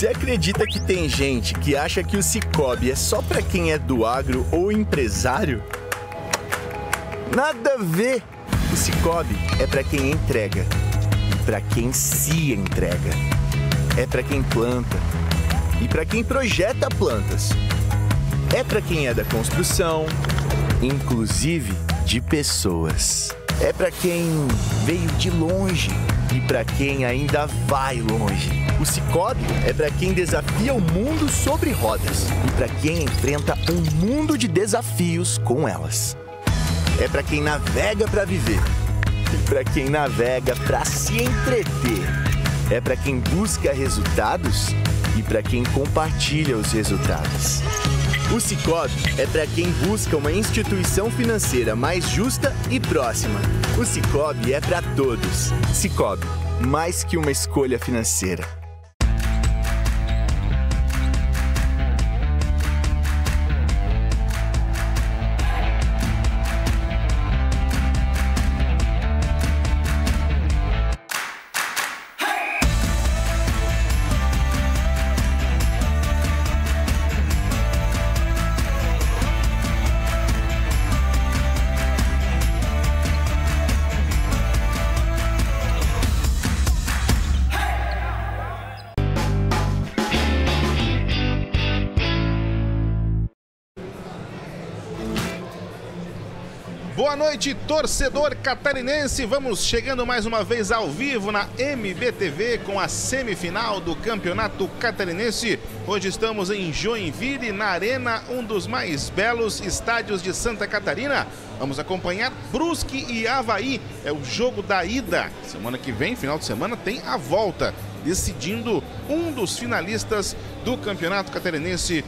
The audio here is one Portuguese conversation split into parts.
Você acredita que tem gente que acha que o Cicobi é só para quem é do agro ou empresário? Nada a ver! O Cicobi é para quem entrega e para quem se entrega. É para quem planta e para quem projeta plantas. É para quem é da construção, inclusive de pessoas. É para quem veio de longe e para quem ainda vai longe. O Cicobi é para quem desafia o mundo sobre rodas e para quem enfrenta um mundo de desafios com elas. É para quem navega para viver e para quem navega para se entreter. É para quem busca resultados e para quem compartilha os resultados. O Cicobi é para quem busca uma instituição financeira mais justa e próxima. O Cicobi é para todos. Cicobi, mais que uma escolha financeira. Boa noite, torcedor catarinense. Vamos chegando mais uma vez ao vivo na MBTV com a semifinal do Campeonato Catarinense. Hoje estamos em Joinville, na Arena, um dos mais belos estádios de Santa Catarina. Vamos acompanhar Brusque e Avaí. É o jogo da ida. Semana que vem, final de semana, tem a volta, decidindo um dos finalistas do Campeonato Catarinense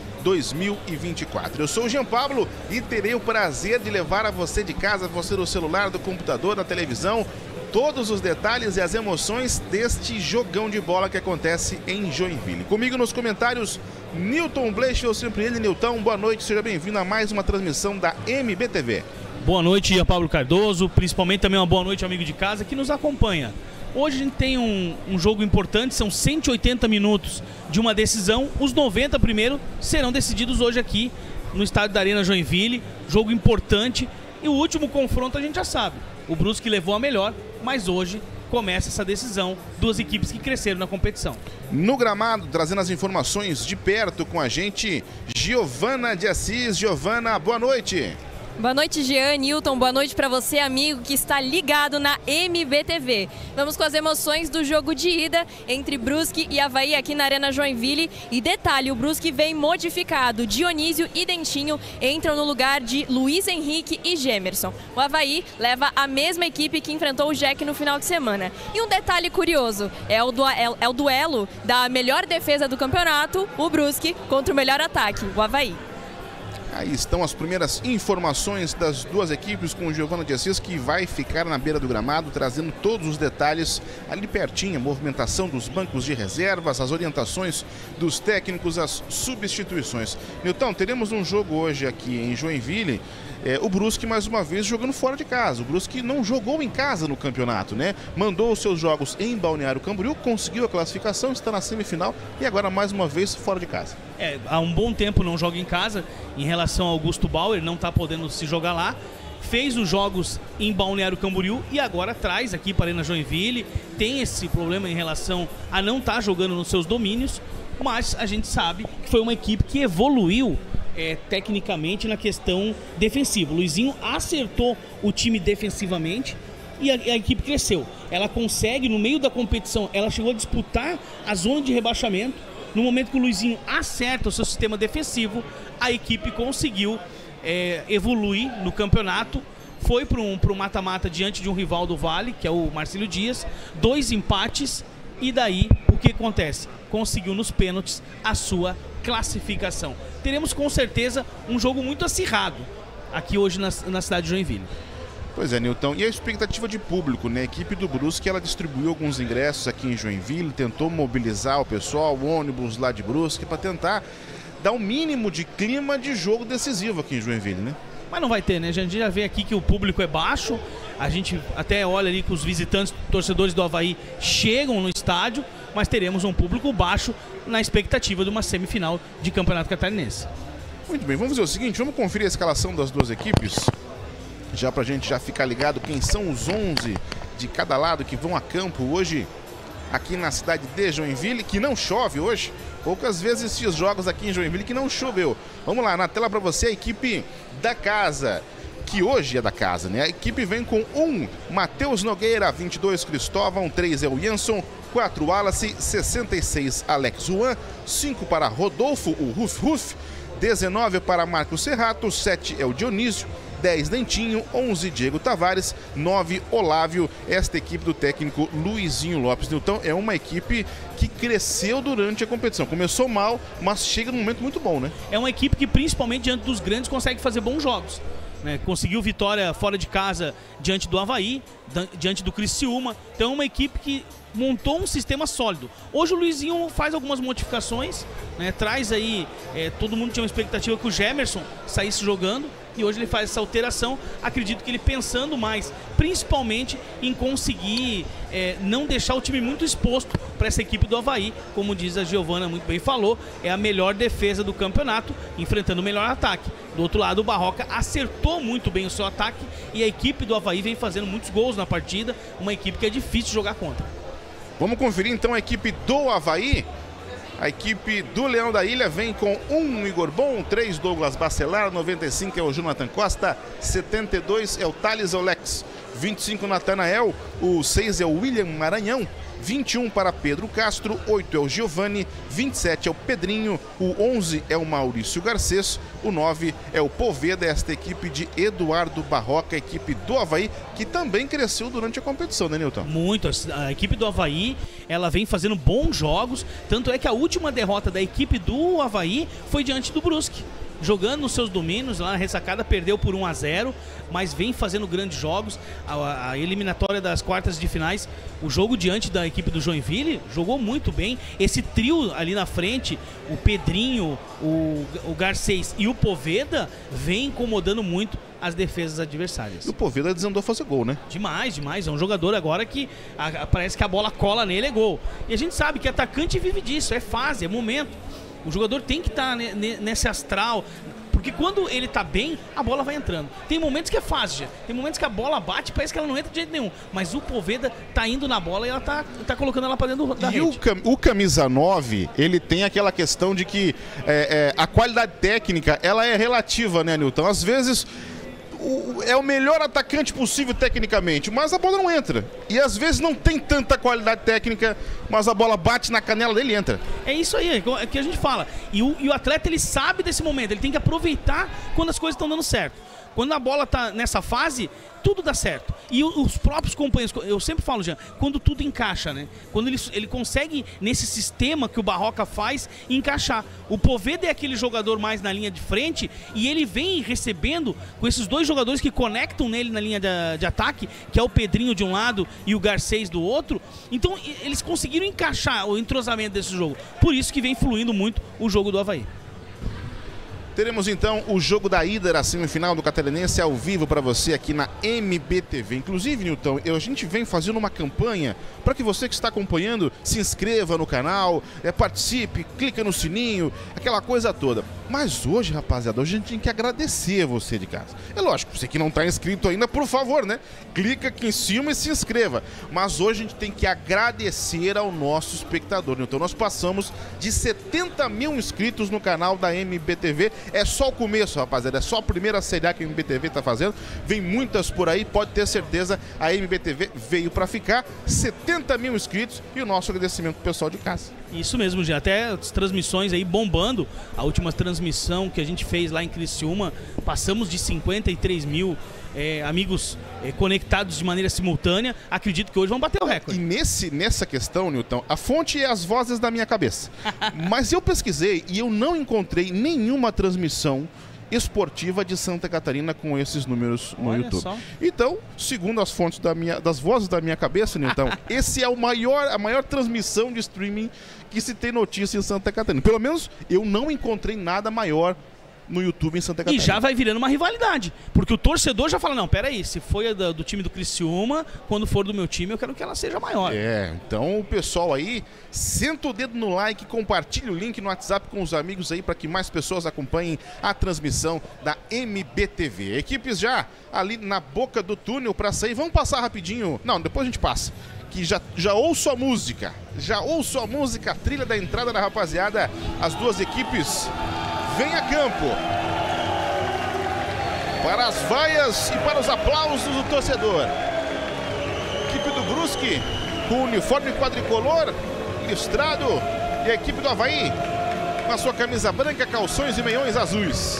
2024. Eu sou o Jean Pablo e terei o prazer de levar a você de casa, você do celular, do computador, da televisão, todos os detalhes e as emoções deste jogão de bola que acontece em Joinville. Comigo nos comentários, Nilton Blechel, sempre ele. Nilton, boa noite, seja bem-vindo a mais uma transmissão da MBTV. Boa noite, Jean Pablo Cardoso, principalmente também uma boa noite, amigo de casa, que nos acompanha. Hoje a gente tem um jogo importante, são 180 minutos de uma decisão. Os 90 primeiro serão decididos hoje aqui no estádio da Arena Joinville. Jogo importante. E o último confronto a gente já sabe. O Brusque levou a melhor, mas hoje começa essa decisão. Duas equipes que cresceram na competição. No gramado, trazendo as informações de perto com a gente, Giovana de Assis. Giovana, boa noite. Boa noite, Jean, Nilton, boa noite para você, amigo, que está ligado na MBTV. Vamos com as emoções do jogo de ida entre Brusque e Avaí aqui na Arena Joinville. E detalhe, o Brusque vem modificado. Dionísio e Dentinho entram no lugar de Luiz Henrique e Gemerson. O Avaí leva a mesma equipe que enfrentou o Jack no final de semana. E um detalhe curioso, é o duelo da melhor defesa do campeonato, o Brusque, contra o melhor ataque, o Avaí. Aí estão as primeiras informações das duas equipes com o Giovana de Assis, que vai ficar na beira do gramado, trazendo todos os detalhes ali pertinho, a movimentação dos bancos de reservas, as orientações dos técnicos, as substituições. Nilton, teremos um jogo hoje aqui em Joinville, o Brusque mais uma vez jogando fora de casa. O Brusque não jogou em casa no campeonato, né? Mandou os seus jogos em Balneário Camboriú, conseguiu a classificação, está na semifinal e agora mais uma vez fora de casa. Há um bom tempo não joga em casa. Em relação ao Augusto Bauer, não está podendo se jogar lá. Fez os jogos em Balneário Camboriú e agora traz aqui para a Arena Joinville. Tem esse problema em relação a não estar jogando nos seus domínios, mas a gente sabe que foi uma equipe que evoluiu tecnicamente na questão defensiva. O Luizinho acertou o time defensivamente e a equipe cresceu. Ela consegue, no meio da competição, ela chegou a disputar a zona de rebaixamento. No momento que o Luizinho acerta o seu sistema defensivo, a equipe conseguiu evoluir no campeonato. Foi para um mata-mata diante de um rival do Vale, que é o Marcílio Dias. 2 empates e daí o que acontece? Conseguiu nos pênaltis a sua classificação. Teremos com certeza um jogo muito acirrado aqui hoje na cidade de Joinville. Pois é, Nilton. E a expectativa de público, né? A equipe do Brusque, ela distribuiu alguns ingressos aqui em Joinville, tentou mobilizar o pessoal, o ônibus lá de Brusque, para tentar dar um mínimo de clima de jogo decisivo aqui em Joinville, né? Mas não vai ter, né? A gente já vê aqui que o público é baixo. A gente até olha ali que os visitantes, torcedores do Avaí chegam no estádio, mas teremos um público baixo na expectativa de uma semifinal de Campeonato Catarinense. Muito bem, vamos fazer o seguinte, vamos conferir a escalação das duas equipes, já pra gente já ficar ligado quem são os 11 de cada lado que vão a campo hoje aqui na cidade de Joinville, que não chove hoje. Poucas vezes esses jogos aqui em Joinville que não choveu. Vamos lá, na tela para você a equipe da casa, que hoje é da casa, né? A equipe vem com 1, Matheus Nogueira, 22, Cristóvão, 3 é o Jenson, 4, Wallace, 66, Alex Juan, 5 para Rodolfo, o Ruf, 19 para Marcos Serrato, 7 é o Dionísio, 10 Dentinho, 11 Diego Tavares, 9 Olávio. Esta equipe do técnico Luizinho Lopes. Então é uma equipe que cresceu durante a competição. Começou mal, mas chega num momento muito bom, né? É uma equipe que principalmente diante dos grandes consegue fazer bons jogos, né? Conseguiu vitória fora de casa diante do Avaí, diante do Criciúma. Então é uma equipe que montou um sistema sólido. Hoje o Luizinho faz algumas modificações, né? Traz aí, todo mundo tinha uma expectativa que o Gemerson saísse jogando, e hoje ele faz essa alteração. Acredito que ele pensando mais, principalmente em conseguir não deixar o time muito exposto para essa equipe do Avaí. Como diz a Giovana muito bem falou, é a melhor defesa do campeonato, enfrentando o melhor ataque. Do outro lado, o Barroca acertou muito bem o seu ataque, e a equipe do Avaí vem fazendo muitos gols na partida, uma equipe que é difícil jogar contra. Vamos conferir então a equipe do Avaí. A equipe do Leão da Ilha vem com 1 Igor Bom, 3 Douglas Bacelar, 95 é o Jonathan Costa, 72 é o Thales Olex, 25 Natanael, o 6 é o William Maranhão, 21 para Pedro Castro, 8 é o Giovanni, 27 é o Pedrinho, o 11 é o Maurício Garcês, o 9 é o Poveda, esta equipe de Eduardo Barroca, a equipe do Avaí, que também cresceu durante a competição, né, Nilton? Muito, a equipe do Avaí, ela vem fazendo bons jogos, tanto é que a última derrota da equipe do Avaí foi diante do Brusque. Jogando nos seus domínios, lá na ressacada, perdeu por 1-0, mas vem fazendo grandes jogos. A eliminatória das quartas de finais, o jogo diante da equipe do Joinville, jogou muito bem. Esse trio ali na frente, o Pedrinho, o Garcês e o Poveda, vem incomodando muito as defesas adversárias. E o Poveda desandou a fazer gol, né? Demais, demais. É um jogador agora que parece que a bola cola nele, é gol. E a gente sabe que atacante vive disso, é fase, é momento. O jogador tem que estar nesse astral, porque quando ele tá bem, a bola vai entrando. Tem momentos que é fácil, já. Tem momentos que a bola bate, parece que ela não entra de jeito nenhum. Mas o Poveda tá indo na bola e ela tá colocando ela pra dentro da rede. E o camisa 9, ele tem aquela questão de que a qualidade técnica, ela é relativa, né, Nilton? Às vezes é o melhor atacante possível tecnicamente, mas a bola não entra. E às vezes não tem tanta qualidade técnica, mas a bola bate na canela dele e entra. É isso aí, é que a gente fala. E o atleta, ele sabe desse momento, ele tem que aproveitar quando as coisas estão dando certo. Quando a bola tá nessa fase, tudo dá certo. E os próprios companheiros, eu sempre falo, Jean, quando tudo encaixa, né? Quando ele consegue, nesse sistema que o Barroca faz, encaixar. O Poveda é aquele jogador mais na linha de frente, e ele vem recebendo com esses dois jogadores que conectam nele na linha de ataque, que é o Pedrinho de um lado e o Garcês do outro. Então eles conseguiram encaixar o entrosamento desse jogo. Por isso que vem fluindo muito o jogo do Avaí. Teremos então o jogo da ida da semifinal do Catarinense ao vivo para você aqui na MBTV. Inclusive, Nilton, a gente vem fazendo uma campanha para que você que está acompanhando se inscreva no canal, participe, clica no sininho, aquela coisa toda. Mas hoje, rapaziada, hoje a gente tem que agradecer você de casa. É lógico, você que não está inscrito ainda, por favor, né? Clica aqui em cima e se inscreva. Mas hoje a gente tem que agradecer ao nosso espectador, Nilton. Nós passamos de 70 mil inscritos no canal da MBTV. É só o começo, rapaziada, é só a primeira série A que a MBTV está fazendo. Vem muitas por aí, pode ter certeza, a MBTV veio para ficar. 70 mil inscritos e o nosso agradecimento pro pessoal de casa. Isso mesmo, já até as transmissões aí bombando. A última transmissão que a gente fez lá em Criciúma, passamos de 53 mil amigos conectados de maneira simultânea. Acredito que hoje vão bater o recorde. E nessa questão, Nilton, a fonte é as vozes da minha cabeça. Mas eu pesquisei e eu não encontrei nenhuma transmissão esportiva de Santa Catarina com esses números no YouTube. Só. Então, segundo as fontes das vozes da minha cabeça, Nilton, esse é a maior transmissão de streaming que se tem notícia em Santa Catarina. Pelo menos eu não encontrei nada maior no YouTube em Santa Catarina. E já vai virando uma rivalidade, porque o torcedor já fala, não, peraí, se foi do time do Criciúma, quando for do meu time, eu quero que ela seja maior. Então o pessoal aí, senta o dedo no like, compartilha o link no WhatsApp com os amigos aí, para que mais pessoas acompanhem a transmissão da MBTV. Equipes já ali na boca do túnel para sair, vamos passar rapidinho, não, depois a gente passa. Que já ouço a música, a trilha da entrada da rapaziada. As duas equipes vêm a campo para as vaias e para os aplausos do torcedor. Equipe do Brusque com o uniforme quadricolor listrado, e a equipe do Avaí com a sua camisa branca, calções e meiões azuis.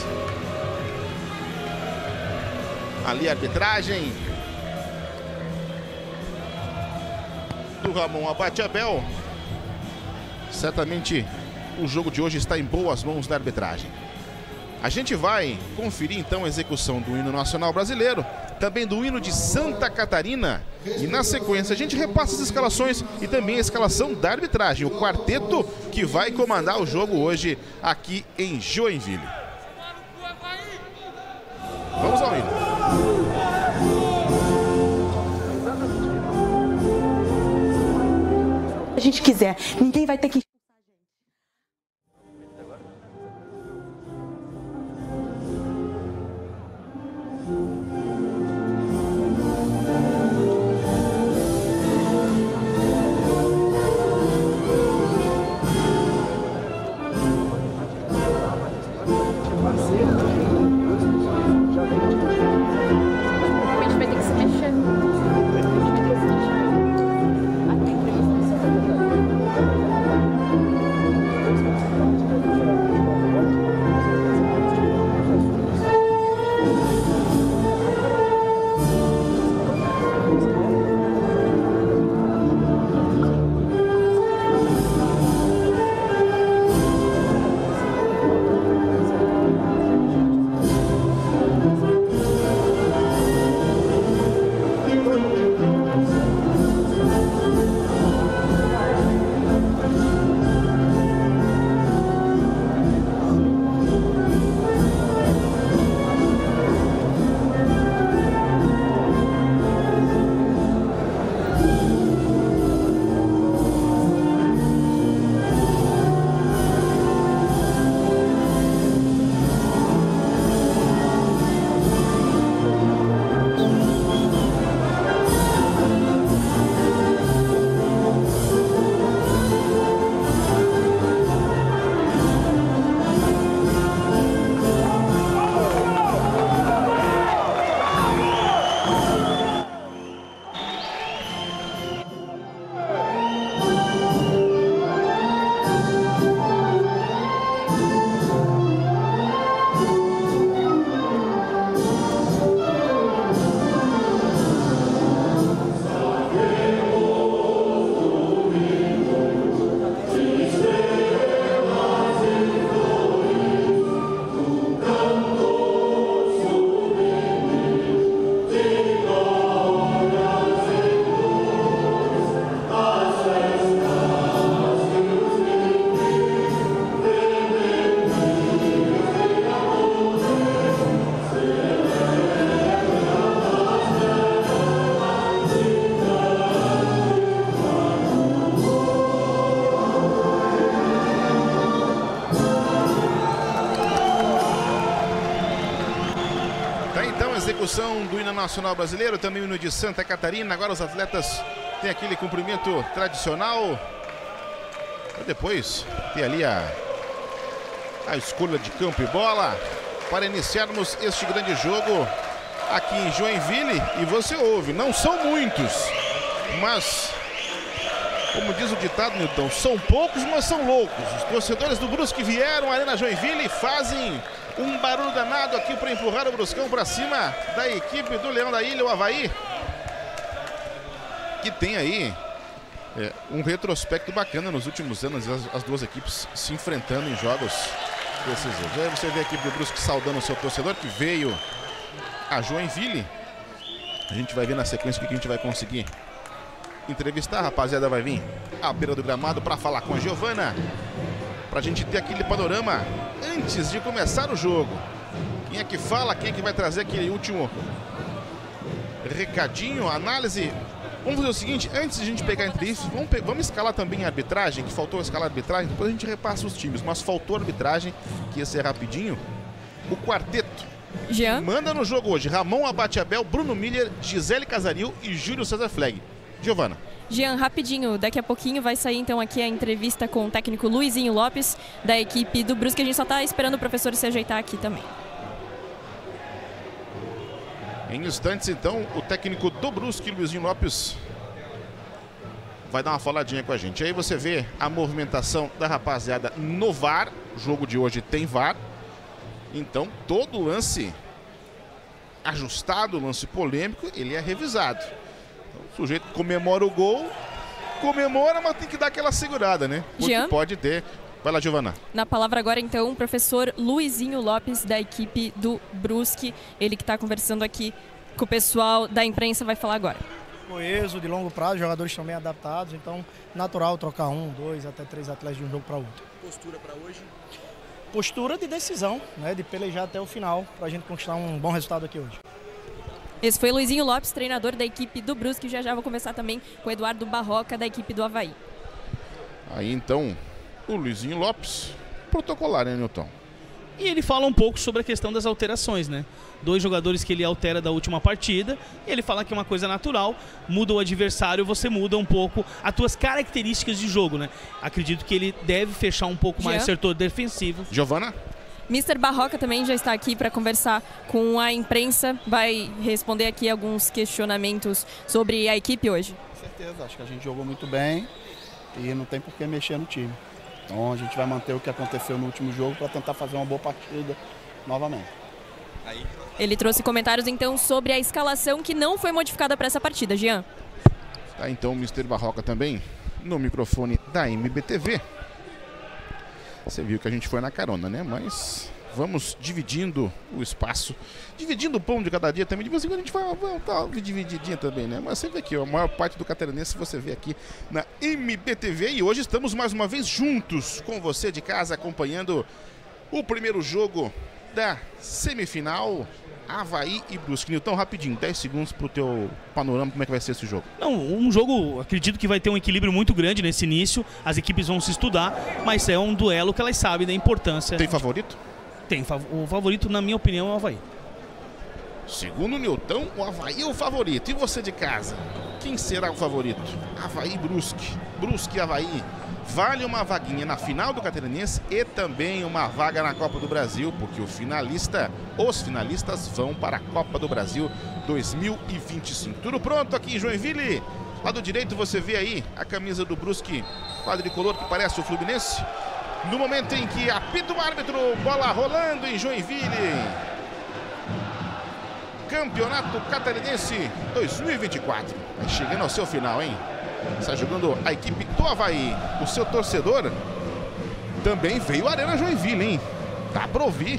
Ali a arbitragem do Ramon Abate-Abel. Certamente o jogo de hoje está em boas mãos da arbitragem. A gente vai conferir então a execução do hino nacional brasileiro, também do hino de Santa Catarina, e na sequência a gente repassa as escalações e também a escalação da arbitragem, o quarteto que vai comandar o jogo hoje aqui em Joinville. Vamos ao hino. A gente quiser, ninguém vai ter que expulsar a gente. A gente vai ter que se mexer. Execução do hino nacional brasileiro, também o hino de Santa Catarina. Agora os atletas têm aquele cumprimento tradicional. Depois tem ali a escolha de campo e bola para iniciarmos este grande jogo aqui em Joinville. E você ouve, não são muitos, mas como diz o ditado, Nilton, são poucos, mas são loucos. Os torcedores do Brusque vieram ali na Joinville e fazem um barulho danado aqui para empurrar o Bruscão para cima da equipe do Leão da Ilha, o Avaí, que tem aí um retrospecto bacana nos últimos anos, as duas equipes se enfrentando em jogos decisivos. Aí você vê a equipe do Brusque saudando o seu torcedor que veio a Joinville. A gente vai ver na sequência o que a gente vai conseguir entrevistar. A rapaziada vai vir à beira do gramado para falar com a Giovana, para a gente ter aquele panorama antes de começar o jogo. Quem é que fala? Quem é que vai trazer aquele último recadinho, análise? Vamos fazer o seguinte, antes de a gente pegar entre isso, vamos escalar também a arbitragem, que faltou escalar a arbitragem, depois a gente repassa os times, mas faltou a arbitragem, que ia ser rapidinho. O quarteto Jean manda no jogo hoje: Ramon Abate-Abel, Bruno Miller, Gisele Casaril e Júlio César Flegg. Giovana. Jean, rapidinho, daqui a pouquinho vai sair então aqui a entrevista com o técnico Luizinho Lopes, da equipe do Brusque. A gente só está esperando o professor se ajeitar aqui também. Em instantes, então, o técnico do Brusque, Luizinho Lopes, vai dar uma faladinha com a gente. Aí você vê a movimentação da rapaziada no VAR. O jogo de hoje tem VAR. Então, todo lance ajustado, lance polêmico, ele é revisado. Então, o sujeito comemora o gol, comemora, mas tem que dar aquela segurada, né? Porque Jean? pode ter. Vai lá, Giovana. Na palavra agora, então, o professor Luizinho Lopes, da equipe do Brusque. Ele que está conversando aqui com o pessoal da imprensa, vai falar agora. Coeso, de longo prazo, os jogadores estão bem adaptados, então natural trocar 1, 2, até 3 atletas de um jogo para outro. Postura para hoje? Postura de decisão, né, de pelejar até o final, para a gente conquistar um bom resultado aqui hoje. Esse foi Luizinho Lopes, treinador da equipe do Brusque. Já vou começar também com o Eduardo Barroca, da equipe do Avaí. Aí, então, o Luizinho Lopes, protocolar, né, Nilton? E ele fala um pouco sobre a questão das alterações, né? 2 jogadores que ele altera da última partida. E ele fala que é uma coisa natural, muda o adversário, você muda um pouco as tuas características de jogo, né? Acredito que ele deve fechar um pouco mais o setor defensivo. Giovana? Mr. Barroca também já está aqui para conversar com a imprensa. Vai responder aqui alguns questionamentos sobre a equipe hoje. Com certeza, acho que a gente jogou muito bem e não tem por que mexer no time. Então a gente vai manter o que aconteceu no último jogo para tentar fazer uma boa partida novamente. Ele trouxe comentários então sobre a escalação que não foi modificada para essa partida. Jean. Tá, então o Mr. Barroca também no microfone da MBTV. Você viu que a gente foi na carona, né? Mas vamos dividindo o espaço, dividindo o pão de cada dia também. De vez em quando a gente vai divididinha também, né? Mas você vê aqui, a maior parte do catarinense você vê aqui na MBTV. E hoje estamos mais uma vez juntos com você de casa, acompanhando o primeiro jogo da semifinal, Avaí e Brusque. Nilton, rapidinho, 10 segundos pro teu panorama, como é que vai ser esse jogo? Não, um jogo, acredito que vai ter um equilíbrio muito grande nesse início. As equipes vão se estudar, mas é um duelo que elas sabem da importância. Tem favorito? Tem, o favorito, na minha opinião, é o Avaí. Segundo o Nilton, o Avaí é o favorito. E você de casa, quem será o favorito? Avaí e Brusque. Brusque e Avaí. Vale uma vaguinha na final do Catarinense e também uma vaga na Copa do Brasil, porque os finalistas vão para a Copa do Brasil 2025. Tudo pronto aqui em Joinville. Lado direito você vê aí a camisa do Brusque quadricolor que parece o Fluminense. No momento em que apita o árbitro, bola rolando em Joinville. Campeonato Catarinense 2024. Vai chegando ao seu final, hein? Está jogando a equipe do Avaí. O seu torcedor também veio à Arena Joinville, hein? Dá para ouvir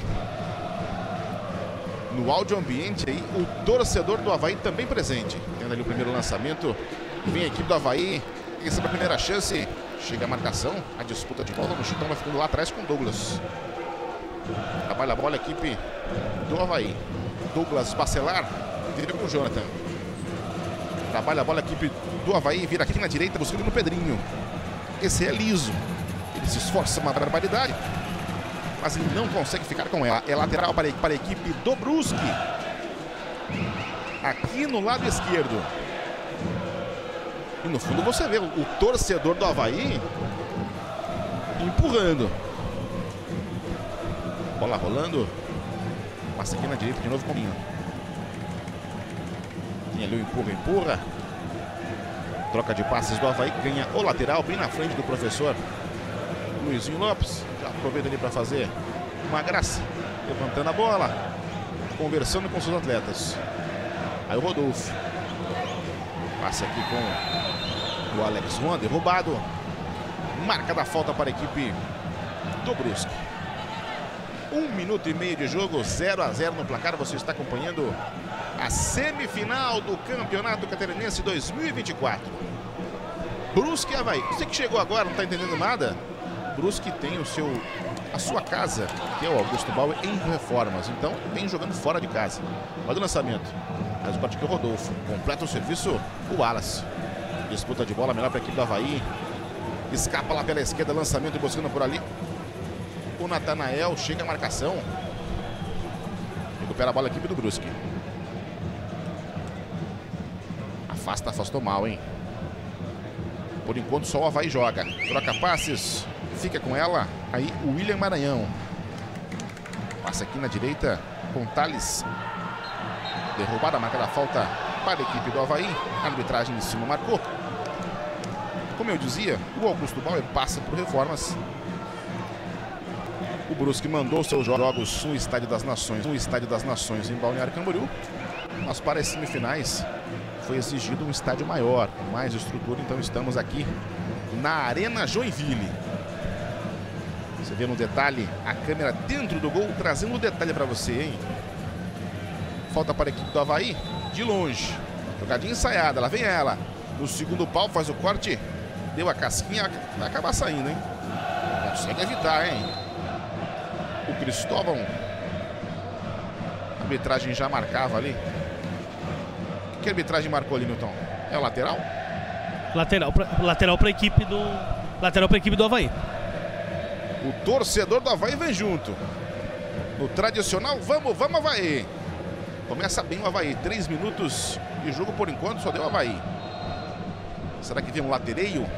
no áudio ambiente aí o torcedor do Avaí também presente. Tendo ali o primeiro lançamento. Vem a equipe do Avaí. Recebe a primeira chance. Chega a marcação. A disputa de bola no chutão vai ficando lá atrás com Douglas. Trabalha a bola a equipe do Avaí. Douglas Bacelar. Vira com o Jonathan. Trabalha a bola a equipe do Avaí, vira aqui na direita, buscando no Pedrinho. Esse é liso. Ele se esforça uma barbaridade, mas ele não consegue ficar com ela. É lateral para a equipe do Brusque. Aqui no lado esquerdo. E no fundo você vê o torcedor do Avaí empurrando. Bola rolando. Passa aqui na direita de novo com o Minho. Tem ali o empurra. Troca de passes do Avaí, ganha o lateral bem na frente do professor Luizinho Lopes. Já aproveita ali para fazer uma graça, levantando a bola, conversando com seus atletas. Aí o Rodolfo passa aqui com o Alex Juan, derrubado. Marca da falta para a equipe do Brusque. 1 minuto e meio de jogo, 0-0 no placar. Você está acompanhando a semifinal do Campeonato Catarinense 2024. Brusque e Avaí. Você que chegou agora, não está entendendo nada? Brusque tem a sua casa, que é o Augusto Bauer, em reformas. Então, vem jogando fora de casa. Olha o lançamento. Mas o parte que o Rodolfo. Completa o serviço o Wallace. Disputa de bola melhor para a equipe do Avaí. Escapa lá pela esquerda, lançamento e buscando por ali. O Natanael chega a marcação. Recupera a bola a equipe do Brusque. Afastou mal, hein? Por enquanto só o Avaí joga. Troca passes. Fica com ela. Aí o William Maranhão. Passa aqui na direita com Thales. Derrubada, marca da falta para a equipe do Avaí. A arbitragem em cima marcou. Como eu dizia, o Augusto Bauer passa por reformas. O Brusque mandou seus jogos no Estádio das Nações em Balneário Camboriú. Mas para as semifinais foi exigido um estádio maior, com mais estrutura. Então estamos aqui na Arena Joinville. Você vê no detalhe a câmera dentro do gol, trazendo o detalhe para você, hein? Falta para a equipe do Avaí, de longe. Jogadinha ensaiada, lá vem ela. No segundo pau, faz o corte. Deu a casquinha, vai acabar saindo, hein? Consegue evitar, hein? O Cristóvão. A arbitragem já marcava ali. O que a arbitragem marcou ali, Nilton? É o lateral? Lateral para a equipe do Avaí. O torcedor do Avaí vem junto. No tradicional, vamos Avaí. Começa bem o Avaí. 3 minutos de jogo por enquanto, só deu o Avaí. Será que vem um latereio?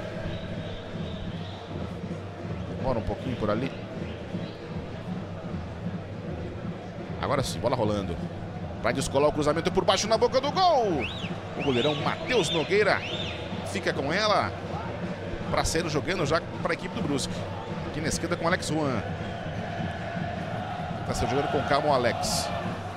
Demora um pouquinho por ali. Agora sim, bola rolando. Vai descolar o cruzamento por baixo na boca do gol. O goleirão Matheus Nogueira fica com ela. Para sair jogando já para a equipe do Brusque. Aqui na esquerda com o Alex Juan. Está jogando com calma o Alex.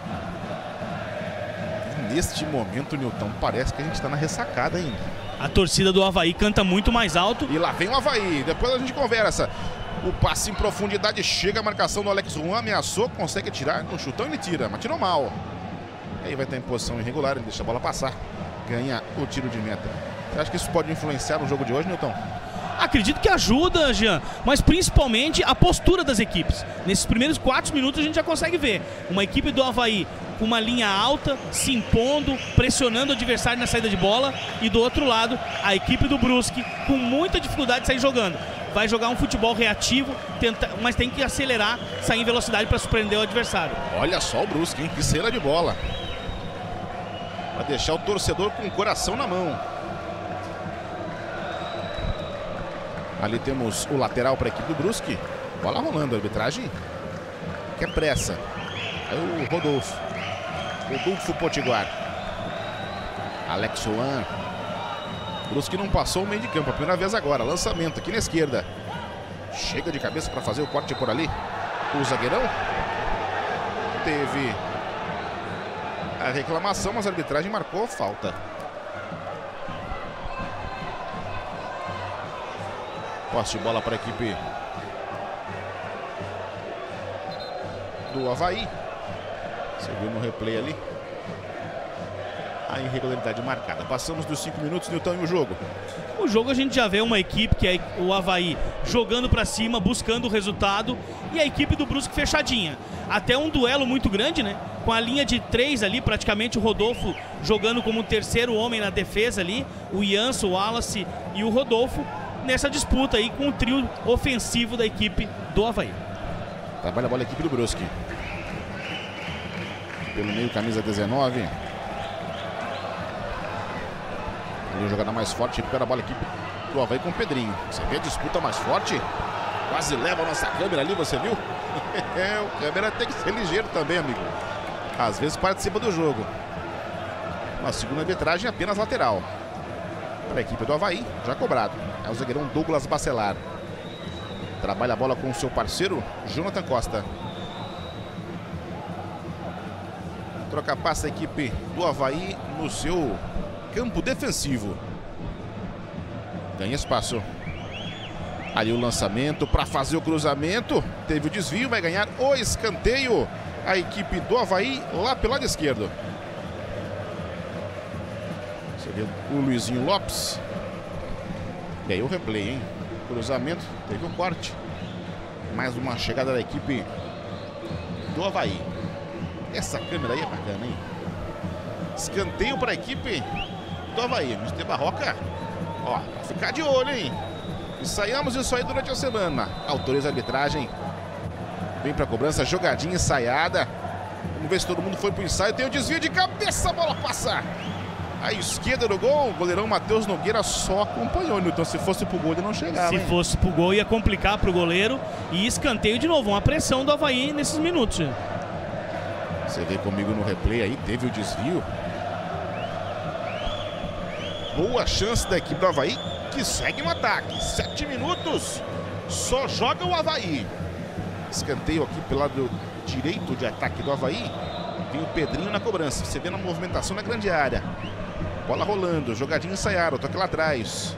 E neste momento, Nilton, parece que a gente está na ressacada, hein? A torcida do Avaí canta muito mais alto. E lá vem o Avaí. Depois a gente conversa. O passe em profundidade, chega a marcação do Alex Juan, ameaçou, consegue tirar. No chutão ele tira, mas tirou mal. E aí vai estar em posição irregular, ele deixa a bola passar. Ganha o tiro de meta. Você acha que isso pode influenciar no jogo de hoje, Nilton? Acredito que ajuda, Jean, mas principalmente a postura das equipes. Nesses primeiros 4 minutos a gente já consegue ver uma equipe do Avaí com uma linha alta, se impondo, pressionando o adversário na saída de bola, e do outro lado a equipe do Brusque com muita dificuldade de sair jogando. Vai jogar um futebol reativo, mas tem que acelerar, sair em velocidade para surpreender o adversário. Olha só o Brusque, hein? Que cera de bola. Vai deixar o torcedor com o coração na mão. Ali temos o lateral para a equipe do Brusque. Bola rolando, a arbitragem quer pressa. Aí o Rodolfo Potiguar. Alex Juan. Brusque não passou o meio de campo, a primeira vez agora. Lançamento aqui na esquerda. Chega de cabeça para fazer o corte por ali. O zagueirão teve a reclamação, mas a arbitragem marcou falta. Posse de bola para a equipe do Avaí. Você viu no replay ali a irregularidade marcada. Passamos dos 5 minutos, Nilton, e o jogo. O jogo a gente já vê uma equipe que é o Avaí jogando para cima, buscando o resultado, e a equipe do Brusque fechadinha. Até um duelo muito grande, né? Com a linha de 3 ali, praticamente o Rodolfo jogando como terceiro homem na defesa ali, o Janso, o Wallace e o Rodolfo nessa disputa aí com o trio ofensivo da equipe do Avaí. Trabalha a bola a equipe do Brusque. Pelo meio, camisa 19. Ali a jogada mais forte, recupera a bola a equipe do Avaí com o Pedrinho. Você vê a disputa mais forte? Quase leva a nossa câmera ali, você viu? O câmera tem que ser ligeiro também, amigo. Às vezes participa do jogo. Uma segunda arbitragem apenas lateral. Para a equipe do Avaí, já cobrado. É o zagueirão Douglas Bacelar. Trabalha a bola com o seu parceiro, Jonathan Costa. Troca passa a equipe do Avaí no seu campo defensivo. Ganha espaço. Ali o lançamento para fazer o cruzamento. Teve o desvio, vai ganhar o escanteio. A equipe do Avaí lá pelo lado esquerdo. Você vê o Luizinho Lopes. E aí o replay, hein? Cruzamento, teve um corte. Mais uma chegada da equipe do Avaí. Essa câmera aí é bacana, hein? Escanteio para a equipe do Avaí. Mr. Barroca, ó, pra ficar de olho, hein? Ensaiamos isso aí durante a semana. Autoriza a arbitragem. Vem pra cobrança, jogadinha ensaiada. Vamos ver se todo mundo foi pro ensaio. Tem o desvio de cabeça, a bola passa à esquerda do gol. O goleirão Matheus Nogueira só acompanhou, Nilton. Se fosse pro gol, ele não chegava. Se fosse pro gol, ia complicar pro goleiro. E escanteio de novo, uma pressão do Avaí nesses minutos. Você vê comigo no replay aí, teve o desvio. Boa chance da equipe do Avaí, que segue no ataque. 7 minutos, só joga o Avaí. Escanteio aqui pelo lado direito de ataque do Avaí. Tem o Pedrinho na cobrança. Você vê na movimentação na grande área. Bola rolando, jogadinha ensaiada, toque lá atrás.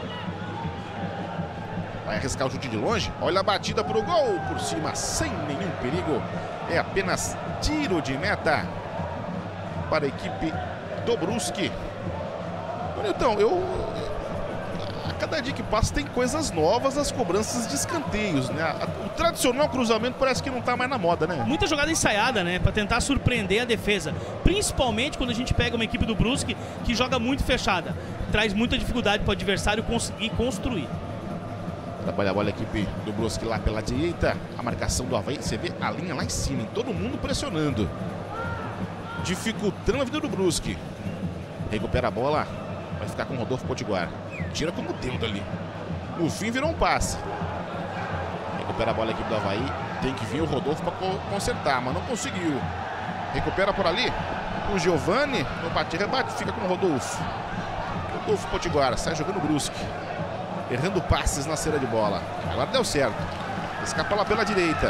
Vai arriscar o chute de longe. Olha a batida pro gol, por cima, sem nenhum perigo. É apenas tiro de meta para a equipe do Brusque. Então, a cada dia que passa tem coisas novas nas cobranças de escanteios, né? O tradicional cruzamento parece que não tá mais na moda, né? Muita jogada ensaiada, né? Pra tentar surpreender a defesa. Principalmente quando a gente pega uma equipe do Brusque que joga muito fechada. Traz muita dificuldade pro adversário conseguir construir. Trabalha a bola a equipe do Brusque lá pela direita. A marcação do Avaí, você vê a linha lá em cima, hein? Todo mundo pressionando. Dificultando a vida do Brusque. Recupera a bola. Vai ficar com o Rodolfo Potiguar. Tira como dedo ali. No fim virou um passe. Recupera a bola a equipe do Avaí. Tem que vir o Rodolfo para consertar, mas não conseguiu. Recupera por ali. O Giovani. No bate-rebate, fica com o Rodolfo. Rodolfo Potiguar sai jogando o Brusque. Errando passes na cera de bola. Agora deu certo. Escapa lá pela direita.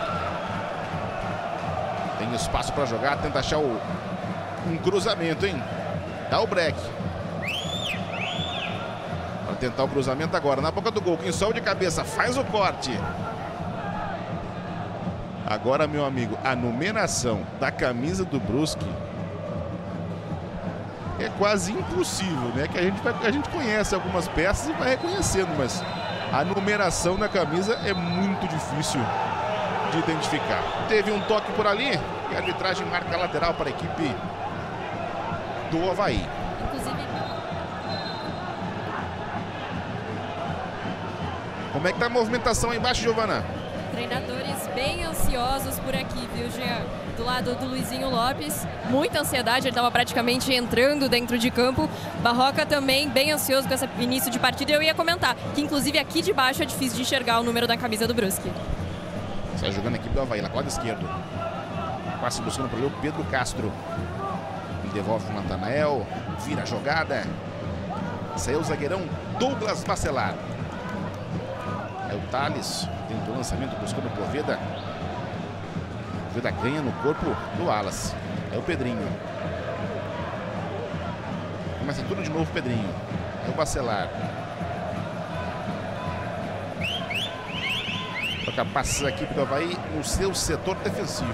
Tem espaço para jogar. Tenta achar um cruzamento, hein? Dá o break. Para tentar o cruzamento agora. Na boca do gol. Quem sobe de cabeça faz o corte. Agora, meu amigo, a numeração da camisa do Brusque é quase impossível, né? Que a gente conhece algumas peças e vai reconhecendo, mas a numeração na camisa é muito difícil de identificar. Teve um toque por ali e a arbitragem marca lateral para a equipe do Avaí. Inclusive, como é que tá a movimentação aí embaixo, Giovana? treinadores bem ansiosos por aqui, viu, Jean? Do lado do Luizinho Lopes, muita ansiedade, ele estava praticamente entrando dentro de campo. Barroca também bem ansioso com esse início de partida. Eu ia comentar que, inclusive, aqui de baixo é difícil de enxergar o número da camisa do Brusque. Sai jogando a equipe do Avaí, lá com o lado esquerdo. Passe buscando para o Pedro Castro. Ele devolve o Natanael, vira a jogada. Saiu o zagueirão Douglas Bacelar. É o Thales, tenta o lançamento buscando o Poveda. Poveda ganha no corpo do Wallace. É o Pedrinho. Começa tudo de novo, Pedrinho. É o Bacelar. Toca passes a equipe do Avaí no seu setor defensivo.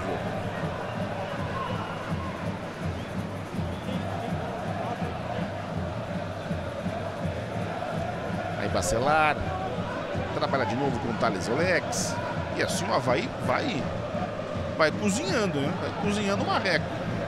Aí Bacelar. Trabalha de novo com o Thales Olex. E assim o Avaí vai cozinhando, né? Vai cozinhando o marreco.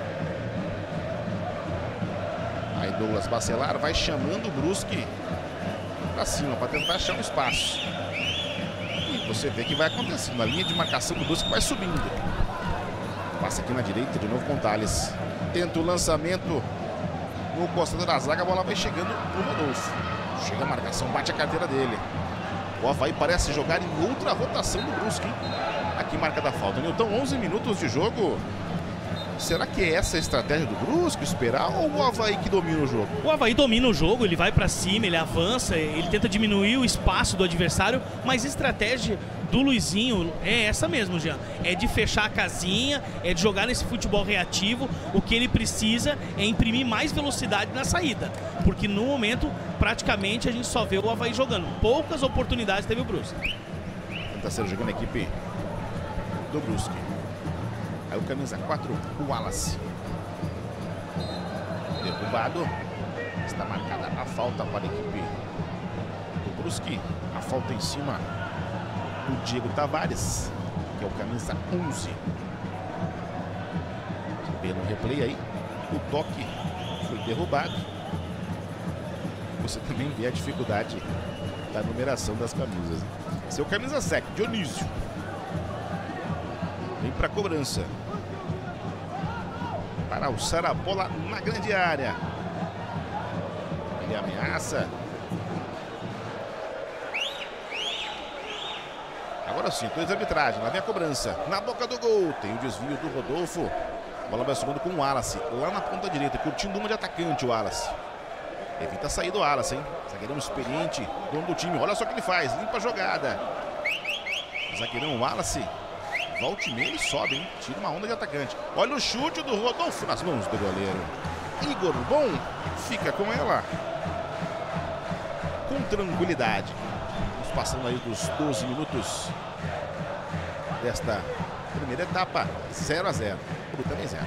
Aí Douglas Bacelar vai chamando o Brusque para cima, para tentar achar um espaço. E você vê que vai acontecendo. A linha de marcação do Brusque vai subindo. Passa aqui na direita, de novo com o Thales. Tenta o lançamento no costado da zaga, a bola vai chegando no Rodolfo. Chega a marcação, bate a carteira dele. O Avaí parece jogar em outra rotação do Brusque, hein? Aqui marca da falta. Nilton, 11 minutos de jogo. Será que é essa a estratégia do Brusque, esperar, ou o Avaí que domina o jogo? O Avaí domina o jogo, ele vai pra cima, ele avança, ele tenta diminuir o espaço do adversário, mas a estratégia do Luizinho é essa mesmo, Jean. É de fechar a casinha, é de jogar nesse futebol reativo. O que ele precisa é imprimir mais velocidade na saída, porque no momento, praticamente, a gente só vê o Avaí jogando. Poucas oportunidades teve o Brusque. Tenta ser jogando a equipe do Brusque. Aí o camisa 4, o Wallace. Derrubado. Está marcada a falta para a equipe do Brusque. A falta em cima do Diego Tavares, que é o camisa 11. Você vê no replay aí, o toque foi derrubado. Você também vê a dificuldade da numeração das camisas. Seu camisa 7, Dionísio. Vem para a cobrança. Para alçar a bola na grande área. Ele ameaça. Agora sim, 2 de arbitragem. Lá vem a cobrança. Na boca do gol. Tem o desvio do Rodolfo. A bola vai subindo com o Wallace. Lá na ponta direita. Curtindo uma de atacante o Wallace. Evita sair do Wallace, hein? Zagueirão experiente. Dono do time. Olha só o que ele faz. Limpa a jogada. Zagueirão Wallace. Volte e meia, ele sobe, hein? Tira uma onda de atacante. Olha o chute do Rodolfo nas mãos do goleiro. Igor Bom fica com ela. Com tranquilidade. Estamos passando aí dos 12 minutos desta primeira etapa. 0 a 0. Por também 0.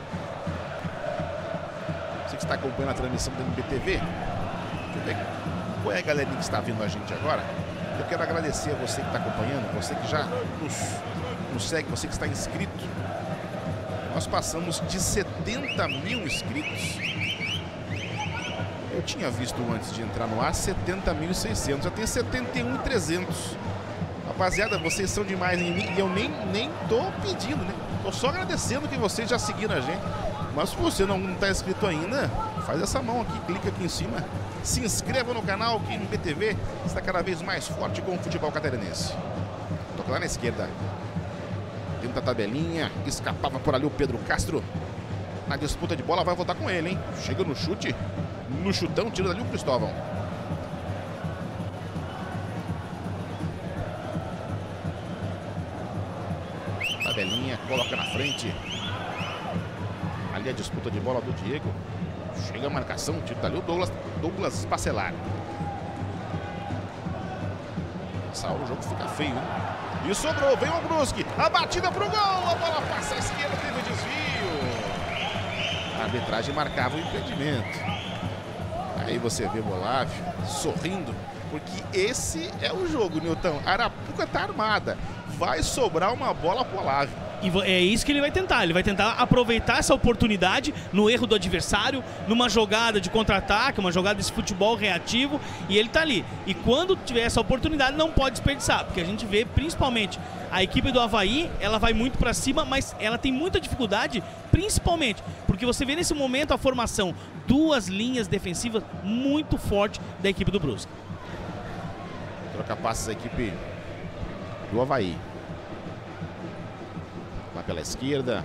Você que está acompanhando a transmissão da MBTV, deixa eu ver qual é a galerinha que está vindo a gente agora. Eu quero agradecer a você que está acompanhando, você que já nos segue, você que está inscrito. Nós passamos de 70 mil inscritos. Eu tinha visto antes de entrar no ar 70.600, já tem 71.300. Rapaziada, vocês são demais em mim e eu nem tô pedindo, né? Tô só agradecendo que vocês já seguiram a gente. Mas se você não está inscrito ainda, faz essa mão aqui, clica aqui em cima. Se inscreva no canal, que no BTV está cada vez mais forte com o futebol catarinense. Toca lá na esquerda. Tenta a tabelinha, escapava por ali o Pedro Castro. Na disputa de bola vai voltar com ele, hein? Chega no chute, no chutão, tira dali o Cristóvão. Tabelinha, coloca na frente. Ali a disputa de bola do Diego. Chega a marcação, tira dali o Douglas Bacelar. Essa hora o jogo fica feio, hein? E sobrou, vem o Brusque, a batida pro gol, a bola passa à esquerda, teve o desvio. A arbitragem marcava o impedimento. Aí você vê o Olávio sorrindo, porque esse é o jogo, Nilton. Arapuca tá armada, vai sobrar uma bola pro Olávio. E é isso que ele vai tentar aproveitar essa oportunidade no erro do adversário, numa jogada de contra-ataque, uma jogada desse futebol reativo, e ele tá ali. E quando tiver essa oportunidade, não pode desperdiçar, porque a gente vê principalmente a equipe do Avaí, ela vai muito para cima, mas ela tem muita dificuldade, principalmente porque você vê nesse momento a formação, 2 linhas defensivas muito forte da equipe do Brusque. Troca passes a equipe do Avaí. Lá pela esquerda.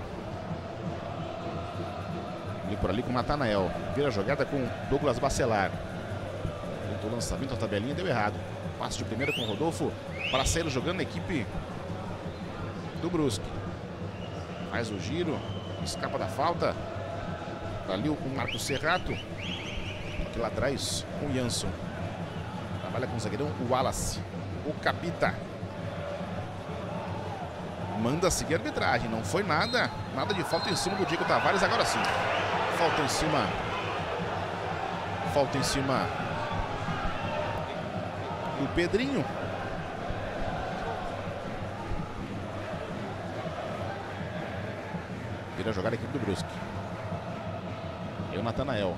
E por ali com o Natanael. Vira a jogada com Douglas Bacelar. Tentou o lançamento, a tabelinha deu errado. Passe de primeira com o Rodolfo. Para sair jogando a equipe do Brusque. Faz o giro. Escapa da falta. Ali o Marcos Serrato. Aqui lá atrás com o Jansson. Trabalha com o zagueirão, o Wallace. O Capita. Manda seguir a arbitragem. Não foi nada de falta em cima do Diego Tavares. Agora sim. Falta em cima do Pedrinho. Vira jogar a equipe do Brusque. E o Natanael.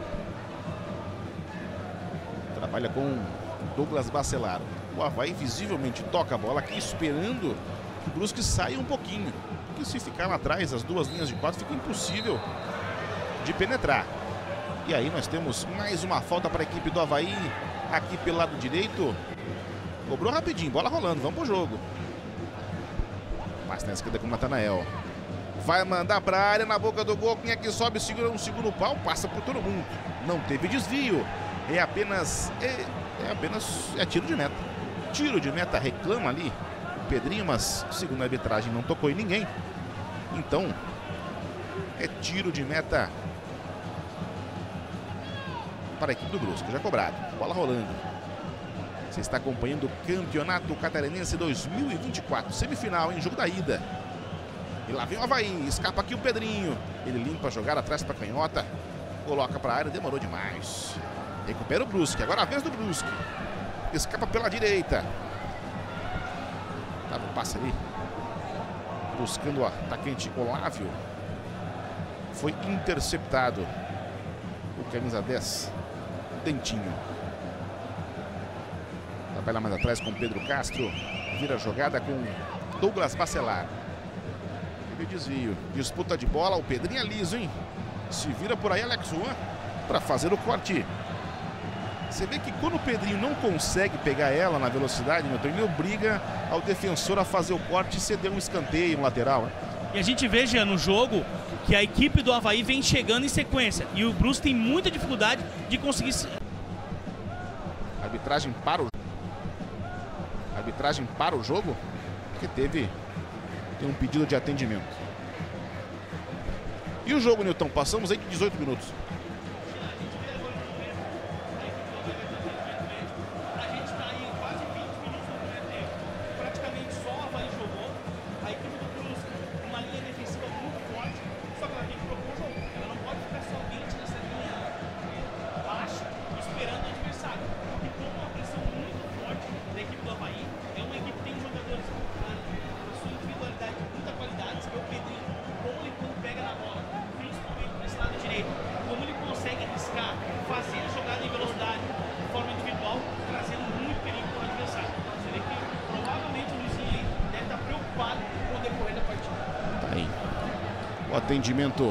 Trabalha com Douglas Bacelar. O Avaí visivelmente toca a bola aqui, esperando que o Brusque saia um pouquinho. Porque se ficar lá atrás, as 2 linhas de 4, fica impossível de penetrar. E aí nós temos mais uma falta para a equipe do Avaí. Aqui pelo lado direito. Cobrou rapidinho, bola rolando, vamos pro jogo. Passa na esquerda com o Natanael. Vai mandar para a área, na boca do gol. Quem é que sobe, segura um segundo pau, passa por todo mundo. Não teve desvio. É apenas tiro de meta. Tiro de meta, reclama ali o Pedrinho, mas segundo a arbitragem não tocou em ninguém. Então, é tiro de meta para a equipe do Brusque, já cobrado. Bola rolando. Você está acompanhando o Campeonato Catarinense 2024, semifinal, em jogo da ida. E lá vem o Avaí, escapa aqui o Pedrinho. Ele limpa a jogada atrás para a canhota. Coloca para a área, demorou demais. Recupera o Brusque, agora a vez do Brusque. Escapa pela direita. Tava o passe ali. Buscando o atacante Olávio. Foi interceptado. O camisa 10, Dentinho. Trabalha mais atrás com Pedro Castro. Vira a jogada com Douglas Bacelar. Teve desvio. Disputa de bola. O Pedrinho é liso, hein? Se vira por aí Alex Juan para fazer o corte. Você vê que quando o Pedrinho não consegue pegar ela na velocidade, ele obriga ao defensor a fazer o corte e ceder um escanteio, um lateral. Né? E a gente vê, Jean, no jogo, que a equipe do Avaí vem chegando em sequência. E o Brusque tem muita dificuldade de conseguir... Arbitragem para o jogo, porque tem um pedido de atendimento. E o jogo, Nilton? Passamos aí de 18 minutos. Atendimento.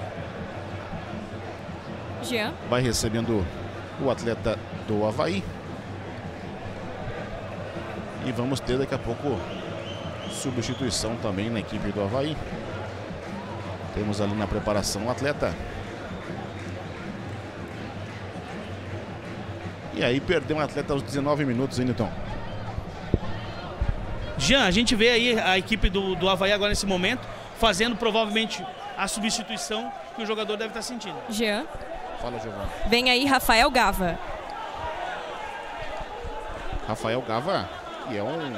Jean. Vai recebendo o atleta do Avaí. E vamos ter daqui a pouco substituição também na equipe do Avaí. Temos ali na preparação o atleta. E aí perdeu um atleta aos 19 minutos, hein, Nilton? Jean, a gente vê aí a equipe do Avaí agora nesse momento, fazendo provavelmente a substituição que o jogador deve estar sentindo. Jean. Fala, Giovana. Vem aí Rafael Gava. Rafael Gava, que é um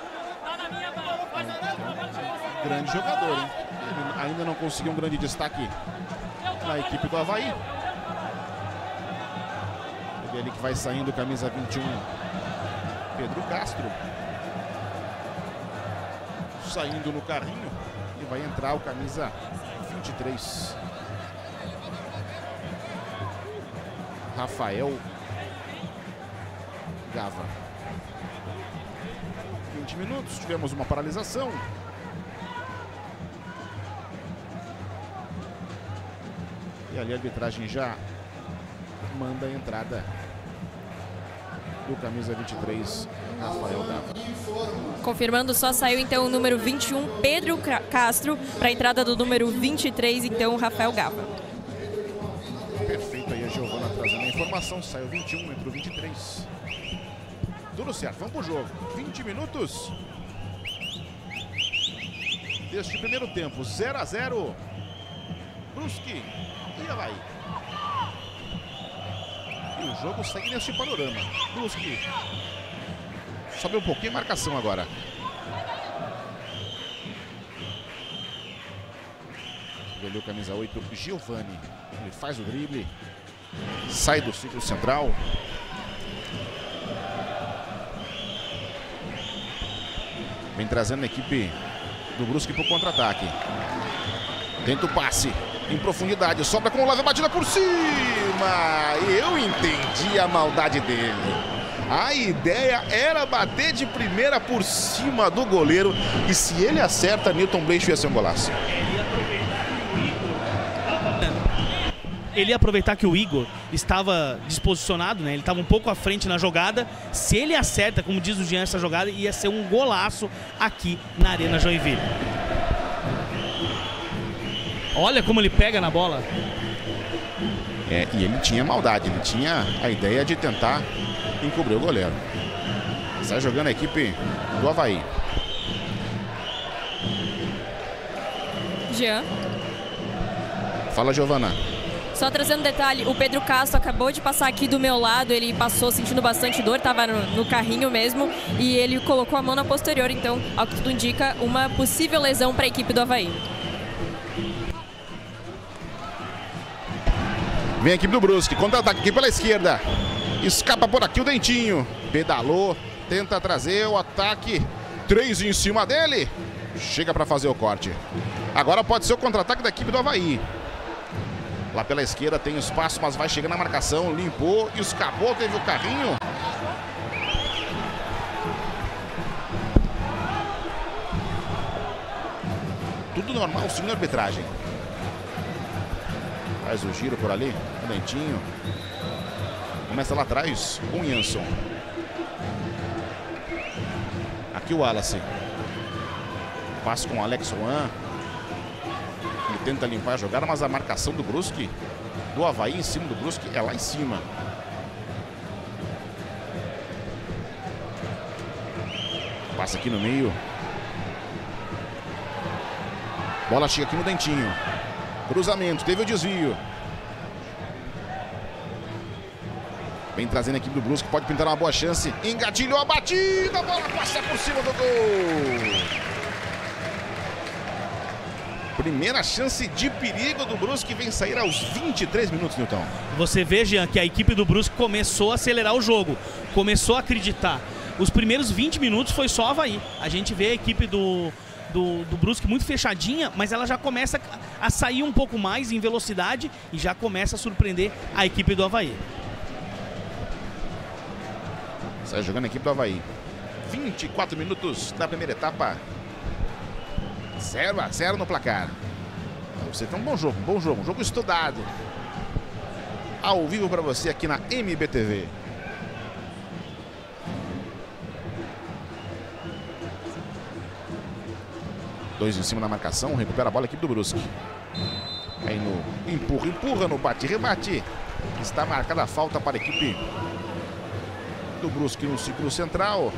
grande jogador, hein? Ele ainda não conseguiu um grande destaque na equipe do Avaí. Ele que vai saindo, camisa 21, Pedro Castro. Saindo no carrinho. E vai entrar o camisa 23. Rafael Gava. 20 minutos, tivemos uma paralisação. E ali a arbitragem já manda a entrada do camisa 23, Rafael Gava. Confirmando, só saiu então o número 21, Pedro Castro, para a entrada do número 23, então, Rafael Gava. Perfeito aí a Giovana trazendo a informação. Saiu 21, entrou 23. Tudo certo, vamos pro jogo. 20 minutos deste primeiro tempo. 0-0. Brusque e Avaí. E o jogo segue neste panorama. Brusque sobe um pouquinho a marcação agora. Velho camisa 8, Giovani. Ele faz o drible. Sai do círculo central. Vem trazendo a equipe do Brusque para o contra-ataque. Tenta o passe em profundidade. Sobra com o Olávio, batida por cima. Eu entendi a maldade dele. A ideia era bater de primeira por cima do goleiro. E se ele acerta, Nilton Bleixo ia ser um golaço. Ele ia aproveitar que o Igor estava disposicionado, né? Ele estava um pouco à frente na jogada. Se ele acerta, como diz o Jean, essa jogada ia ser um golaço aqui na Arena Joinville. Olha como ele pega na bola. E ele tinha maldade, ele tinha a ideia de tentar encobrir o goleiro. Sai jogando a equipe do Avaí. Jean. Fala, Giovana. Só trazendo um detalhe, o Pedro Castro acabou de passar aqui do meu lado, ele passou sentindo bastante dor, estava no carrinho mesmo, e ele colocou a mão na posterior, então, ao que tudo indica, uma possível lesão para a equipe do Avaí. Vem a equipe do Brusque, contra-ataque aqui pela esquerda. Escapa por aqui o Dentinho. Pedalou, tenta trazer o ataque 3 em cima dele. Chega para fazer o corte. Agora pode ser o contra-ataque da equipe do Avaí. Lá pela esquerda tem espaço, mas vai chegando na marcação. Limpou, escapou, teve o carrinho. Tudo normal, segundo a arbitragem. Faz o giro por ali, o Dentinho. Começa lá atrás com o Jansson. Aqui o Wallace. Passa com o Alex Juan. Ele tenta limpar a jogada, mas a marcação do Brusque, do Avaí em cima do Brusque, é lá em cima. Passa aqui no meio. Bola chega aqui no Dentinho. Cruzamento, teve o desvio. Vem trazendo a equipe do Brusque, pode pintar uma boa chance. Engatilhou a batida, a bola passa por cima do gol. Primeira chance de perigo do Brusque, vem sair aos 23 minutos, Nilton. Você vê, Jean, que a equipe do Brusque começou a acelerar o jogo, começou a acreditar. Os primeiros 20 minutos foi só Avaí. A gente vê a equipe do Brusque muito fechadinha, mas ela já começa a sair um pouco mais em velocidade e já começa a surpreender a equipe do Avaí. Sai jogando a equipe do Avaí. 24 minutos da primeira etapa. 0-0 no placar. Você tem um bom jogo, um jogo estudado. Ao vivo para você aqui na MBTV. Dois em cima da marcação, recupera a bola a equipe do Brusque. Aí no empurra no bate-rebate. Está marcada a falta para a equipe do Brusque no círculo central.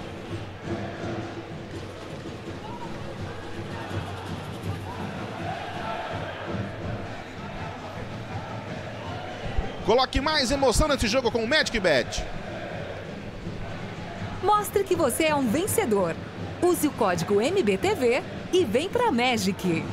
Coloque mais emoção nesse jogo com o Magic Bet. Mostre que você é um vencedor. Use o código MBTV e vem pra Magic.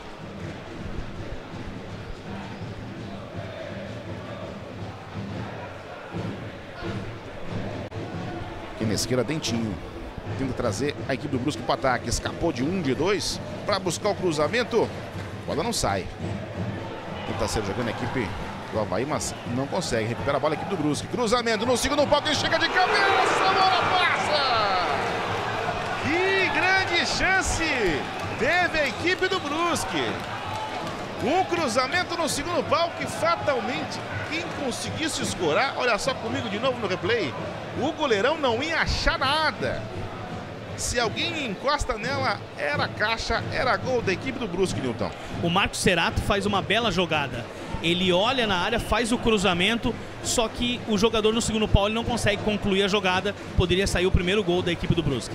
Aqui na esquerda, Dentinho. Tenta trazer a equipe do Brusque para o ataque. Escapou de 1, de 2 para buscar o cruzamento. A bola não sai. Tenta ser jogando a equipe do Avaí, mas não consegue. Recupera a bola a equipe do Brusque. Cruzamento no segundo pau, quem chega de cabeça, a bola passa! Que grande chance teve a equipe do Brusque. Um cruzamento no segundo pau que fatalmente quem conseguisse escorar, olha só comigo de novo no replay, o goleirão não ia achar nada. Se alguém encosta nela, era caixa, era gol da equipe do Brusque, Nilton. O Marcos Cerato faz uma bela jogada. Ele olha na área, faz o cruzamento, só que o jogador no segundo pau ele não consegue concluir a jogada. Poderia sair o primeiro gol da equipe do Brusque.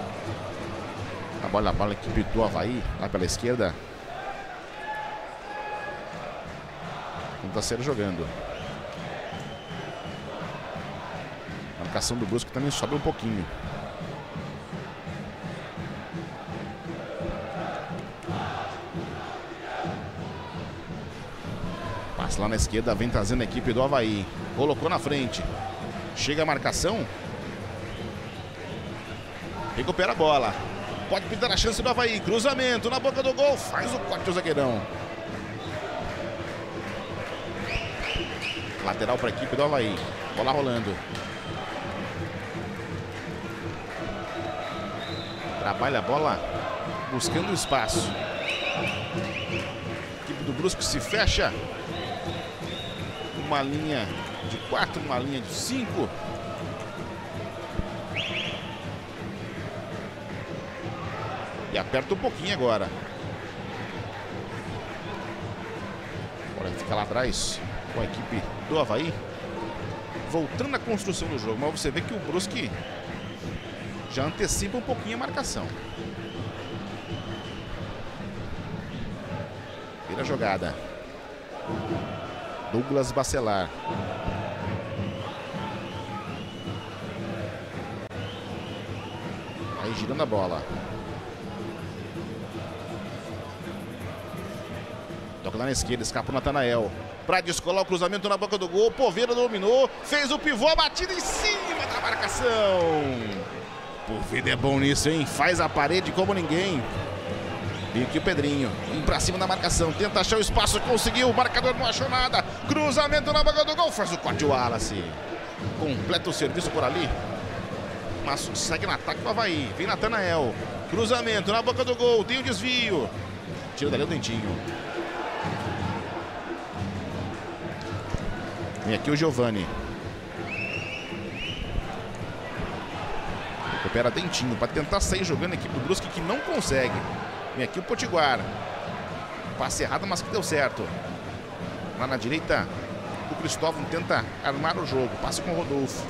A bola a equipe do Avaí, lá pela esquerda. Está sendo jogando. A marcação do Brusque também sobe um pouquinho. Passa lá na esquerda, vem trazendo a equipe do Avaí. Colocou na frente. Chega a marcação. Recupera a bola. Pode pintar a chance do Avaí. Cruzamento na boca do gol. Faz o corte do zagueirão. Lateral para a equipe do Avaí. Bola rolando. Trabalha a bola buscando espaço. A equipe do Brusque se fecha. Uma linha de 4, uma linha de 5. E aperta um pouquinho agora. Agora fica lá atrás com a equipe do Avaí. Voltando à construção do jogo. Mas você vê que o Brusque já antecipa um pouquinho a marcação. Vira a jogada. Douglas Bacelar. Aí girando a bola. Toca lá na esquerda, escapa o Natanael. Para descolar o cruzamento na boca do gol. Poveira dominou, fez o pivô, a batida em cima da marcação. Poveda é bom nisso, hein? Faz a parede como ninguém. Vem aqui o Pedrinho, indo pra cima da marcação, tenta achar o espaço, conseguiu, o marcador não achou nada. Cruzamento na boca do gol, faz o corte o Wallace. Completa o serviço por ali. Mas segue no ataque do Avaí, vem Natanael. Cruzamento na boca do gol, tem o desvio. Tira dali o Dentinho. Vem aqui o Giovani. Recupera Dentinho para tentar sair jogando a equipe do Brusque, que não consegue. Vem aqui o Potiguar. Passe errado, mas que deu certo. Lá na direita, o Cristóvão tenta armar o jogo. Passe com o Rodolfo.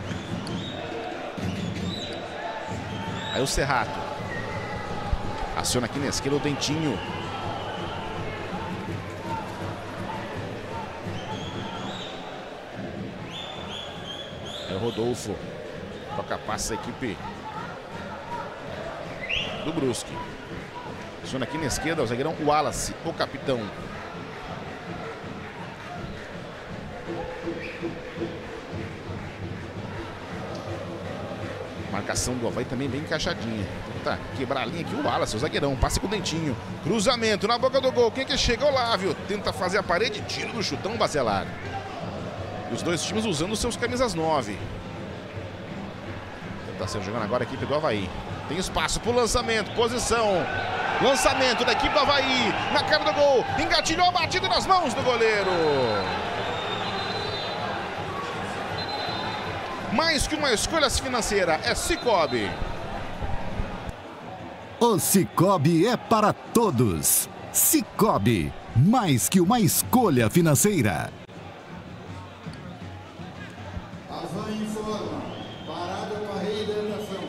Aí o Serrato. Aciona aqui na esquerda o Dentinho. É o Rodolfo. Toca passe a equipe do Brusque. Aciona aqui na esquerda o zagueirão Wallace, o capitão. Marcação do Avaí também bem encaixadinha. Tenta quebrar a linha aqui o Wallace, o zagueirão. Passe com o Dentinho. Cruzamento na boca do gol. Quem que chega? Olávio. Tenta fazer a parede. Tiro do chutão Bacelar. Os dois times usando seus camisas 9. Tenta ser jogando agora a equipe do Avaí. Tem espaço para o lançamento. Posição. Lançamento da equipe do Avaí. Na cara do gol. Engatilhou a batida nas mãos do goleiro. Mais que uma escolha financeira, é Cicobi. O Cicobi é para todos. Cicobi, mais que uma escolha financeira. Avaí informa. Parada com a reidentação.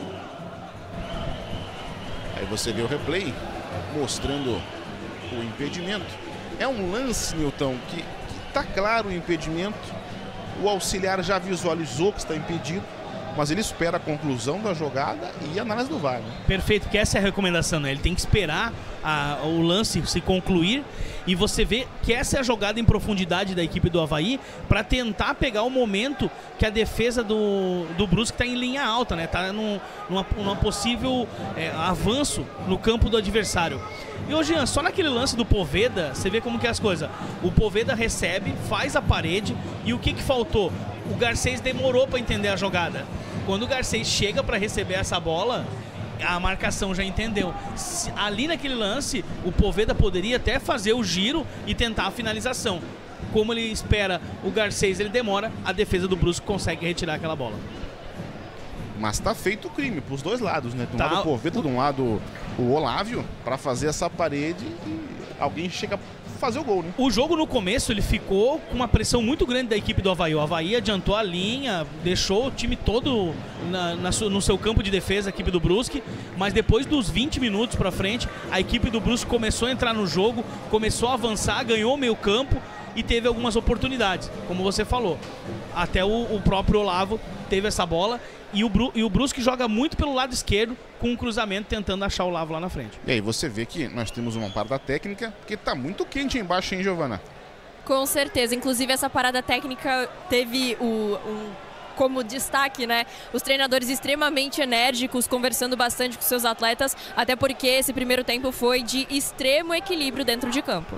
Aí você vê o replay mostrando o impedimento. É um lance, Nilton, que tá claro o impedimento. O auxiliar já visualizou que está impedido, mas ele espera a conclusão da jogada e a análise do VAR. Né? Perfeito, que essa é a recomendação, né? Ele tem que esperar o lance se concluir e você vê que essa é a jogada em profundidade da equipe do Avaí para tentar pegar o momento que a defesa do Brusque está em linha alta, né? Está numa possível avanço no campo do adversário. E hoje, só naquele lance do Poveda, você vê como que é as coisas. O Poveda recebe, faz a parede e o que faltou? O Garcês demorou para entender a jogada. Quando o Garcês chega para receber essa bola, a marcação já entendeu. Ali naquele lance, o Poveda poderia até fazer o giro e tentar a finalização. Como ele espera o Garcês, ele demora, a defesa do Brusque consegue retirar aquela bola. Mas tá feito o crime pros dois lados, né? De um lado o Poveda, de um lado o Olávio, para fazer essa parede e alguém chega a fazer o gol, né? O jogo no começo ele ficou com uma pressão muito grande da equipe do Avaí. O Avaí adiantou a linha, deixou o time todo no seu campo de defesa, a equipe do Brusque, mas depois dos 20 minutos para frente, a equipe do Brusque começou a entrar no jogo, começou a avançar, ganhou o meio campo e teve algumas oportunidades, como você falou. Até o próprio Olavo teve essa bola e o Brusque joga muito pelo lado esquerdo com um cruzamento tentando achar o Olavo lá na frente. E aí você vê que nós temos uma parada técnica que tá muito quente embaixo, hein, Giovana? Com certeza, inclusive essa parada técnica teve como destaque, né, os treinadores extremamente enérgicos, conversando bastante com seus atletas, até porque esse primeiro tempo foi de extremo equilíbrio dentro de campo.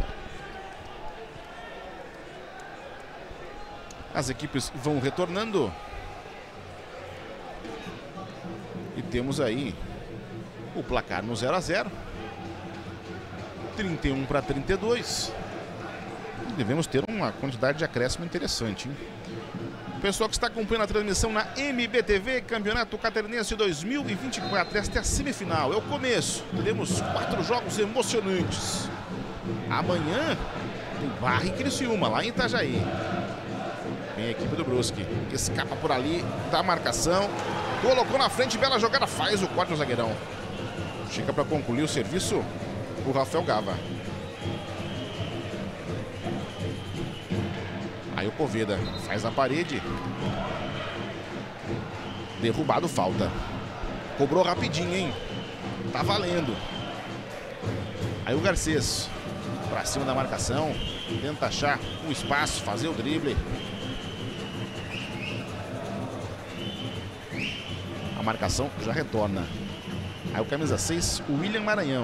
As equipes vão retornando. E temos aí o placar no 0-0. 31-32. Devemos ter uma quantidade de acréscimo interessante, hein? O pessoal que está acompanhando a transmissão na MBTV, Campeonato Catarinense 2024. Esta é a semifinal, é o começo. Teremos 4 jogos emocionantes. Amanhã tem Barra e Criciúma, lá em Itajaí. Vem a equipe do Brusque, escapa por ali da marcação, colocou na frente, bela jogada, faz o corte no zagueirão. Chega para concluir o serviço o Rafael Gava. Aí o Poveda faz a parede. Derrubado, falta. Cobrou rapidinho, hein? Tá valendo. Aí o Garcês para cima da marcação, tenta achar um espaço, fazer o drible. A marcação já retorna. Aí o camisa 6, o William Maranhão.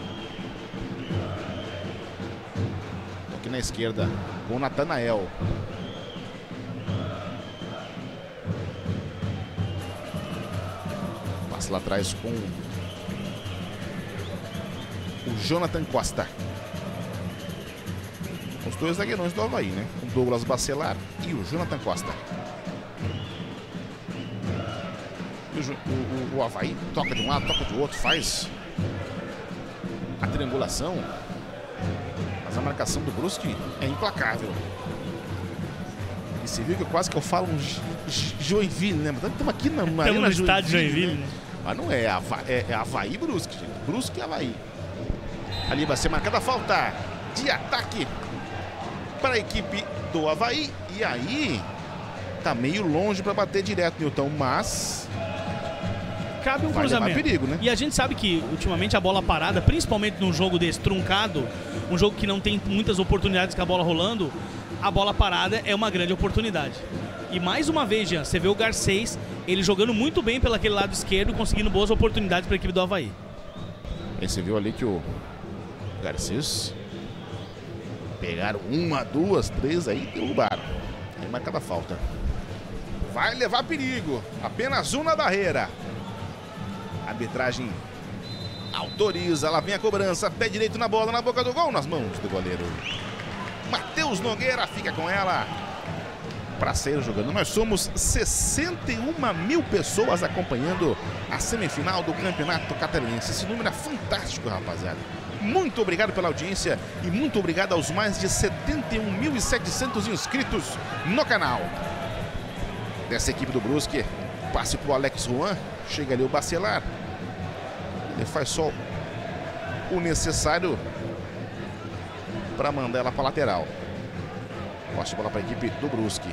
Aqui na esquerda com o Natanael. Passa lá atrás com o Jonathan Costa. Os dois zagueirões do Avaí, né? O Douglas Bacelar e o Jonathan Costa. O Avaí toca de um lado, toca do outro, faz a triangulação. Mas a marcação do Brusque é implacável. E você viu que quase que eu falo um Joinville, né? Estamos aqui na Arena estádio Joinville, né? Mas não é, é Avaí e Brusque, gente. Brusque e Avaí. Ali vai ser marcada a falta de ataque para a equipe do Avaí. E aí tá meio longe para bater direto, Nilton, mas cabe um vai cruzamento. Perigo, né? E a gente sabe que ultimamente a bola parada, principalmente num jogo desse truncado, um jogo que não tem muitas oportunidades com a bola rolando, a bola parada é uma grande oportunidade. E mais uma vez, Jean, você vê o Garcês, ele jogando muito bem pelo aquele lado esquerdo, conseguindo boas oportunidades para a equipe do Avaí. E você viu ali que o Garcês pegaram 1, 2, 3 aí, derrubaram. Aí marcada a falta. Vai levar perigo. Apenas um na barreira. A arbitragem autoriza. Lá vem a cobrança. Pé direito na bola, na boca do gol, nas mãos do goleiro. Matheus Nogueira fica com ela para sair jogando. Nós somos 61 mil pessoas acompanhando a semifinal do Campeonato Catarinense. Esse número é fantástico, rapaziada. Muito obrigado pela audiência e muito obrigado aos mais de 71.700 inscritos no canal. Dessa equipe do Brusque, passe para o Alex Juan, chega ali o Bacelar. Ele faz só o necessário para mandar ela para a lateral. Poste de bola para a equipe do Brusque.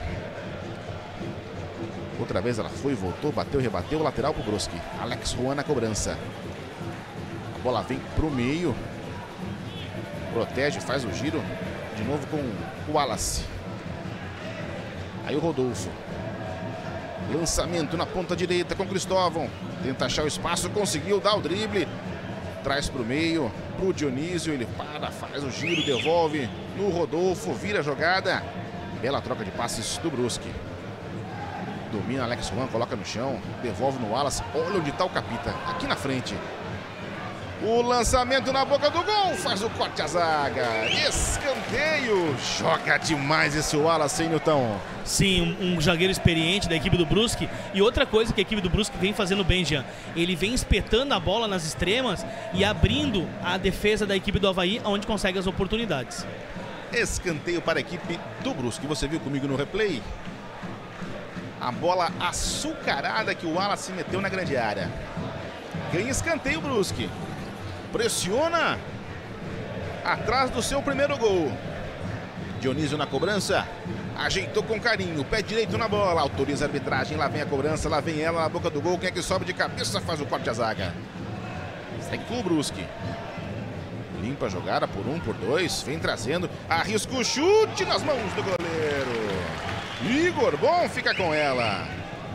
Outra vez ela foi, voltou, bateu, rebateu, lateral para o Brusque. Alex Juan na cobrança. A bola vem para o meio. Protege, faz o giro. De novo com o Wallace. Aí o Rodolfo. Lançamento na ponta direita com o Cristóvão. Tenta achar o espaço, conseguiu dar o drible. Traz para o meio, para o Dionísio. Ele para, faz o giro, devolve no Rodolfo, vira a jogada. Bela troca de passes do Brusque. Domina Alex Juan, coloca no chão, devolve no Wallace. Olha onde está o Capita, aqui na frente. O lançamento na boca do gol, faz o corte à zaga. Escanteio, joga demais esse Wallace, hein, Nilton? Sim, um zagueiro experiente da equipe do Brusque. E outra coisa que a equipe do Brusque vem fazendo bem, Jean, ele vem espetando a bola nas extremas e abrindo a defesa da equipe do Avaí, onde consegue as oportunidades. Escanteio para a equipe do Brusque. Você viu comigo no replay? A bola açucarada que o Wallace meteu na grande área. Ganha escanteio o Brusque. Pressiona atrás do seu primeiro gol. Dionísio na cobrança. Ajeitou com carinho. Pé direito na bola. Autoriza a arbitragem. Lá vem a cobrança. Lá vem ela na boca do gol. Quem é que sobe de cabeça faz o corte à zaga. Segue com o Brusque. Limpa a jogada por 1, por 2. Vem trazendo. Arrisca o chute nas mãos do goleiro. Igor Bom fica com ela.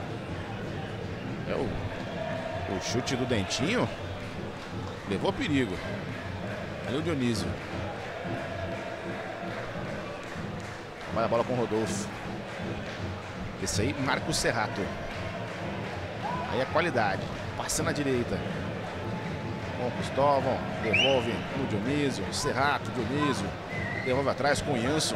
É o chute do Dentinho. Levou perigo. Ali o Dionísio. Vai a bola com o Rodolfo. Esse aí, Marcos Serrato. Aí a qualidade. Passa na direita. Com o Cristóvão. Devolve no Dionísio. Serrato, Dionísio. Devolve atrás com o Jansson.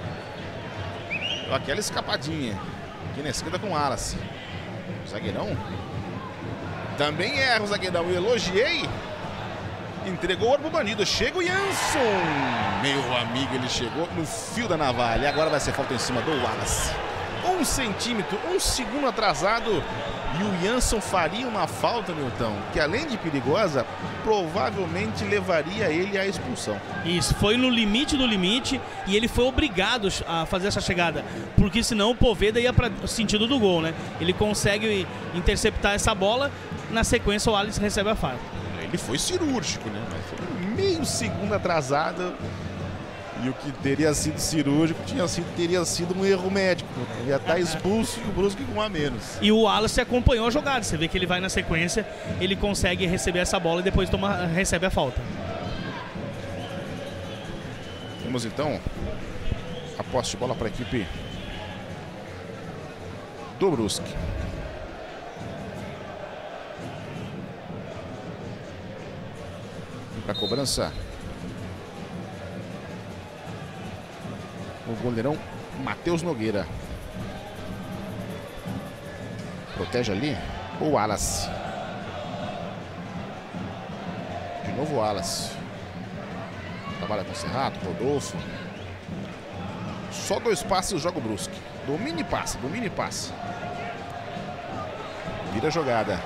Aquela escapadinha. Aqui na esquerda com o Wallace. O zagueirão. Também erra o zagueirão. Eu elogiei. Entregou o ouro pro bandido. Chega o Jansson. Meu amigo, ele chegou no fio da navalha. Agora vai ser falta em cima do Wallace. 1 centímetro, 1 segundo atrasado. E o Jansson faria uma falta, Nilton, que além de perigosa, provavelmente levaria ele à expulsão. Isso, foi no limite do limite e ele foi obrigado a fazer essa chegada, porque senão o Poveda ia para o sentido do gol, né? Ele consegue interceptar essa bola, na sequência o Wallace recebe a falta. Ele foi cirúrgico, né? Mas foi meio segundo atrasado E o que teria sido cirúrgico teria sido um erro médico. Ele ia estar expulso e o Brusque com um a menos. E o Wallace acompanhou a jogada. Você vê que ele vai na sequência, ele consegue receber essa bola e depois recebe a falta. Temos então a posse de bola para a equipe do Brusque. Para a cobrança, o goleirão Matheus Nogueira. Protege ali o Wallace. De novo o Wallace. Trabalha com o Serrato, Rodolfo. Só 2 passes joga o Brusque. Domine e passe, domine e passe. Vira a jogada.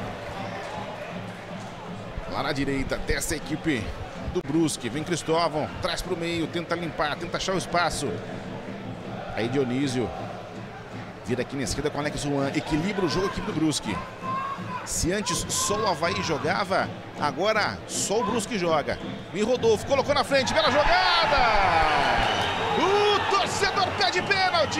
Lá na direita, dessa equipe do Brusque. Vem Cristóvão, traz para o meio, tenta limpar, tenta achar o espaço. Aí Dionísio. Vira aqui na esquerda com Alex Juan. Equilibra o jogo aqui do Brusque. Se antes só o Avaí jogava, agora só o Brusque joga. Vem Rodolfo, colocou na frente, bela jogada! O torcedor pede pênalti!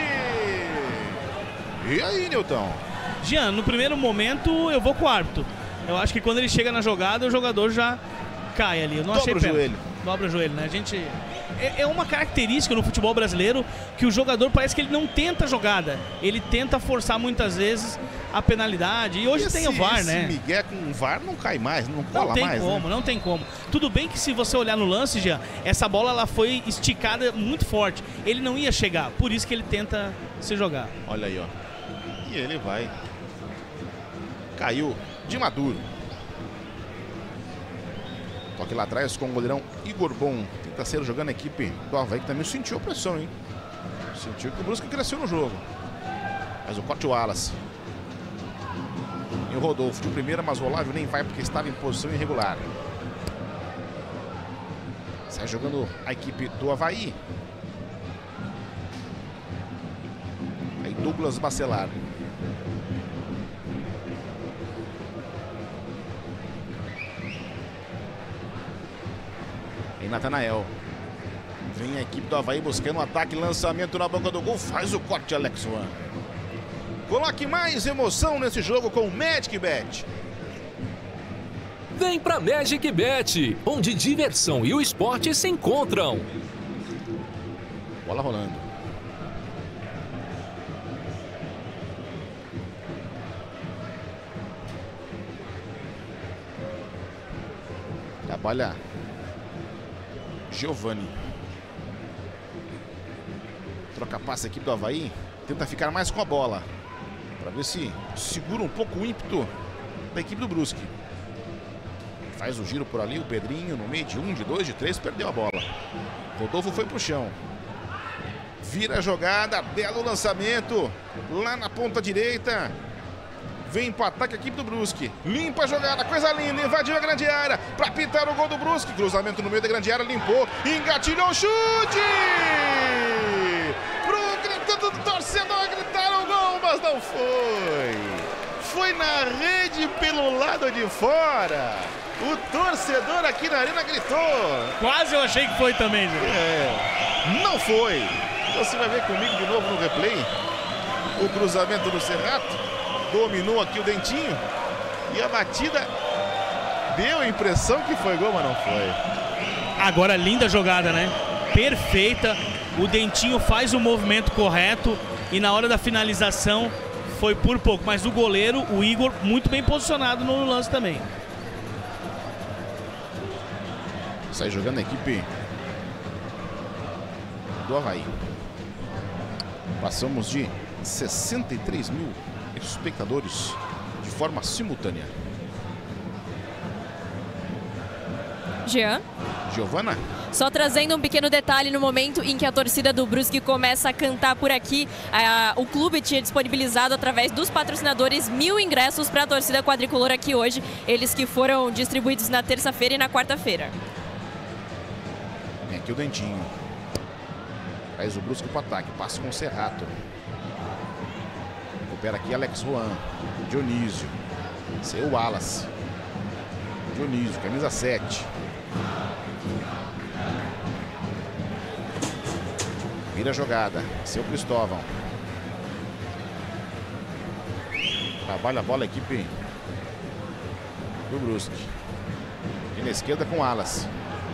E aí, Nilton? Jean, no primeiro momento eu vou com o árbitro. Eu acho que quando ele chega na jogada, o jogador já cai ali. Eu não achei pênalti. Dobra o joelho. Dobra o joelho, né? A gente... É uma característica no futebol brasileiro que o jogador parece que ele não tenta a jogada. Ele tenta forçar muitas vezes a penalidade. E hoje tem o VAR, né? Se Miguel com o VAR não cai mais, não cola mais. Não tem como, né? Não tem como. Tudo bem que se você olhar no lance, Jean, essa bola ela foi esticada muito forte. Ele não ia chegar, por isso que ele tenta se jogar. Olha aí, ó. E ele vai. Caiu de maduro. Toque lá atrás com o goleirão Igor Bom. Tenta ser jogando a equipe do Avaí, que também sentiu a pressão, hein? Sentiu que o Brusque cresceu no jogo. Mas o corte Wallace. E o Rodolfo de primeira, mas o Olávio nem vai porque estava em posição irregular. Sai jogando a equipe do Avaí. Aí Douglas Bacelar. E Natanael. Vem a equipe do Avaí buscando um ataque, lançamento na boca do gol, faz o corte Alex Juan. Coloque mais emoção nesse jogo com o Magic Bet. Vem pra Magic Bet, onde diversão e o esporte se encontram. Bola rolando. Trabalha Giovani. Troca passe a equipe do Avaí. Tenta ficar mais com a bola. Para ver se segura um pouco o ímpeto da equipe do Brusque. Faz o giro por ali, o Pedrinho no meio de 1, de 2, de 3, perdeu a bola. Rodolfo foi pro chão. Vira a jogada, belo lançamento. Lá na ponta direita. Vem para o ataque a equipe do Brusque. Limpa a jogada, coisa linda. Invadiu a grande área para pintar o gol do Brusque. Cruzamento no meio da grande área, limpou. Engatilhou o chute! Pro gritando do torcedor, gritaram o gol, mas não foi. Foi na rede pelo lado de fora. O torcedor aqui na arena gritou. Quase eu achei que foi também, né? Não foi. Você vai ver comigo de novo no replay. O cruzamento do Serrato. Dominou aqui o Dentinho. E a batida deu a impressão que foi gol, mas não foi. Agora, linda jogada, né? Perfeita. O Dentinho faz o movimento correto. E na hora da finalização foi por pouco. Mas o goleiro, o Igor, muito bem posicionado no lance também. Sai jogando a equipe do Avaí. Passamos de 63 mil espectadores de forma simultânea. Jean? Giovana? Só trazendo um pequeno detalhe, no momento em que a torcida do Brusque começa a cantar por aqui, o clube tinha disponibilizado através dos patrocinadores 1000 ingressos para a torcida quadricolor aqui hoje, eles que foram distribuídos na terça-feira e na quarta-feira. Vem aqui o Dentinho. Traz o Brusque para o ataque, passa com o Serrato. Recupera aqui Alex Juan, Dionísio, seu Wallace. Dionísio, camisa 7. Vira a jogada. Seu Cristóvão. Trabalha a bola a equipe do Brusque. E na esquerda com Alas.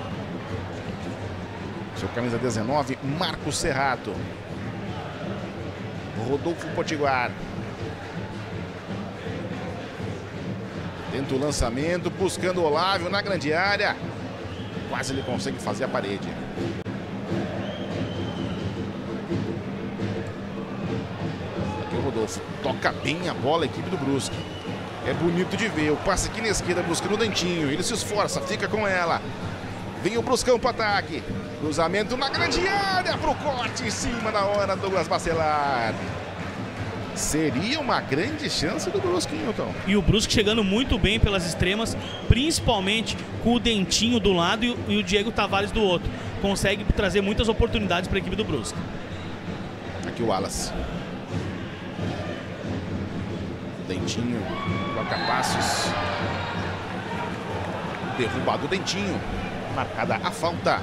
Seu camisa 19, Marcos Serrato. Rodolfo Potiguar. Tenta o lançamento, buscando o Olávio na grande área. Quase ele consegue fazer a parede. Aqui o Rodolfo. Toca bem a bola a equipe do Brusque. É bonito de ver. O passe aqui na esquerda buscando o Dentinho. Ele se esforça, fica com ela. Vem o Bruscão para ataque. Cruzamento na grande área pro corte em cima da hora, Douglas Bacelar. Seria uma grande chance do Brusque, Newton. E o Brusque chegando muito bem pelas extremas, principalmente com o Dentinho do lado e o Diego Tavares do outro. Consegue trazer muitas oportunidades para a equipe do Brusque. Aqui o Wallace. Dentinho, toca passos. Derrubado o Dentinho. Marcada a falta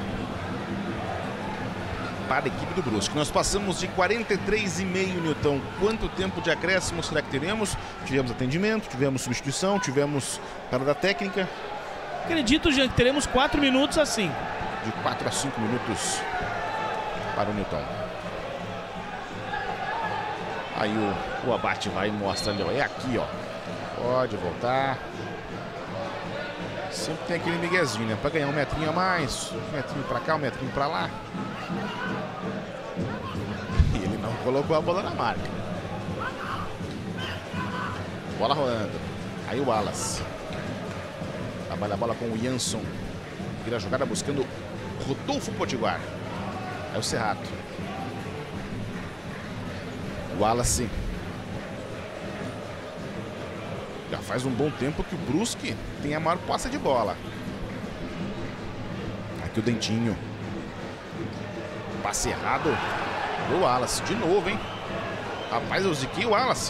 para a equipe do Brusque. Nós passamos de 43,5, Newton. Quanto tempo de acréscimo será que teremos? Tivemos atendimento, tivemos substituição, tivemos parada técnica. Acredito, Jean, que teremos 4 minutos assim. De 4 a 5 minutos para o Newton. Aí o abate vai e mostra ali, ó. É aqui, ó. Pode voltar. Sempre tem aquele miguezinho, né? Para ganhar um metrinho a mais, um metrinho para cá, um metrinho para lá. E ele não colocou a bola na marca. Bola rolando. Aí o Wallace. Trabalha a bola com o Jansson. Vira a jogada buscando Rodolfo Potiguar. É o Serrato. Wallace. Já faz um bom tempo que o Brusque tem a maior posse de bola. Aqui o Dentinho. Passe errado do Wallace. De novo, hein? Rapaz, eu ziquei o Wallace.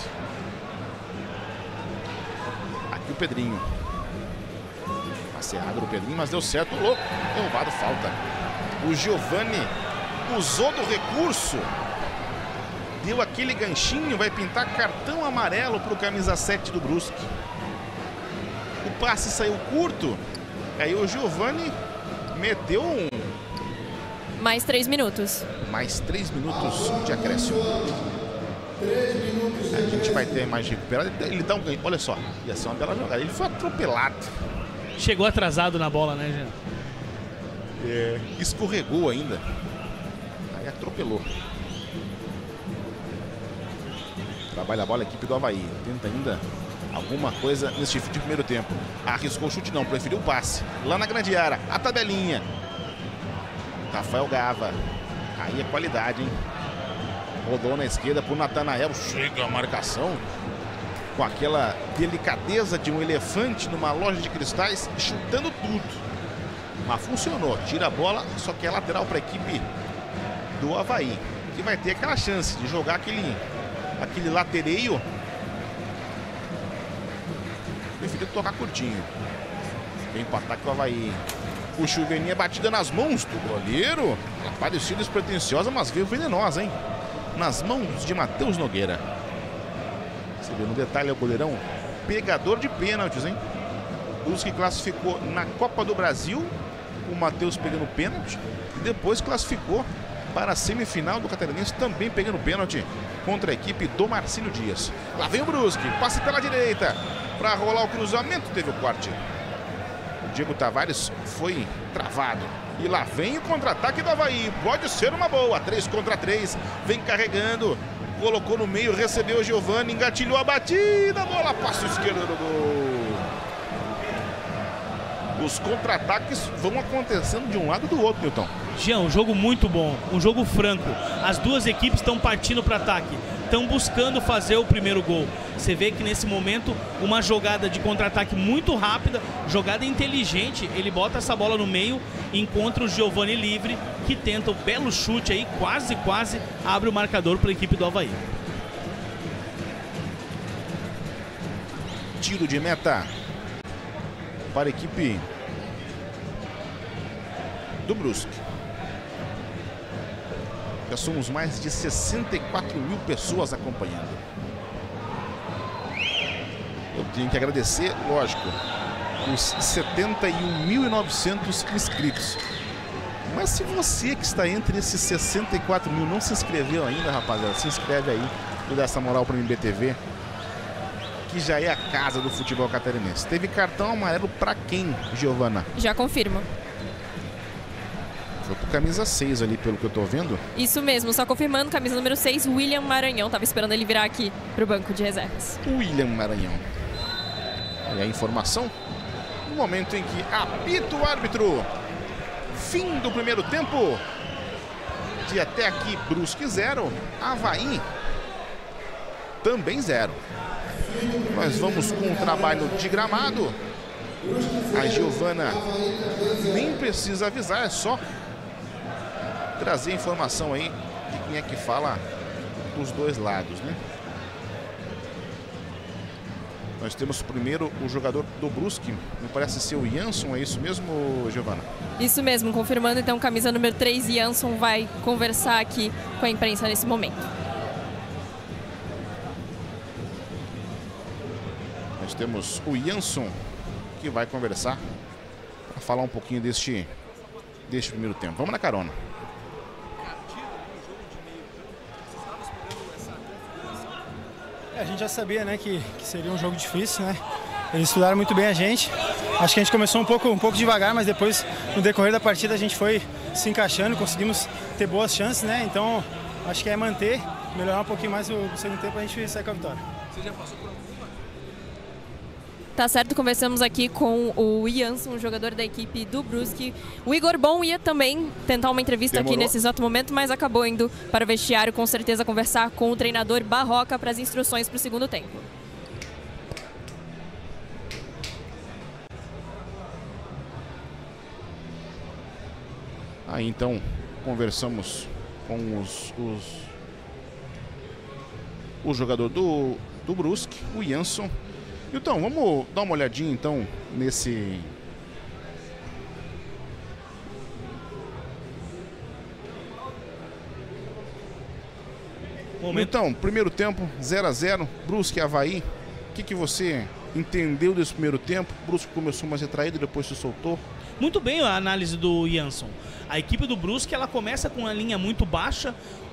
Aqui o Pedrinho. Passe errado do Pedrinho, mas deu certo. Louco. Derrubado, falta. O Giovani usou do recurso. Deu aquele ganchinho, vai pintar cartão amarelo para o camisa 7 do Brusque. O passe saiu curto. Aí o Giovani meteu um... Mais 3 minutos. Mais 3 minutos de acréscimo. A gente vai ter mais recuperado. Ele dá um ganho. Olha só, ia ser uma bela jogada. Ele foi atropelado. Chegou atrasado na bola, né, Jean? É, escorregou ainda. Aí atropelou. Trabalha a bola a equipe do Avaí. Tenta ainda alguma coisa nesse fim de primeiro tempo. Arriscou o chute não, preferiu o passe. Lá na grande área, a tabelinha. Rafael Gava. Aí é qualidade, hein? Rodou na esquerda pro Natanael. Chega a marcação. Com aquela delicadeza de um elefante numa loja de cristais, chutando tudo. Mas funcionou. Tira a bola, só que é lateral para a equipe do Avaí. Que vai ter aquela chance de jogar aquele latereio. Preferido tocar curtinho. Vem para ataque o Avaí. O Chuveninha batida nas mãos do goleiro. Parecida despretensiosa, mas veio venenosa, hein? Nas mãos de Matheus Nogueira. Você vê no detalhe, é o goleirão pegador de pênaltis, hein? Os que classificou na Copa do Brasil, o Matheus pegando pênalti. E depois classificou para a semifinal do Catarinense, também pegando pênalti contra a equipe do Marcílio Dias. Lá vem o Brusque, passe pela direita. Para rolar o cruzamento, teve o corte. O Diego Tavares foi travado. E lá vem o contra-ataque do Avaí. Pode ser uma boa. 3 contra 3. Vem carregando. Colocou no meio, recebeu o Giovani. Engatilhou a batida. Bola, passo esquerdo do gol. Os contra-ataques vão acontecendo de um lado e do outro, Newton. Jean, um jogo muito bom. Um jogo franco. As duas equipes estão partindo para ataque. Estão buscando fazer o primeiro gol. Você vê que nesse momento uma jogada de contra-ataque muito rápida, jogada inteligente. Ele bota essa bola no meio, encontra o Giovani livre, que tenta o belo chute aí, quase abre o marcador para a equipe do Avaí. Tiro de meta para a equipe do Brusque. Já somos mais de 64 mil pessoas acompanhando. Eu tenho que agradecer, lógico, os 71.900 inscritos. Mas se você que está entre esses 64 mil não se inscreveu ainda, rapaziada, se inscreve aí e dá essa moral para o MBTV, que já é a casa do futebol catarinense. Teve cartão amarelo para quem, Giovana? Já confirmo. Foi pro camisa 6 ali, pelo que eu tô vendo. Isso mesmo, só confirmando, camisa número 6, William Maranhão. Tava esperando ele virar aqui pro banco de reservas. William Maranhão. E a informação, no momento em que apita o árbitro. Fim do primeiro tempo. De até aqui, Brusque 0, Avaí também 0. Nós vamos com o trabalho de gramado. A Giovana nem precisa avisar, é só trazer informação aí de quem é que fala dos dois lados, né? Nós temos primeiro o jogador do Brusque, me parece ser o Jansson, é isso mesmo, Giovana? Isso mesmo, confirmando então, camisa número 3, Jansson vai conversar aqui com a imprensa nesse momento. Nós temos o Jansson, que vai conversar para falar um pouquinho deste primeiro tempo. Vamos na carona. A gente já sabia, né, que seria um jogo difícil, né? Eles estudaram muito bem a gente. Acho que a gente começou um pouco devagar, mas depois, no decorrer da partida, a gente foi se encaixando, conseguimos ter boas chances, né? Então, acho que é manter, melhorar um pouquinho mais o segundo tempo, a gente sair com a vitória. Você já passou por alguma? Tá certo, conversamos aqui com o Jansson, jogador da equipe do Brusque. O Igor Bom ia também tentar uma entrevista aqui nesse exato momento, mas acabou indo para o vestiário, com certeza conversar com o treinador Barroca para as instruções para o segundo tempo. Aí então conversamos com o jogador do Brusque, o Jansson. Então, vamos dar uma olhadinha então nesse... Então, primeiro tempo, 0 a 0, Brusque e Avaí. O que você entendeu desse primeiro tempo? O Brusque começou mais retraído e depois se soltou. Muito bem a análise do Jansson. A equipe do Brusque, ela começa com uma linha muito baixa.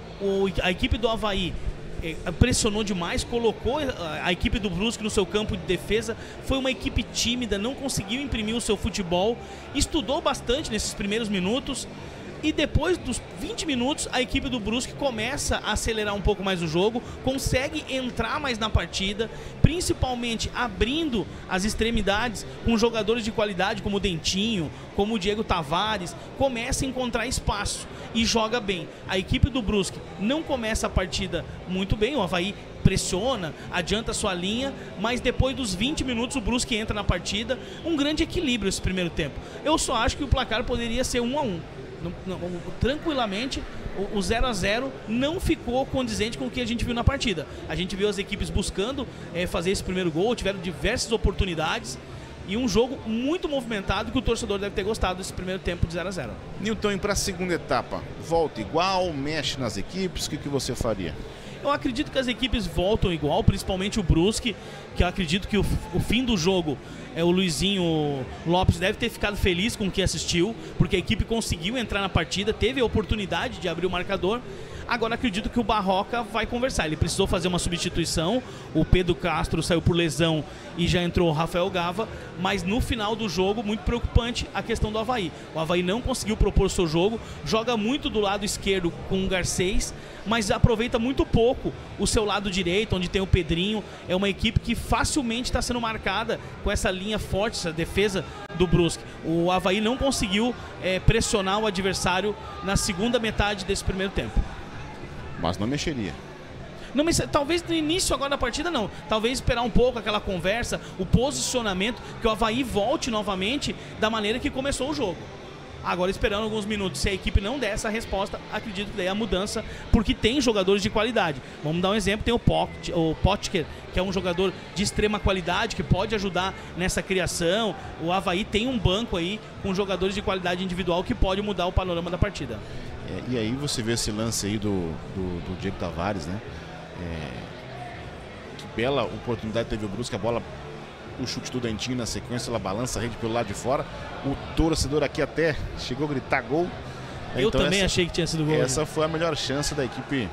A equipe do Avaí pressionou demais, colocou a equipe do Brusque no seu campo de defesa. Foi uma equipe tímida, não conseguiu imprimir o seu futebol, estudou bastante nesses primeiros minutos. E depois dos 20 minutos, a equipe do Brusque começa a acelerar um pouco mais o jogo, consegue entrar mais na partida, principalmente abrindo as extremidades com jogadores de qualidade como o Dentinho, como o Diego Tavares, começa a encontrar espaço e joga bem. A equipe do Brusque não começa a partida muito bem, o Avaí pressiona, adianta sua linha, mas depois dos 20 minutos o Brusque entra na partida. Um grande equilíbrio esse primeiro tempo. Eu só acho que o placar poderia ser 1 a 1. Tranquilamente, o 0 a 0 não ficou condizente com o que a gente viu na partida. A gente viu as equipes buscando fazer esse primeiro gol, tiveram diversas oportunidades e um jogo muito movimentado que o torcedor deve ter gostado desse primeiro tempo de 0 a 0. Nilton, e para a segunda etapa, volta igual, mexe nas equipes, o que você faria? Eu acredito que as equipes voltam igual, principalmente o Brusque, que eu acredito que o fim do jogo, o Luizinho Lopes deve ter ficado feliz com o que assistiu, porque a equipe conseguiu entrar na partida, teve a oportunidade de abrir o marcador. Agora acredito que o Barroca vai conversar. Ele precisou fazer uma substituição. O Pedro Castro saiu por lesão e já entrou o Rafael Gava. Mas no final do jogo, muito preocupante a questão do Avaí. O Avaí não conseguiu propor seu jogo. Joga muito do lado esquerdo com o Garcês, mas aproveita muito pouco o seu lado direito, onde tem o Pedrinho. É uma equipe que facilmente está sendo marcada com essa linha forte, essa defesa do Brusque. O Avaí não conseguiu pressionar o adversário na segunda metade desse primeiro tempo. Mas não mexeria. Não, mas talvez no início agora da partida não. Talvez esperar um pouco aquela conversa, o posicionamento, que o Avaí volte novamente da maneira que começou o jogo. Agora esperando alguns minutos. Se a equipe não der essa resposta, acredito que daí a mudança, porque tem jogadores de qualidade. Vamos dar um exemplo, tem o Potker, que é um jogador de extrema qualidade, que pode ajudar nessa criação. O Avaí tem um banco aí com jogadores de qualidade individual que pode mudar o panorama da partida. E aí você vê esse lance aí do Diego Tavares, né? Que bela oportunidade teve o Brusque, a bola, o chute do Dentinho na sequência, ela balança a rede pelo lado de fora. O torcedor aqui até chegou a gritar gol. Eu então também achei que tinha sido gol. Essa foi a melhor chance da equipe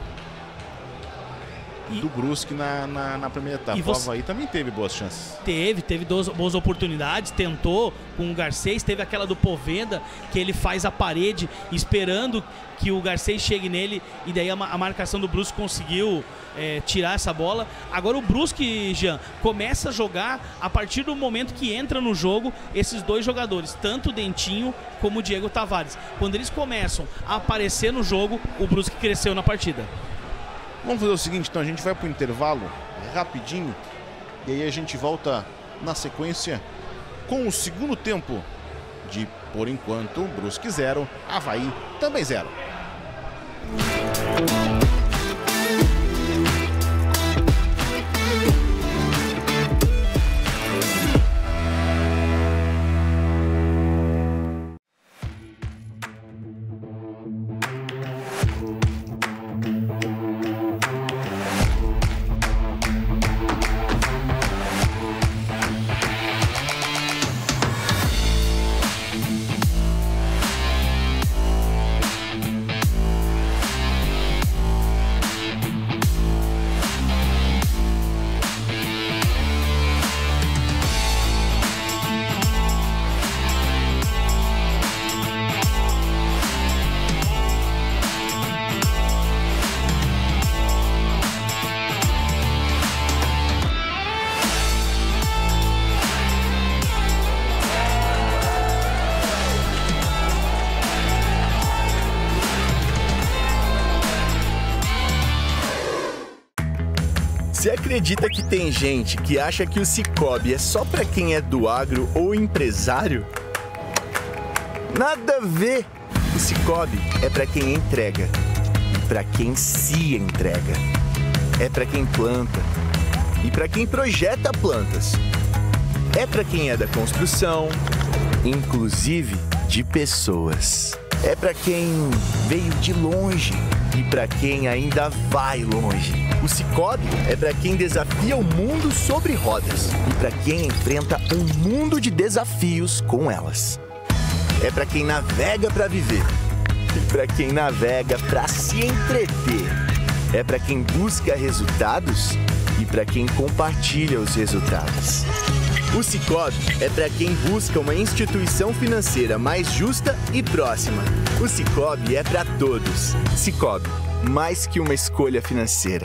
do Brusque na primeira etapa. O Avaí também teve boas chances. Teve boas oportunidades, tentou com o Garcês, teve aquela do Poveda, que ele faz a parede esperando que o Garcês chegue nele, e daí a marcação do Brusque conseguiu tirar essa bola. Agora o Brusque, Jean, começa a jogar a partir do momento que entra no jogo esses dois jogadores, tanto o Dentinho como o Diego Tavares. Quando eles começam a aparecer no jogo, o Brusque cresceu na partida. Vamos fazer o seguinte, então, a gente vai para o intervalo rapidinho e aí a gente volta na sequência com o segundo tempo de, por enquanto, Brusque 0, Avaí também 0. Você acredita que tem gente que acha que o Cicobi é só para quem é do agro ou empresário? Nada a ver! O Cicobi é para quem entrega e para quem se entrega. É para quem planta e para quem projeta plantas. É para quem é da construção, inclusive de pessoas. É para quem veio de longe e para quem ainda vai longe. O Cicobi é para quem desafia o mundo sobre rodas e para quem enfrenta um mundo de desafios com elas. É para quem navega para viver e para quem navega para se entreter. É para quem busca resultados e para quem compartilha os resultados. O Cicobi é para quem busca uma instituição financeira mais justa e próxima. O Cicobi é para todos. Cicobi, mais que uma escolha financeira.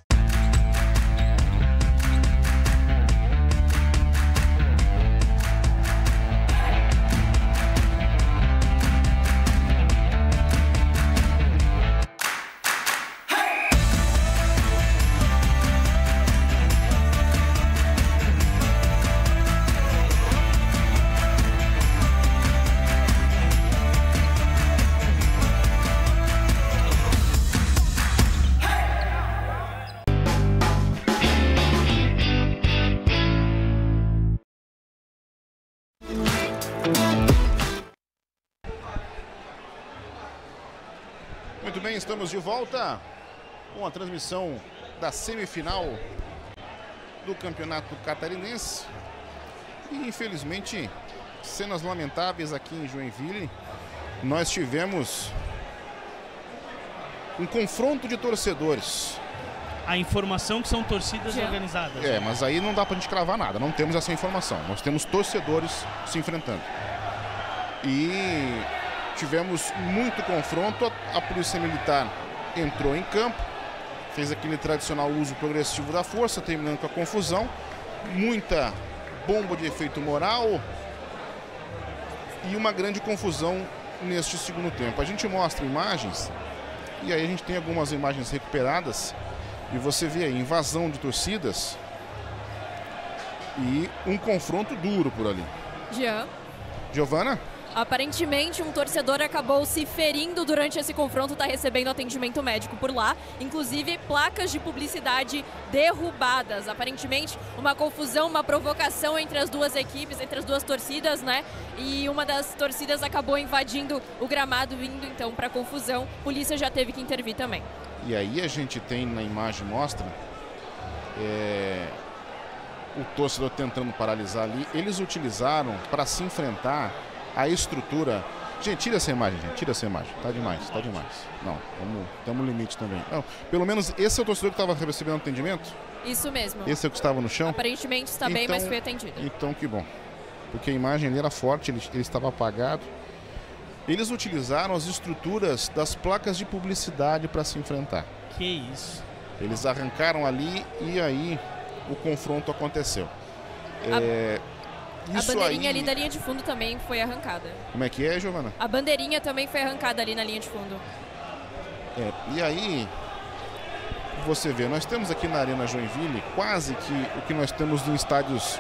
Muito bem, estamos de volta com a transmissão da semifinal do Campeonato Catarinense. E, infelizmente, cenas lamentáveis aqui em Joinville. Nós tivemos um confronto de torcedores. A informação que são torcidas organizadas. É, mas aí não dá pra gente cravar nada, não temos essa informação. Nós temos torcedores se enfrentando. E tivemos muito confronto, a Polícia Militar entrou em campo, fez aquele tradicional uso progressivo da força, terminando com a confusão, muita bomba de efeito moral e uma grande confusão neste segundo tempo. A gente mostra imagens, e aí a gente tem algumas imagens recuperadas, e você vê aí invasão de torcidas e um confronto duro por ali. Jean. Giovana? Aparentemente, um torcedor acabou se ferindo durante esse confronto, está recebendo atendimento médico por lá. Inclusive, placas de publicidade derrubadas. Aparentemente, uma confusão, uma provocação entre as duas equipes, entre as duas torcidas, né? E uma das torcidas acabou invadindo o gramado, vindo então para confusão. A polícia já teve que intervir também. E aí a gente tem na imagem, mostra o torcedor tentando paralisar ali. Eles utilizaram para se enfrentar a estrutura. Gente, tira essa imagem, gente. Tira essa imagem. Tá demais, tá demais. Não, temos um limite também. Não, pelo menos esse é o torcedor que estava recebendo atendimento? Isso mesmo. Esse é o que estava no chão? Aparentemente está bem, mas foi atendido. Então que bom. Porque a imagem ali era forte, ele estava apagado. Eles utilizaram as estruturas das placas de publicidade para se enfrentar. Que isso. Eles arrancaram ali e aí o confronto aconteceu. A bandeirinha ali da linha de fundo também foi arrancada. Como é que é, Giovana? A bandeirinha também foi arrancada ali na linha de fundo. E aí, você vê, nós temos aqui na Arena Joinville quase que o que nós temos em estádios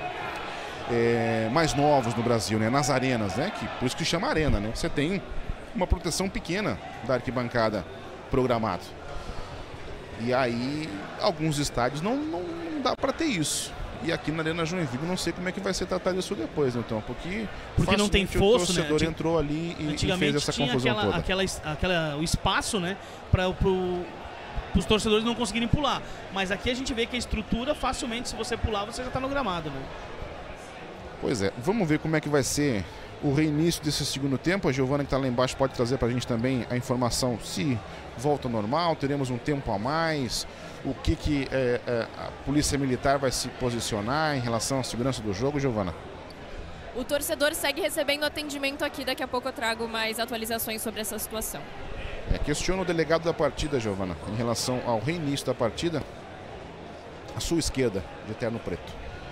mais novos no Brasil, né? Nas arenas, né? Por isso que chama arena, né? Você tem uma proteção pequena da arquibancada programado. E aí, alguns estádios não dá para ter isso. E aqui na Arena Joinville, não sei como é que vai ser tratado isso depois, então, porque não tem fosso, o torcedor entrou ali e fez essa confusão toda. O espaço, né, para os torcedores não conseguirem pular. Mas aqui a gente vê que a estrutura, facilmente, se você pular, você já está no gramado, né? Pois é, vamos ver como é que vai ser o reinício desse segundo tempo. A Giovana, que está lá embaixo, pode trazer para a gente também a informação se volta ao normal, teremos um tempo a mais, o que a Polícia Militar vai se posicionar em relação à segurança do jogo, Giovana? O torcedor segue recebendo atendimento aqui, daqui a pouco eu trago mais atualizações sobre essa situação. Questiono o delegado da partida, Giovana, em relação ao reinício da partida, à sua esquerda, de terno preto.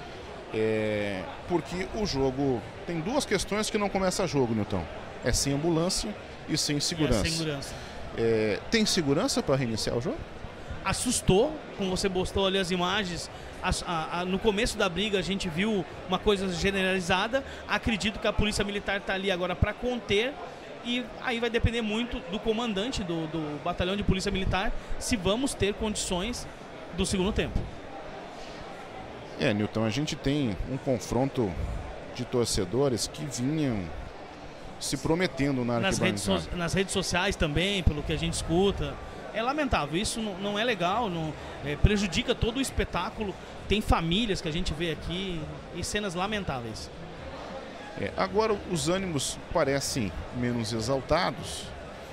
Porque o jogo tem duas questões que não começa jogo, Nilton. É sem ambulância e sem segurança. Tem segurança para reiniciar o jogo? Assustou, como você postou ali as imagens. No começo da briga a gente viu uma coisa generalizada. Acredito que a Polícia Militar está ali agora para conter. E aí vai depender muito do comandante do batalhão de Polícia Militar se vamos ter condições do segundo tempo. Nilton, a gente tem um confronto de torcedores que vinham se prometendo na arquibancada. Nas redes sociais também, pelo que a gente escuta. É lamentável, isso não é legal, prejudica todo o espetáculo. Tem famílias que a gente vê aqui e cenas lamentáveis. Agora os ânimos parecem menos exaltados.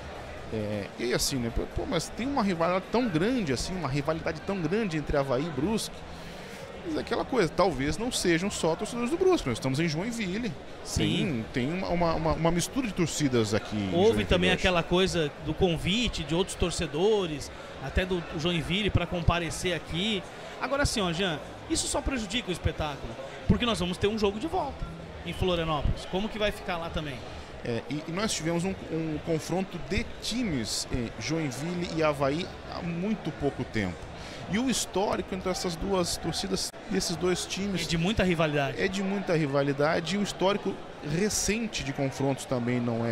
E assim, né? Mas tem uma rivalidade tão grande assim, entre Avaí e Brusque. Mas é aquela coisa, talvez não sejam só torcedores do Brusque, nós estamos em Joinville. Sim. Tem uma mistura de torcidas aqui. Houve também aquela coisa do convite de outros torcedores, até do Joinville, para comparecer aqui. Agora sim, Jean, isso só prejudica o espetáculo, porque nós vamos ter um jogo de volta em Florianópolis. Como que vai ficar lá também? E nós tivemos um confronto de times, Joinville e Avaí, há muito pouco tempo. E o histórico entre essas duas torcidas, desses dois times... É de muita rivalidade. E o histórico recente de confrontos também não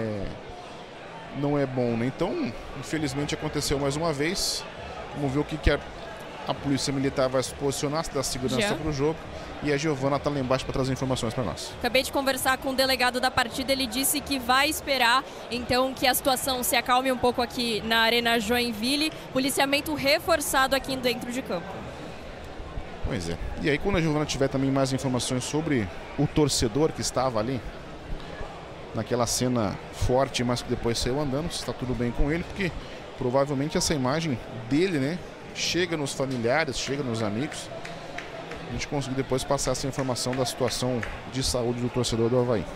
é bom, né? Então, infelizmente aconteceu mais uma vez. Vamos ver o que a Polícia Militar vai se posicionar, se dá segurança para o jogo. E a Giovana está lá embaixo para trazer informações para nós. Acabei de conversar com o delegado da partida, ele disse que vai esperar então que a situação se acalme um pouco aqui na Arena Joinville. Policiamento reforçado aqui dentro de campo. Pois é. E aí quando a Giovana tiver também mais informações sobre o torcedor que estava ali, naquela cena forte, mas que depois saiu andando, se está tudo bem com ele, porque provavelmente essa imagem dele, né, chega nos familiares, chega nos amigos. A gente conseguiu depois passar essa informação da situação de saúde do torcedor do Avaí.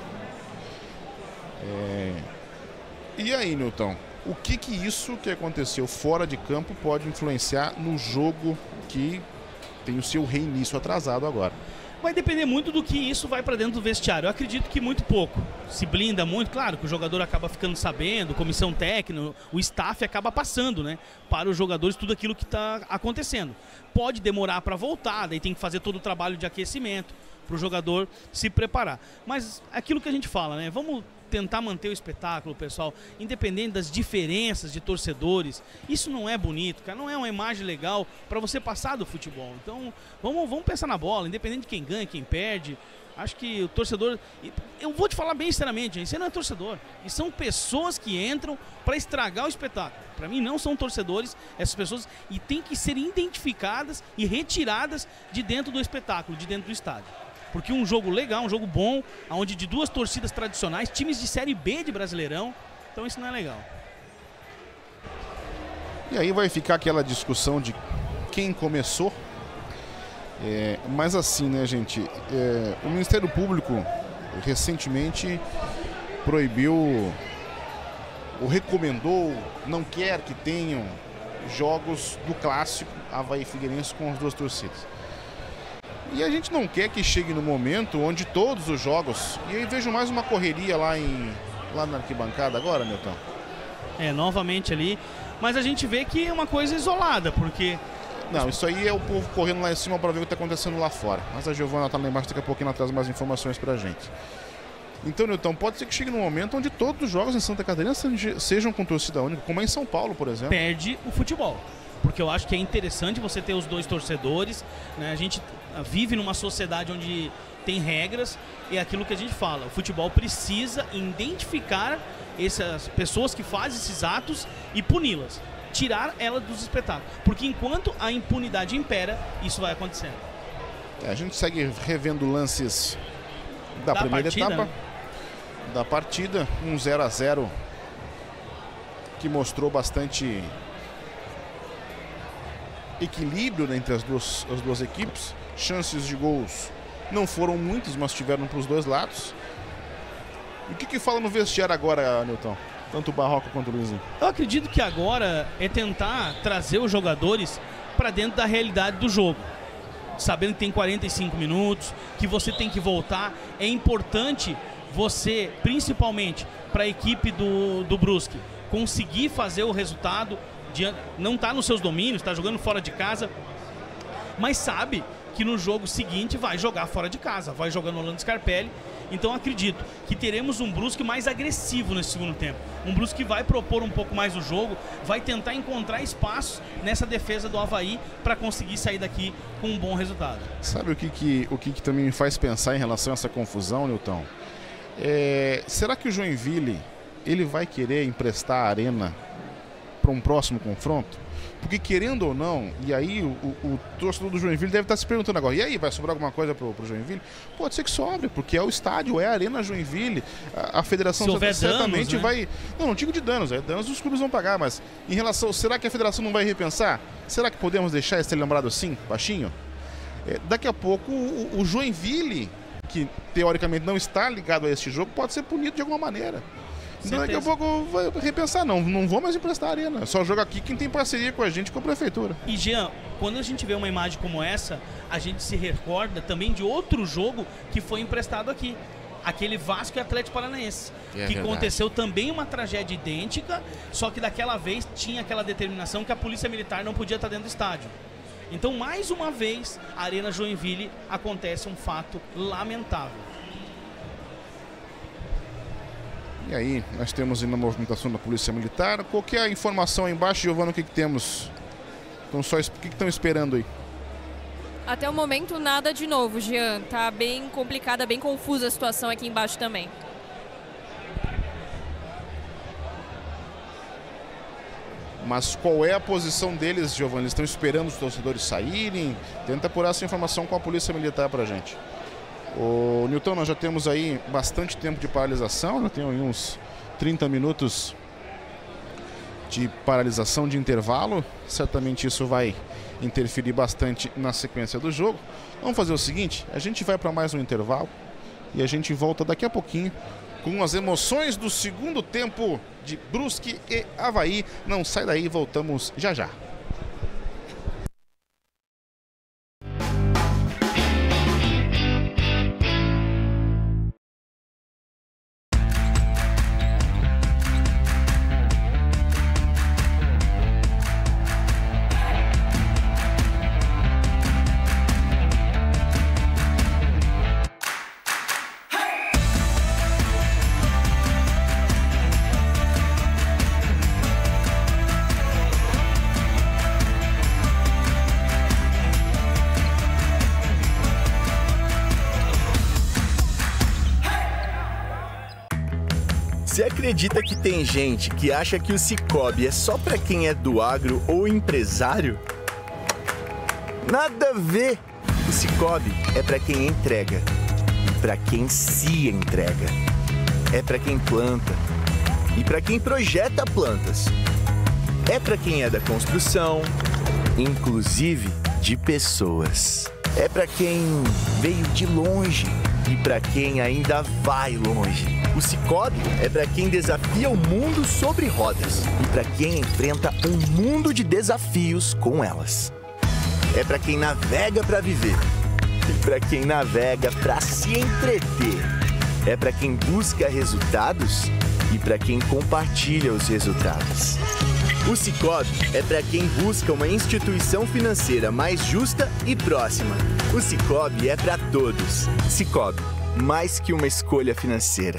E aí, Nilton, o que isso que aconteceu fora de campo pode influenciar no jogo que tem o seu reinício atrasado agora? Vai depender muito do que isso vai para dentro do vestiário. Eu acredito que muito pouco. Se blinda muito, claro que o jogador acaba ficando sabendo, comissão técnica, o staff acaba passando, né, para os jogadores tudo aquilo que está acontecendo. Pode demorar para voltar, daí tem que fazer todo o trabalho de aquecimento. para o jogador se preparar. Mas aquilo que a gente fala, né? Vamos tentar manter o espetáculo, pessoal, independente das diferenças de torcedores. Isso não é bonito, cara, não é uma imagem legal para você passar do futebol. Então, vamos pensar na bola, independente de quem ganha, quem perde. Acho que o torcedor... Eu vou te falar bem sinceramente, gente, você não é torcedor. E são pessoas que entram para estragar o espetáculo. Para mim, não são torcedores essas pessoas e tem que ser identificadas e retiradas de dentro do espetáculo, de dentro do estádio. Porque um jogo legal, um jogo bom, onde de duas torcidas tradicionais, times de Série B de Brasileirão, então isso não é legal. E aí vai ficar aquela discussão de quem começou. Mas assim, né, gente, o Ministério Público recentemente proibiu ou recomendou, não quer que tenham jogos do clássico Avaí Figueirense com as duas torcidas. E a gente não quer que chegue no momento onde todos os jogos... E aí vejo mais uma correria lá na arquibancada agora, Nilton. Novamente ali. Mas a gente vê que é uma coisa isolada, porque... Não, isso aí é o povo correndo lá em cima para ver o que está acontecendo lá fora. Mas a Giovana está lá embaixo, daqui a pouquinho ela traz mais informações para a gente. Então, Nilton, pode ser que chegue num momento onde todos os jogos em Santa Catarina sejam com torcida única, como é em São Paulo, por exemplo. Perde o futebol. Porque eu acho que é interessante você ter os dois torcedores, né? A gente vive numa sociedade onde tem regras, e é aquilo que a gente fala, o futebol precisa identificar essas pessoas que fazem esses atos e puni-las, tirar elas dos espetáculos, porque enquanto a impunidade impera, isso vai acontecendo. A gente segue revendo lances da primeira etapa, da partida, 0-0, que mostrou bastante equilíbrio, né, entre as duas equipes. Chances de gols não foram muitas, mas tiveram para os dois lados. E o que fala no vestiário agora, Nilton? Tanto o Barroca quanto o Luizinho. Eu acredito que agora é tentar trazer os jogadores para dentro da realidade do jogo, sabendo que tem 45 minutos, que você tem que voltar. É importante você, principalmente para a equipe do Brusque, conseguir fazer o resultado. Não está nos seus domínios, está jogando fora de casa, mas sabe que no jogo seguinte vai jogar fora de casa, vai jogar no Orlando Scarpelli. Então acredito que teremos um Brusque mais agressivo nesse segundo tempo, um Brusque que vai propor um pouco mais o jogo, vai tentar encontrar espaço nessa defesa do Avaí para conseguir sair daqui com um bom resultado. Sabe o que também me faz pensar em relação a essa confusão, Nilton? Será que o Joinville ele vai querer emprestar a arena para um próximo confronto? Porque querendo ou não, e aí o torcedor do Joinville deve estar se perguntando agora, e aí, vai sobrar alguma coisa pro Joinville? Pode ser que sobre, porque é o estádio, é a Arena Joinville, a federação certamente danos, né? vai... Não digo de danos, danos os clubes vão pagar, mas em relação, será que a federação não vai repensar? Será que podemos deixar esse lembrado assim, baixinho? Daqui a pouco o Joinville, que teoricamente não está ligado a este jogo, pode ser punido de alguma maneira. Então daqui a pouco vai repensar, não vou mais emprestar a arena, só joga aqui quem tem parceria com a gente, com a prefeitura. E Jean, quando a gente vê uma imagem como essa, a gente se recorda também de outro jogo que foi emprestado aqui, aquele Vasco e Atlético Paranaense, que aconteceu também uma tragédia idêntica, só que daquela vez tinha aquela determinação que a polícia militar não podia estar dentro do estádio. Então, mais uma vez, a Arena Joinville acontece um fato lamentável. E aí, nós temos aí na movimentação da Polícia Militar. Qual que é a informação aí embaixo, Giovana? O que temos? O que estão esperando aí? Até o momento, nada de novo, Jean. Tá bem complicada, bem confusa a situação aqui embaixo também. Mas qual é a posição deles, Giovana? Eles estão esperando os torcedores saírem? Tenta apurar essa informação com a Polícia Militar pra gente. Ô, Nilton, nós já temos aí bastante tempo de paralisação, já tem aí uns 30 minutos de paralisação de intervalo. Certamente isso vai interferir bastante na sequência do jogo. Vamos fazer o seguinte, a gente vai para mais um intervalo e a gente volta daqui a pouquinho com as emoções do segundo tempo de Brusque e Avaí. Não sai daí, voltamos já já. Você acredita que tem gente que acha que o Cicobi é só para quem é do agro ou empresário? Nada a ver! O Cicobi é para quem entrega e para quem se entrega. É para quem planta e para quem projeta plantas. É para quem é da construção, inclusive de pessoas. É para quem veio de longe e para quem ainda vai longe. O Cicobi é para quem desafia o mundo sobre rodas e para quem enfrenta um mundo de desafios com elas. É para quem navega para viver e para quem navega para se entreter. É para quem busca resultados e para quem compartilha os resultados. O Cicobi é para quem busca uma instituição financeira mais justa e próxima. O Cicobi é para todos. Cicobi, mais que uma escolha financeira.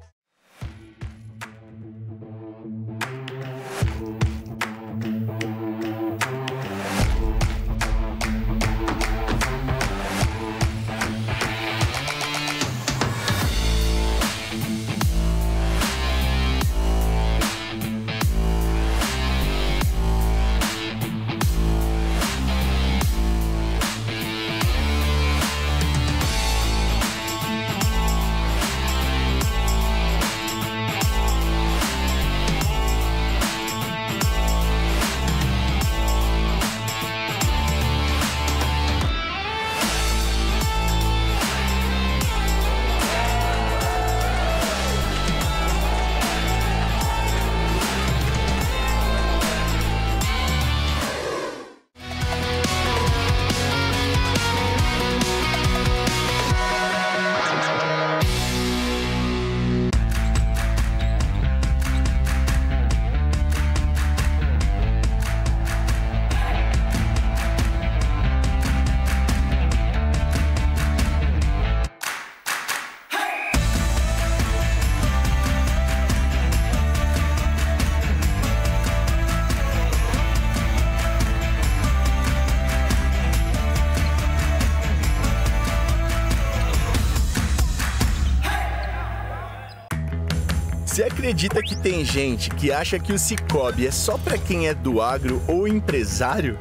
Você acredita que tem gente que acha que o Cicobi é só para quem é do agro ou empresário?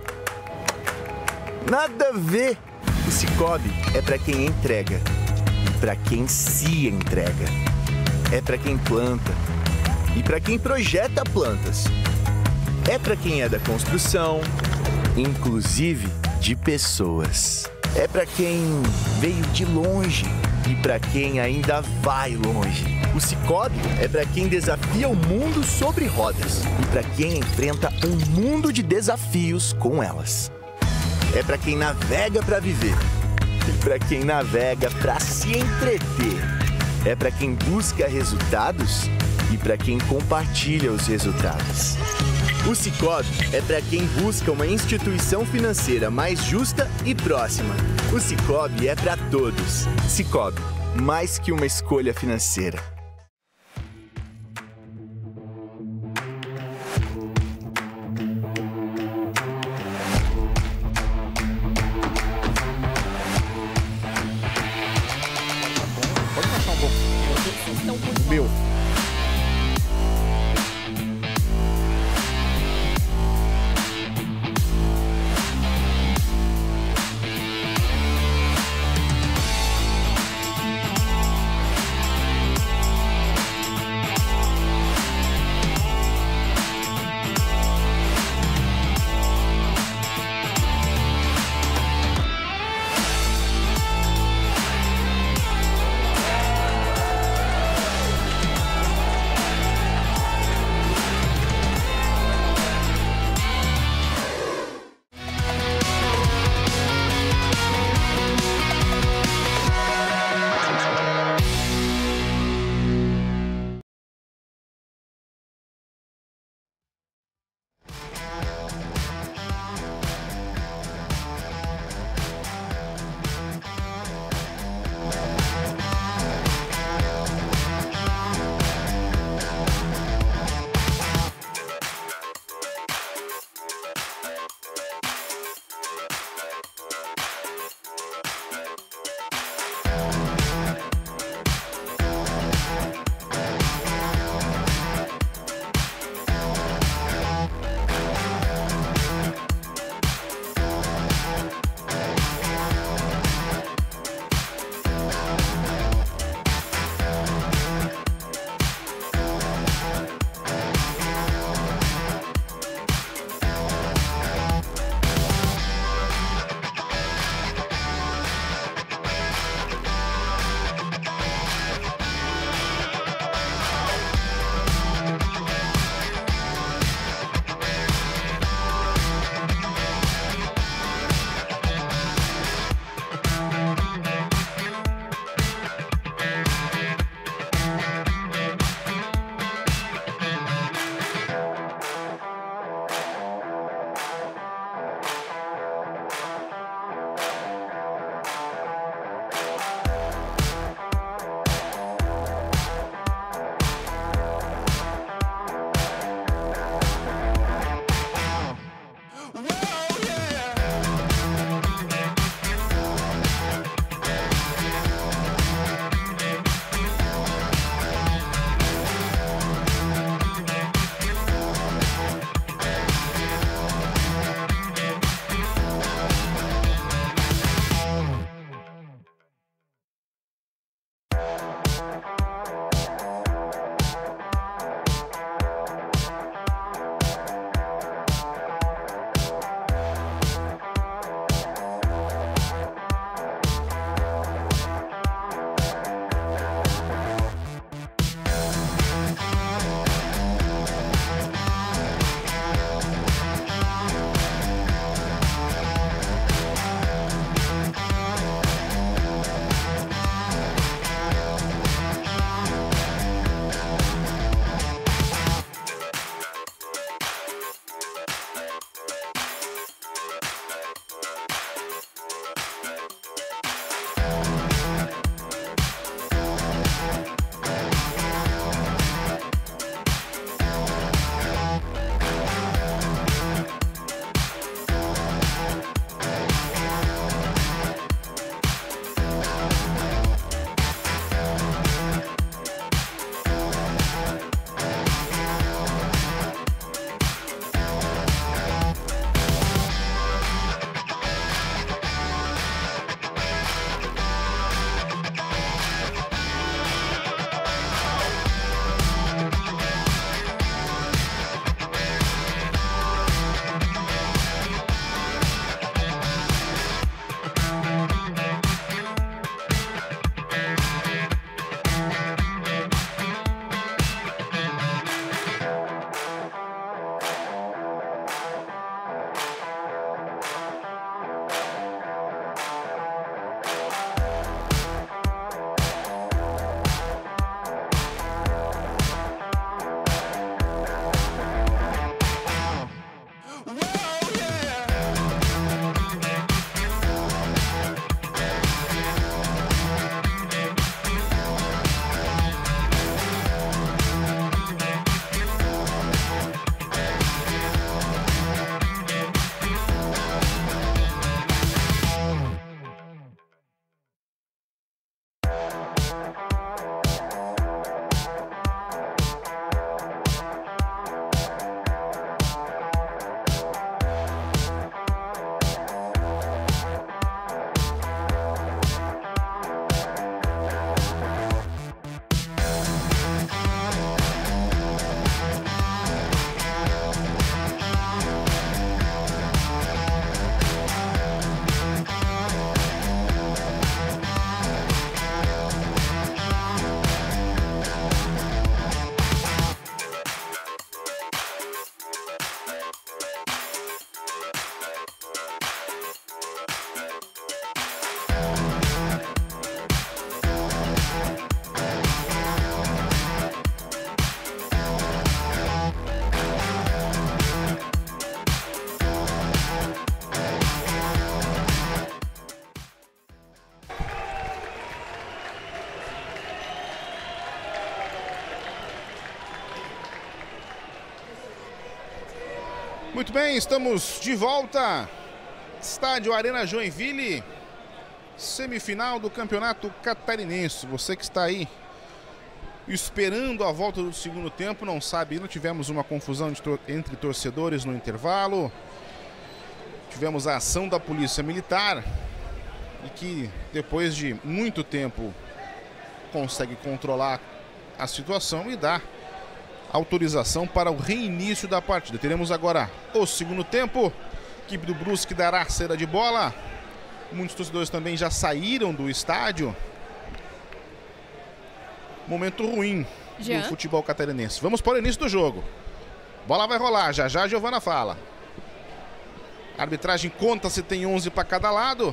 Nada a ver! O Cicobi é para quem entrega e para quem se entrega. É para quem planta e para quem projeta plantas. É para quem é da construção, inclusive de pessoas. É para quem veio de longe e para quem ainda vai longe. O Cicobi é para quem desafia o mundo sobre rodas e para quem enfrenta um mundo de desafios com elas. É para quem navega para viver e para quem navega para se entreter. É para quem busca resultados e para quem compartilha os resultados. O Cicobi é para quem busca uma instituição financeira mais justa e próxima. O Cicobi é para todos. Cicobi, mais que uma escolha financeira. Pode baixar um pouco. Meu. Muito bem, estamos de volta. Estádio Arena Joinville, semifinal do Campeonato Catarinense. Você que está aí esperando a volta do segundo tempo, não sabe, não tivemos uma confusão entre torcedores no intervalo. Tivemos a ação da Polícia Militar e que depois de muito tempo consegue controlar a situação e dar autorização para o reinício da partida. Teremos agora o segundo tempo. A equipe do Brusque dará saída de bola. Muitos torcedores também já saíram do estádio. Momento ruim do futebol catarinense. Vamos para o início do jogo. Bola vai rolar, já já a Giovana fala. A arbitragem conta se tem 11 para cada lado.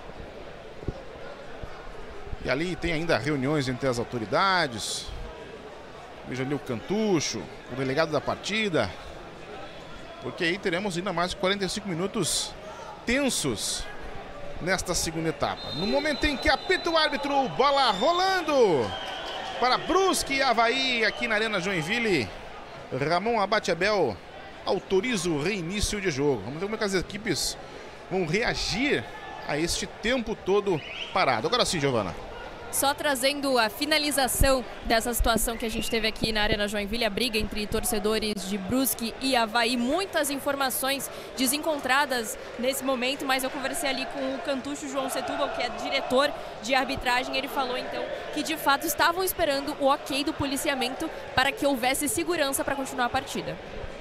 E ali tem ainda reuniões entre as autoridades. Veja ali o Cantucho, o delegado da partida. Porque aí teremos ainda mais de 45 minutos tensos nesta segunda etapa. No momento em que apita o árbitro, bola rolando para Brusque e Avaí aqui na Arena Joinville. Ramon Abate-Abel autoriza o reinício de jogo. Vamos ver como é que as equipes vão reagir a este tempo todo parado. Agora sim, Giovana. Só trazendo a finalização dessa situação que a gente teve aqui na Arena Joinville, a briga entre torcedores de Brusque e Avaí. Muitas informações desencontradas nesse momento, mas eu conversei ali com o Cantucho João Setúbal, que é diretor de arbitragem. Ele falou então que de fato estavam esperando o ok do policiamento para que houvesse segurança para continuar a partida.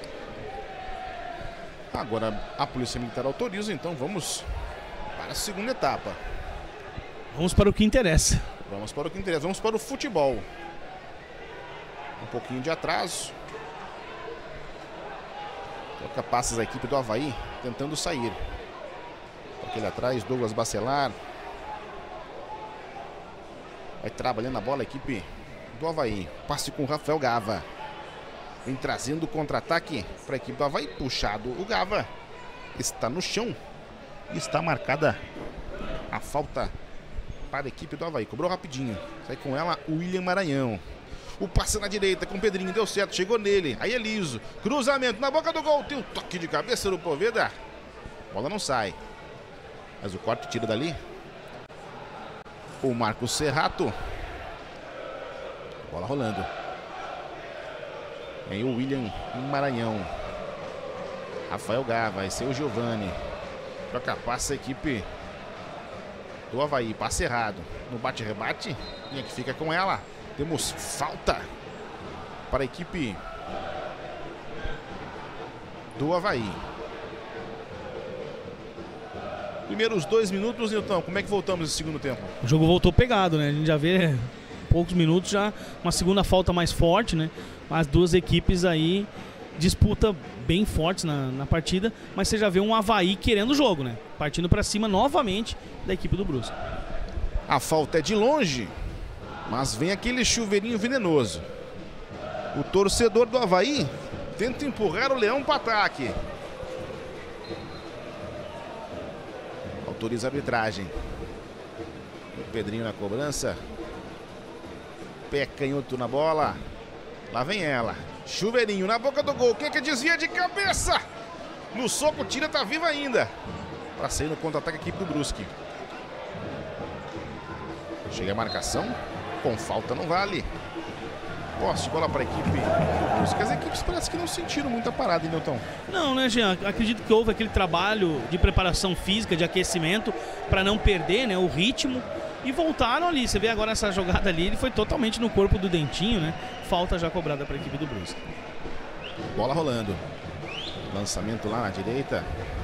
Agora a Polícia Militar autoriza, então vamos para a segunda etapa. Vamos para o que interessa. Vamos para o que interessa, vamos para o futebol. Um pouquinho de atraso. Toca passes a equipe do Avaí, tentando sair. Aquele atrás, Douglas Bacelar. Vai trabalhando a bola a equipe do Avaí. Passe com o Rafael Gava. Vem trazendo o contra-ataque para a equipe do Avaí. Puxado o Gava. Está no chão. E está marcada a falta para a equipe do Avaí. Cobrou rapidinho. Sai com ela o William Maranhão. O passe na direita com o Pedrinho. Deu certo. Chegou nele. Aí é liso. Cruzamento na boca do gol. Tem um toque de cabeça do Poveda. A bola não sai. Mas o corte tira dali. O Marcos Serrato. Bola rolando. Aí o William Maranhão. Rafael Gava. Vai ser o Giovani. Troca passe a equipe do Avaí, passe errado. No bate-rebate, quem é que fica com ela? Temos falta para a equipe do Avaí. Primeiros 2 minutos, Nilton, como é que voltamos nesse segundo tempo? O jogo voltou pegado, né? A gente já vê poucos minutos já uma segunda falta mais forte, né? As duas equipes aí disputa bem fortes na partida, mas você já vê um Avaí querendo o jogo, né? Partindo para cima novamente da equipe do Brusque. A falta é de longe, mas vem aquele chuveirinho venenoso. O torcedor do Avaí tenta empurrar o Leão para ataque. Autoriza a arbitragem. O Pedrinho na cobrança. Pé canhoto na bola. Lá vem ela. Chuveirinho na boca do gol. Quem é que desvia de cabeça? No soco, tira, tá viva ainda. Para sair no contra-ataque a equipe do Brusque. Chega a marcação. Com falta não vale. Posse de bola para a equipe do Brusque. As equipes parece que não sentiram muita parada, hein, Nilton? Não, né, Jean? Acredito que houve aquele trabalho de preparação física, de aquecimento, para não perder, né, o ritmo. E voltaram ali. Você vê agora essa jogada ali, ele foi totalmente no corpo do Dentinho, né? Falta já cobrada para a equipe do Brusque. Bola rolando. Lançamento lá na direita.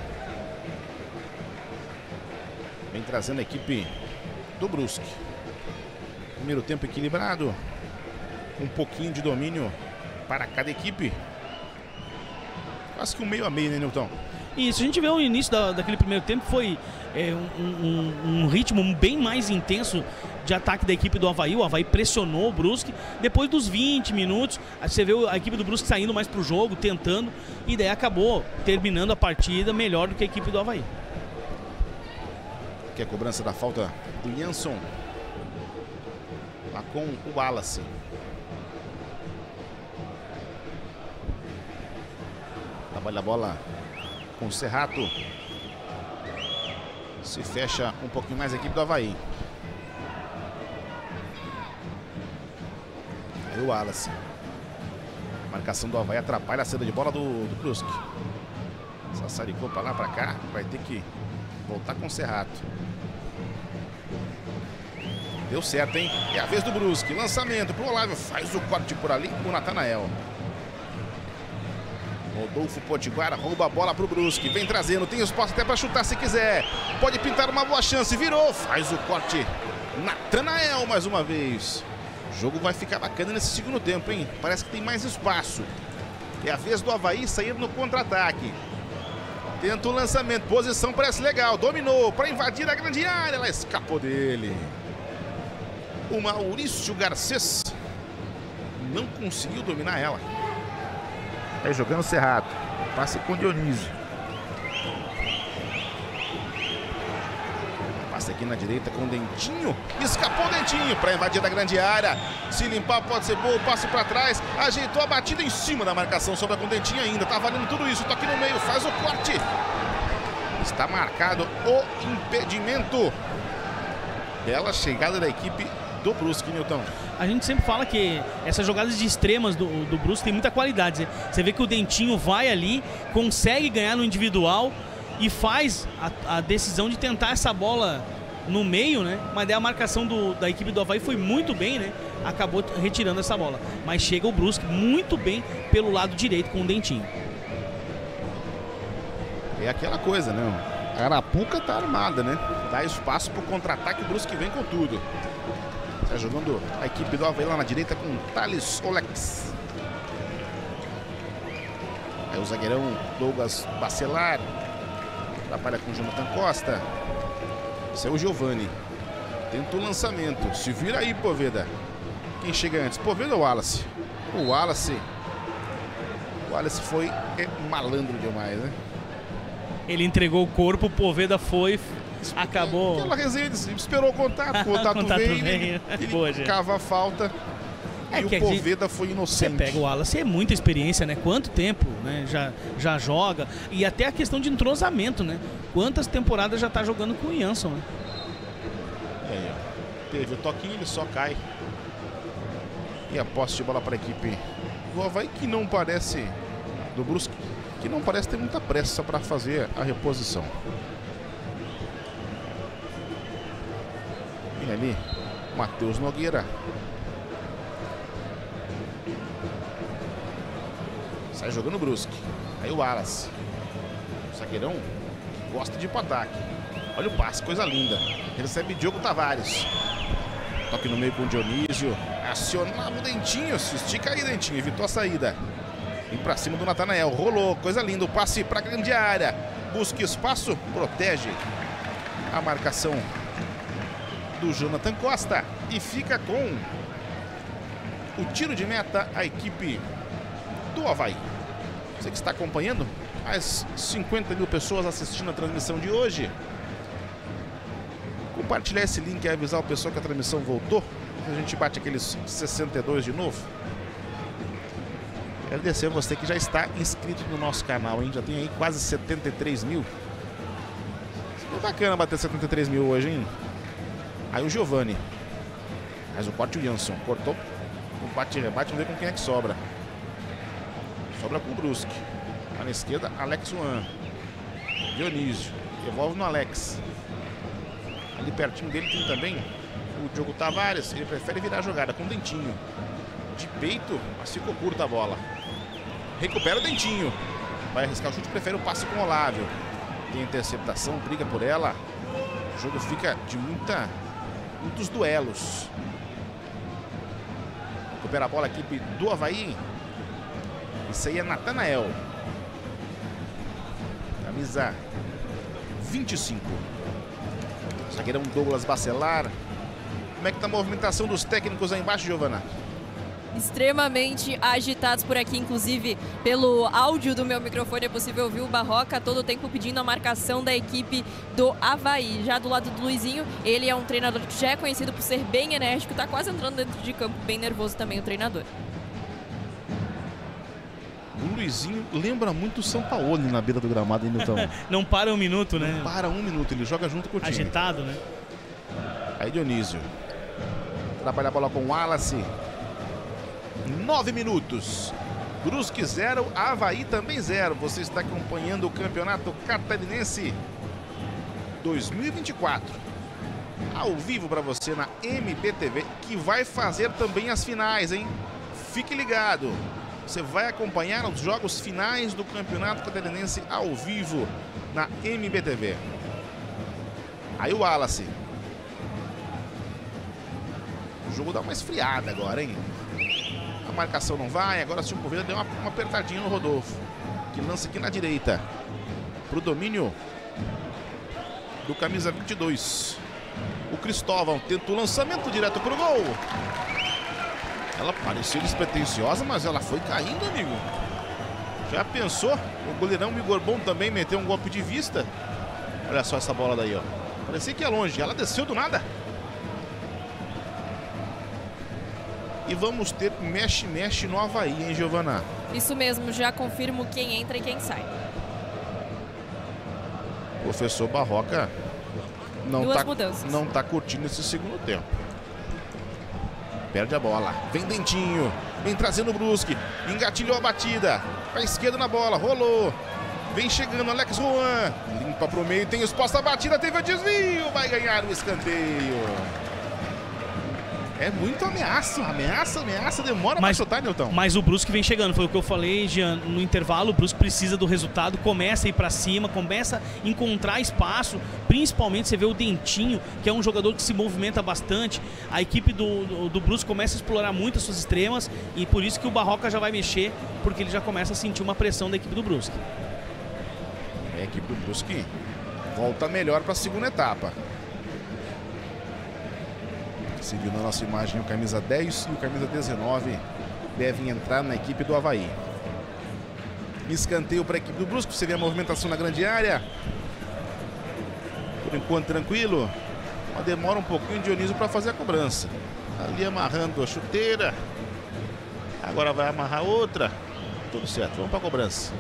Vem trazendo a equipe do Brusque. Primeiro tempo equilibrado. Um pouquinho de domínio para cada equipe. Quase que um meio a meio, né, Nilton? Isso, a gente vê o início daquele primeiro tempo, foi um ritmo bem mais intenso de ataque da equipe do Avaí. O Avaí pressionou o Brusque. Depois dos 20 minutos, você vê a equipe do Brusque saindo mais pro jogo, tentando, e daí acabou terminando a partida melhor do que a equipe do Avaí. Aqui a cobrança da falta do Jansson. Lá com o Wallace. Trabalha a bola com o Serrato. Se fecha um pouquinho mais a equipe do Avaí. Aí o Wallace. A marcação do Avaí atrapalha a saída de bola do Brusque. Sassaricou pra lá, pra cá. Vai ter que voltar com o Serrato. Deu certo, hein? É a vez do Brusque. Lançamento pro Olávio. Faz o corte por ali o Natanael. Rodolfo Potiguara rouba a bola pro Brusque. Vem trazendo. Tem espaço até pra chutar se quiser. Pode pintar uma boa chance. Virou. Faz o corte. Natanael mais uma vez. O jogo vai ficar bacana nesse segundo tempo, hein? Parece que tem mais espaço. É a vez do Avaí sair no contra-ataque. Tenta o lançamento. Posição parece legal. Dominou para invadir a grande área. Ela escapou dele. O Maurício Garcês não conseguiu dominar ela. Aí jogando o Serrato. Passe com o Dionísio. Passe aqui na direita com o Dentinho. Escapou o Dentinho para invadir a grande área. Se limpar pode ser bom. Passe para trás. Ajeitou a batida em cima da marcação. Sobra com o Dentinho ainda. Tá valendo tudo isso. Toque no meio. Faz o corte. Está marcado o impedimento. Bela chegada da equipe do Brusque, Nilton. A gente sempre fala que essas jogadas de extremas do Brusque tem muita qualidade. Você vê que o Dentinho vai ali, consegue ganhar no individual e faz a decisão de tentar essa bola no meio, né? Mas daí a marcação da equipe do Avaí foi muito bem, né? Acabou retirando essa bola. Mas chega o Brusque muito bem pelo lado direito com o Dentinho. É aquela coisa, né? A Arapuca tá armada, né? Dá espaço pro contra-ataque, o Brusque vem com tudo. Tá jogando a equipe do Avaí lá na direita com Thales Olex. Aí o zagueirão Douglas Bacelar. Atrapalha com o Jonathan Costa. Esse é o Giovani. Tenta o lançamento. Se vira aí, Poveda. Quem chega antes? Poveda ou Wallace? O Wallace foi malandro demais, né? Ele entregou o corpo, o Poveda foi... Acabou. Aquela resenha, esperou o contato. O contato veio, ele cava a falta. E o Poveda foi inocente. Você pega o Wallace, é muita experiência, né? Quanto tempo, né? Já joga. E até a questão de entrosamento, né? Quantas temporadas já tá jogando com o Jansson, né? Teve o toquinho, ele só cai. E a posse de bola para a equipe do Avaí, que não parece, do Brusque, que não parece ter muita pressa para fazer a reposição. E ali, Matheus Nogueira. Sai jogando o Brusque. Aí o Wallace. O zagueirão gosta de ir pro ataque. Olha o passe, coisa linda. Recebe Diogo Tavares. Toque no meio com o Dionísio. Acionava o Dentinho. Se estica aí, Dentinho. Evitou a saída. E pra cima do Natanael. Rolou, coisa linda. O passe pra grande área. Busca espaço, protege a marcação do Jonathan Costa. E fica com o tiro de meta a equipe do Avaí. Você que está acompanhando, as 50 mil pessoas assistindo a transmissão de hoje. Compartilhar esse link e avisar o pessoal que a transmissão voltou. A gente bate aqueles 62 de novo. Agradecer a você que já está inscrito no nosso canal, hein? Já tem aí quase 73 mil. É bacana bater 73 mil hoje, hein? Aí o Giovani. Mas o corte o Jansson. Cortou. O bate-rebate, vamos ver com quem é que sobra. Sobra com o Brusque. Lá na esquerda, Alex Juan. Dionísio. Devolve no Alex. Ali pertinho dele tem também o Diogo Tavares. Ele prefere virar a jogada com o Dentinho. De peito, mas ficou curta a bola. Recupera o Dentinho. Vai arriscar o chute, prefere o passe com o Olávio. Tem interceptação, briga por ela. O jogo fica de muitos duelos. Recupera a bola a equipe do Avaí. Isso aí é Natanael. Camisa 25. Zagueirão Douglas Bacelar. Como é que tá a movimentação dos técnicos aí embaixo, Giovana? Extremamente agitados por aqui, inclusive pelo áudio do meu microfone é possível ouvir o Barroca a todo tempo pedindo a marcação da equipe do Avaí. Já do lado do Luizinho, ele é um treinador que já é conhecido por ser bem enérgico, tá quase entrando dentro de campo, bem nervoso também o treinador. O Luizinho lembra muito o Sampaoli na beira do gramado, hein, Nilton? Não para um minuto, né? Não para um minuto, ele joga junto com o time. Agitado, né? Aí Dionísio. Trabalha a bola com o Wallace. 9 minutos. Brusque 0, Avaí também 0. Você está acompanhando o Campeonato Catarinense 2024. Ao vivo para você na MBTV, que vai fazer também as finais, hein? Fique ligado. Você vai acompanhar os jogos finais do Campeonato Catarinense ao vivo na MBTV. Aí o Wallace. O jogo dá uma esfriada agora, hein? A marcação não vai. Agora se o Silva deu uma apertadinha no Rodolfo, que lança aqui na direita pro domínio do camisa 22. O Cristóvão tenta o lançamento direto pro gol. Ela pareceu despretensiosa, mas ela foi caindo, amigo. Já pensou? O goleirão Igor Bom também meteu um golpe de vista. Olha só essa bola daí, ó. Parecia que é longe. Ela desceu do nada. E vamos ter mexe-mexe no Avaí, hein, Giovana? Isso mesmo, já confirmo quem entra e quem sai. Professor Barroca não tá curtindo esse segundo tempo. Perde a bola. Vem Dentinho. Vem trazendo o Brusque. Engatilhou a batida. Pra esquerda na bola. Rolou. Vem chegando Alex Juan. Limpa pro meio. Tem espaço a batida. Teve o desvio. Vai ganhar o escanteio. É muito ameaça. Ameaça. Demora pra chutar, Nilton. Mas o Brusque vem chegando. Foi o que eu falei, Jean, no intervalo. O Brusque precisa do resultado. Começa a ir pra cima. Começa a encontrar espaço. Principalmente você vê o Dentinho, que é um jogador que se movimenta bastante. A equipe do Brusque começa a explorar muito as suas extremas. E por isso que o Barroca já vai mexer. Porque ele já começa a sentir uma pressão da equipe do Brusque. A equipe do Brusque volta melhor pra segunda etapa. Se viu na nossa imagem, o camisa 10 e o camisa 19 devem entrar na equipe do Avaí. Escanteio para a equipe do Brusque. Você vê a movimentação na grande área. Por enquanto tranquilo. Mas demora um pouquinho o Dionísio para fazer a cobrança. Ali amarrando a chuteira. Agora vai amarrar outra. Tudo certo, vamos para a cobrança.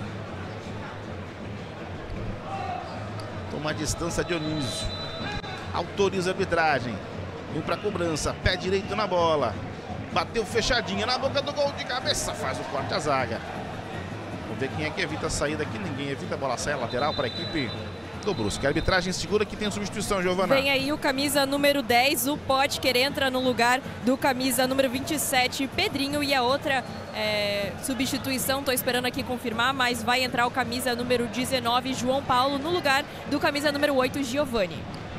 Toma a distância Dionísio. Autoriza a arbitragem. Vem pra cobrança, pé direito na bola. Bateu fechadinha na boca do gol de cabeça. Faz o corte à zaga. Vamos ver quem é que evita a saída aqui. Ninguém evita, a bola sai lateral para a equipe do Brusque. A arbitragem segura que tem substituição, Giovana. Vem aí o camisa número 10, o Potker entra no lugar do camisa número 27, Pedrinho. E a outra substituição, tô esperando aqui confirmar, mas vai entrar o camisa número 19, João Paulo, no lugar do camisa número 8, Giovani.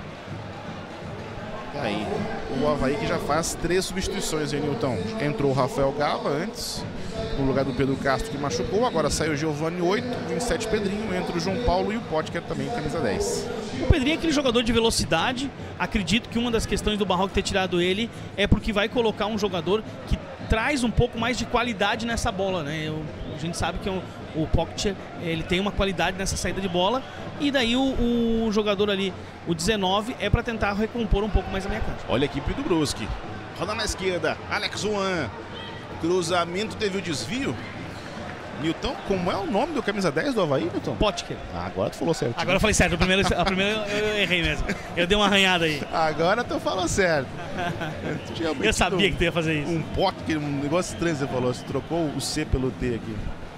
Aí, o Avaí que já faz 3 substituições, hein, Nilton? Entrou o Rafael Gava antes, no lugar do Pedro Castro, que machucou. Agora saiu o Giovani 8, 27 Pedrinho. Entra o João Paulo e o Potker também, camisa 10. O Pedrinho é aquele jogador de velocidade. Acredito que uma das questões do Barroca ter tirado ele é porque vai colocar um jogador que traz um pouco mais de qualidade nessa bola, né? A gente sabe que o Potker, ele tem uma qualidade nessa saída de bola. E daí o jogador ali, o 19, é para tentar recompor um pouco mais a meia cancha. Olha a equipe do Brusque. Roda na esquerda, Alex Juan. Cruzamento, teve o desvio. Nilton, como é o nome do camisa 10 do Avaí, Nilton? Potker. Agora tu falou certo. Agora eu falei certo. A primeira eu errei mesmo. Eu dei uma arranhada aí. Agora tu falou certo. Eu sabia que tu ia fazer isso. Um Potker, um negócio estranho você falou. Você trocou o C pelo T aqui.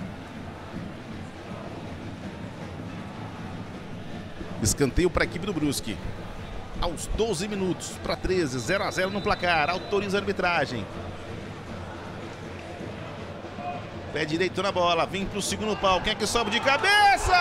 Escanteio para a equipe do Brusque. Aos 12 minutos para 13, 0-0 no placar. Autoriza a arbitragem. Pé direito na bola, vem para o segundo pau. Quem é que sobe de cabeça?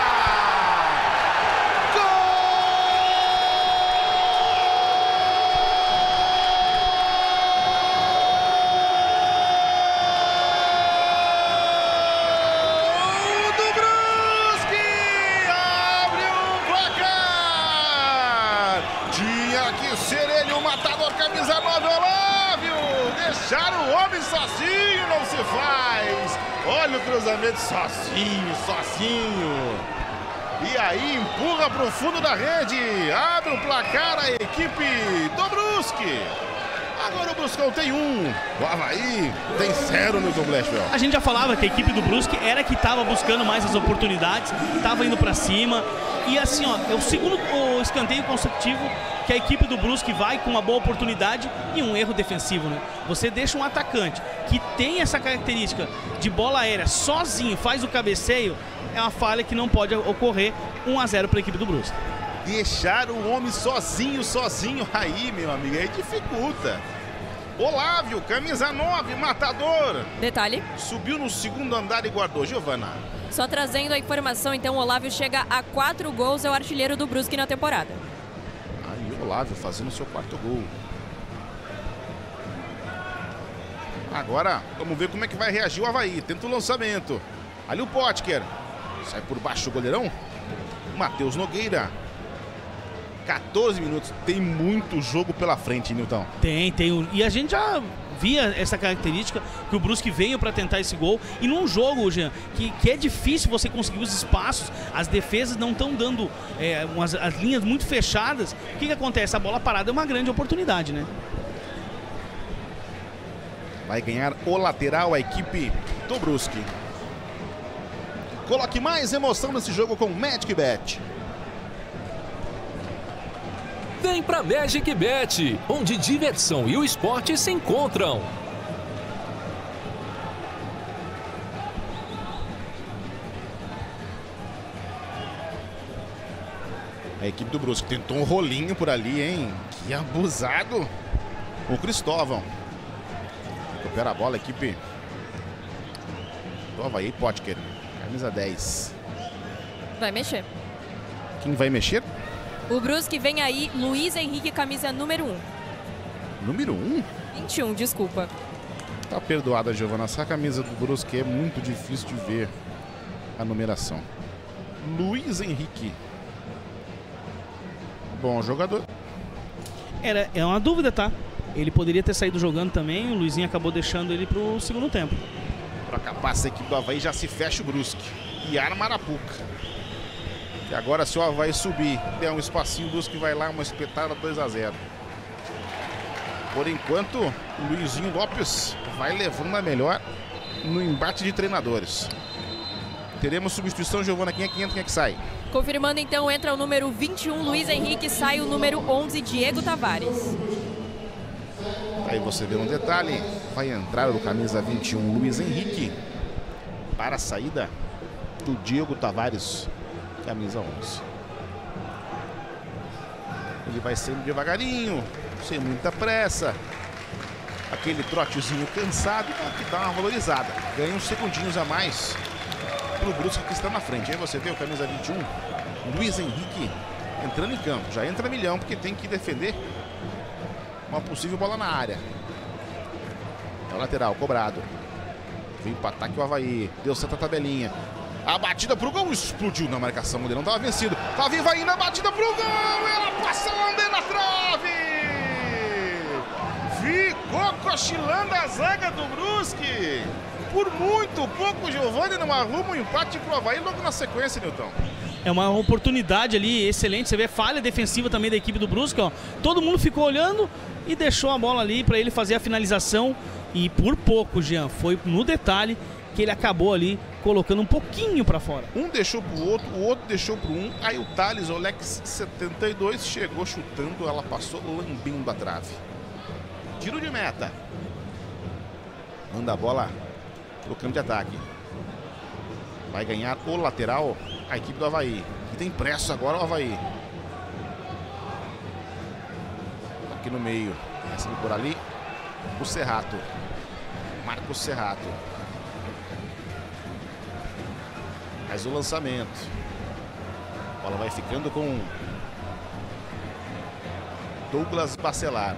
Deixar o homem sozinho não se faz. Olha o cruzamento sozinho. E aí empurra para o fundo da rede. Abre o placar a equipe do Brusque. Agora o Bruscão tem 1. O Avaí tem 0 no Blechfeld. A gente já falava que a equipe do Brusque era que estava buscando mais as oportunidades, estava indo para cima. E assim, ó, é o segundo escanteio consecutivo que a equipe do Brusque vai com uma boa oportunidade e um erro defensivo, né? Você deixa um atacante que tem essa característica de bola aérea sozinho, faz o cabeceio, é uma falha que não pode ocorrer. 1-0 para a equipe do Brusque. Deixar o homem sozinho aí, meu amigo, aí dificulta. Olávio, camisa 9, matador. Detalhe. Subiu no segundo andar e guardou. Giovana. Só trazendo a informação, então, o Olávio chega a 4 gols, é o artilheiro do Brusque na temporada. Aí o Olávio fazendo seu 4º gol. Agora, vamos ver como é que vai reagir o Avaí. Tenta o lançamento. Ali o Potker. Sai por baixo o goleirão. Matheus Nogueira. 14 minutos. Tem muito jogo pela frente, Nilton. Tem. E a gente já via essa característica que o Brusque veio para tentar esse gol. E num jogo, Jean, que é difícil você conseguir os espaços, as defesas não estão dando as linhas muito fechadas. O que acontece? A bola parada é uma grande oportunidade, né? Vai ganhar o lateral a equipe do Brusque. Coloque mais emoção nesse jogo com Magic Bet. Vem pra Magic Bet, onde diversão e o esporte se encontram. A equipe do Brusque tentou um rolinho por ali, hein? Que abusado. O Cristóvão. Recupera a bola, a equipe do Avaí, Potker. Camisa 10. Vai mexer. Quem vai mexer? O Brusque vem aí, Luiz Henrique, camisa número 1. Número 1? 21, desculpa. Tá perdoada, Giovana. Essa camisa do Brusque é muito difícil de ver a numeração. Luiz Henrique. Bom jogador. É uma dúvida, tá? Ele poderia ter saído jogando também, o Luizinho acabou deixando ele pro segundo tempo. Para capaz, a equipe do Avaí já se fecha o Brusque. E arma Arapuca. E agora, se o Avaí subir, der um espacinho, o Brusque vai lá, uma espetada 2-0. Por enquanto, o Luizinho Lopes vai levando a melhor no embate de treinadores. Teremos substituição, Giovana. Quem é que entra, quem é que sai? Confirmando então, entra o número 21, Luiz Henrique, sai o número 11, Diego Tavares. Aí você vê um detalhe, vai entrar o camisa 21, Luiz Henrique, para a saída do Diego Tavares, camisa 11. Ele vai sendo devagarinho, sem muita pressa, aquele trotezinho cansado, que dá uma valorizada, ganha uns segundinhos a mais para o Brusque que está na frente. Aí você vê o camisa 21, Luiz Henrique, entrando em campo, já entra milhão, porque tem que defender uma possível bola na área. É o lateral, cobrado. Vem para ataque o Avaí. Deu certa tabelinha. A batida pro gol explodiu na marcação. Ele não estava vencido. Flavinho vai indo, a batida pro gol. Ela passa lambendo na trave. Ficou cochilando a zaga do Brusque. Por muito pouco, Giovani não arruma um empate pro Avaí logo na sequência, Nilton. É uma oportunidade ali excelente. Você vê falha defensiva também da equipe do Brusque, ó. Todo mundo ficou olhando e deixou a bola ali para ele fazer a finalização. E por pouco, Jean, foi no detalhe que ele acabou ali colocando um pouquinho para fora. Um deixou pro outro, o outro deixou pro um. Aí o Thales Olex 72 chegou chutando, ela passou lambendo a trave. Tiro de meta. Manda a bola pro campo de ataque. Vai ganhar o lateral a equipe do Avaí. E tem pressa agora o Avaí. Aqui no meio. Recebe por ali o Serrato. Marcos Serrato. Faz o lançamento. A bola vai ficando com Douglas Bacelar.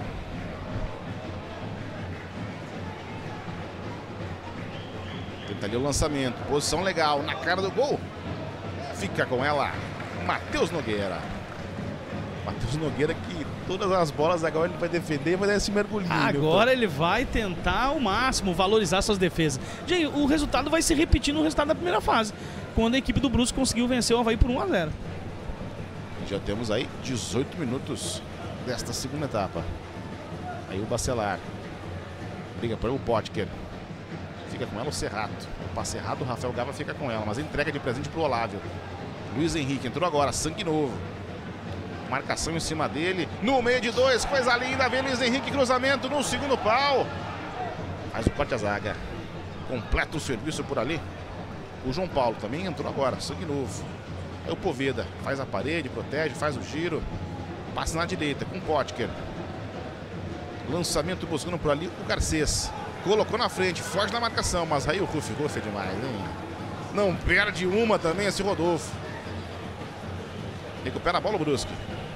Tenta ali o lançamento. Posição legal na cara do gol. Fica com ela Matheus Nogueira. Matheus Nogueira que todas as bolas agora ele vai defender, vai dar esse mergulhinho. Agora ele vai tentar ao máximo valorizar suas defesas. Gente, o resultado vai se repetir no resultado da primeira fase, quando a equipe do Brusque conseguiu vencer o Avaí por 1-0. Já temos aí 18 minutos desta segunda etapa. Aí o Bacelar. Briga por o Potker. Fica com ela o Serrato. O passe errado, o Rafael Gava fica com ela, mas entrega de presente pro Olávio. Luiz Henrique entrou agora, sangue novo. Marcação em cima dele. No meio de 2, coisa linda. Vem Luiz Henrique, cruzamento no segundo pau. Faz o corte a zaga. Completa o serviço por ali. O João Paulo também entrou agora, sangue novo. Aí o Poveda faz a parede, protege, faz o giro. Passa na direita com o Potker. Lançamento buscando por ali o Garcês. Colocou na frente, foge na marcação, mas aí o Ruff é demais, hein? Não perde uma também esse Rodolfo. Recupera a bola o Brusque.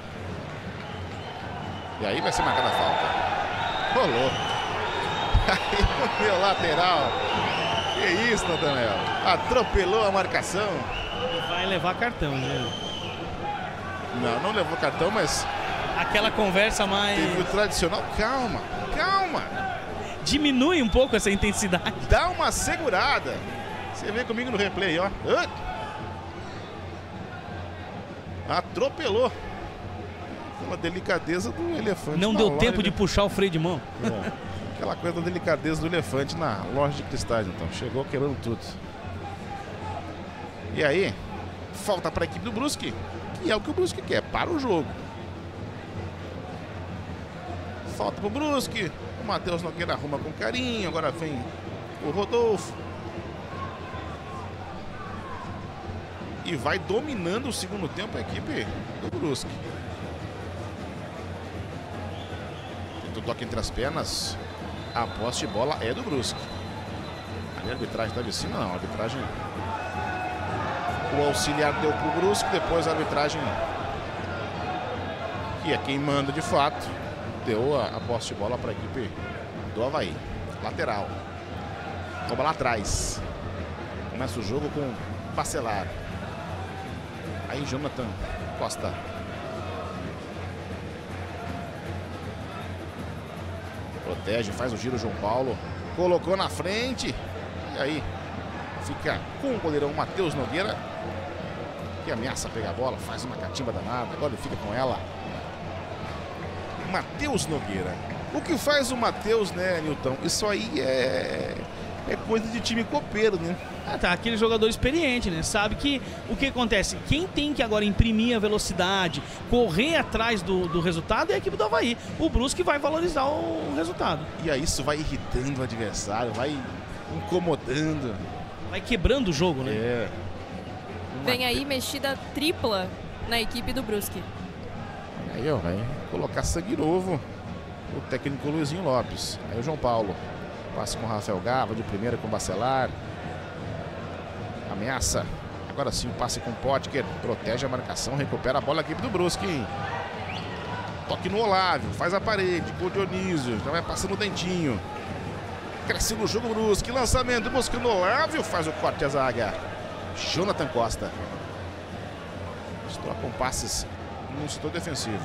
E aí vai ser marcada a falta. Rolou. Aí o meu lateral. Que isso, Nathanael? Atropelou a marcação. Vai levar cartão, né? Não levou cartão, mas... Aquela conversa mais... Teve o tradicional. Calma, calma. Diminui um pouco essa intensidade. Dá uma segurada. Você vem comigo no replay, ó. Atropelou. Aquela delicadeza do elefante. Não deu tempo de puxar o freio de mão. Aquela coisa da delicadeza do elefante na loja de cristais, então. Chegou quebrando tudo. E aí, falta para a equipe do Brusque. E é o que o Brusque quer, para o jogo. Falta para o Brusque. O Matheus Nogueira arruma com carinho. Agora vem o Rodolfo. E vai dominando o segundo tempo a equipe do Brusque. Tenta o toque entre as pernas. A posse de bola é do Brusque. Ali a arbitragem estava em cima, não. A arbitragem... O auxiliar deu para o Brusque. Depois a arbitragem, que é quem manda de fato, deu a posse de bola para a equipe do Avaí. Lateral. Toma lá atrás. Começa o jogo com Bacelar. Aí Jonathan Costa. Protege, faz o giro João Paulo. Colocou na frente. E aí fica com o goleirão Matheus Nogueira, que ameaça pegar a bola, faz uma catimba danada. Agora ele fica com ela. Matheus Nogueira. O que faz o Matheus, né, Nilton? Isso aí é coisa de time copeiro, né? Tá, aquele jogador experiente, né? Sabe que o que acontece? Quem tem que agora imprimir a velocidade, correr atrás do resultado é a equipe do Avaí. O Brusque vai valorizar o resultado. E aí isso vai irritando o adversário, vai incomodando. Vai quebrando o jogo, né? Vem aí mexida tripla na equipe do Brusque. Aí, ó, vai colocar sangue novo o técnico Luizinho Lopes. Aí o João Paulo. Passe com o Rafael Gava, de primeira com o Bacelar. Ameaça. Agora sim, o passe com o Potker. Protege a marcação, recupera a bola a equipe do Brusque. Toque no Olávio, faz a parede com o Dionísio. Já vai passando o dentinho. Cresce no jogo Brusque. Lançamento, buscando o Olávio. Faz o corte a zaga. Jonathan Costa. Eles trocam passes no setor defensivo.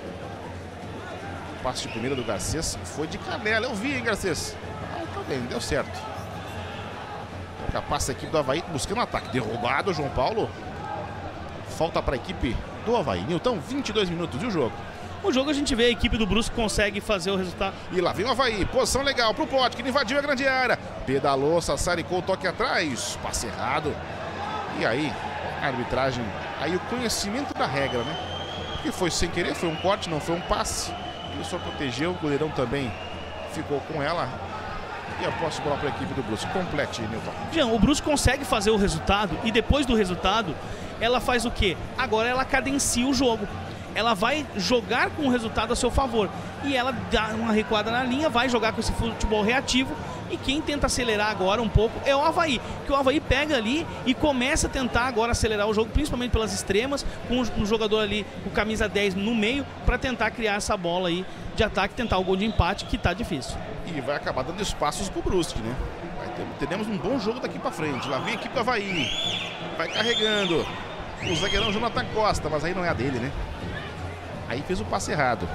O passe de primeira do Garcês foi de canela. Eu vi, hein, Garcês? Tá bem, deu certo. Passa a equipe do Avaí buscando um ataque. Derrubado, João Paulo. Falta para a equipe do Avaí. Nilton, 22 minutos de jogo. O jogo a gente vê a equipe do Brusque consegue fazer o resultado. E lá vem o Avaí. Posição legal pro Potker, que invadiu a grande área. Pedalou, sassaricou o toque atrás. Passe errado. E aí, a arbitragem. Aí o conhecimento da regra, né? Porque foi sem querer, foi um corte, não foi um passe. Ele só protegeu, o goleirão também ficou com ela. E a posse de bola para a equipe do Brusque. Complete, Nilton. Jean, o Brusque consegue fazer o resultado e depois do resultado, ela faz o quê? Agora ela cadencia o jogo. Ela vai jogar com o resultado a seu favor. E ela dá uma recuada na linha, vai jogar com esse futebol reativo. E quem tenta acelerar agora um pouco é o Avaí. Que o Avaí pega ali e começa a tentar agora acelerar o jogo, principalmente pelas extremas, com um jogador ali com camisa 10 no meio, para tentar criar essa bola aí de ataque, tentar o gol de empate, que tá difícil. E vai acabar dando espaços pro Brusque, né? Teremos um bom jogo daqui para frente. Lá vem a equipe do Avaí. Vai carregando o zagueirão Jonathan Costa, mas aí não é a dele, né? Aí fez o passe errado.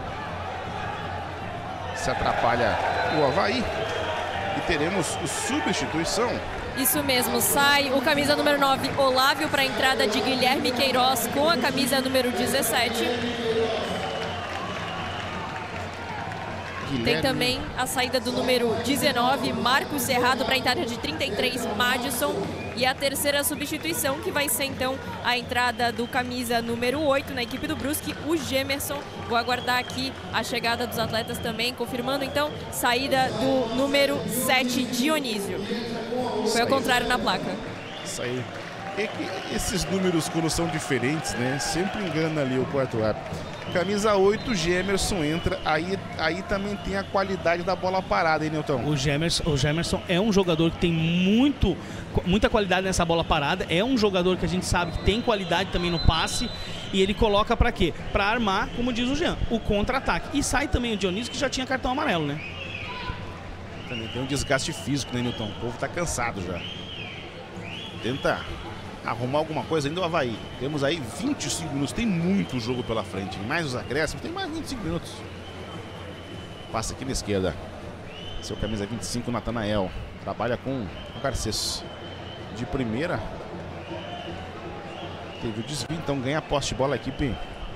Se atrapalha o Avaí. E teremos substituição. Isso mesmo, sai o camisa número 9, Olávio, para a entrada de Guilherme Queiroz com a camisa número 17. Tem também a saída do número 19, Marcos Cerrado, para a entrada de 33, Madison. E a terceira substituição, que vai ser então a entrada do camisa número 8 na equipe do Brusque, o Gemerson. Vou aguardar aqui a chegada dos atletas também, confirmando então saída do número 7, Dionísio. Foi ao contrário na placa. Isso aí. É que esses números, quando são diferentes, né, sempre engana ali o quarto árbitro. Camisa 8, Gemerson entra, aí também tem a qualidade da bola parada, hein, Nilton? O Gemerson é um jogador que tem muita qualidade nessa bola parada, é um jogador que a gente sabe que tem qualidade também no passe, e ele coloca pra quê? Pra armar, como diz o Jean, o contra-ataque. E sai também o Dionísio, que já tinha cartão amarelo, né? Também tem um desgaste físico, né, Nilton? O povo tá cansado já. Tenta arrumar alguma coisa ainda o Avaí. Temos aí 25 minutos, tem muito jogo pela frente. Mais os acréscimos, tem mais 25 minutos. Passa aqui na esquerda. Seu camisa 25, Natanael. Trabalha com o Garcês. De primeira. Teve o desvio, então ganha a posse de bola a equipe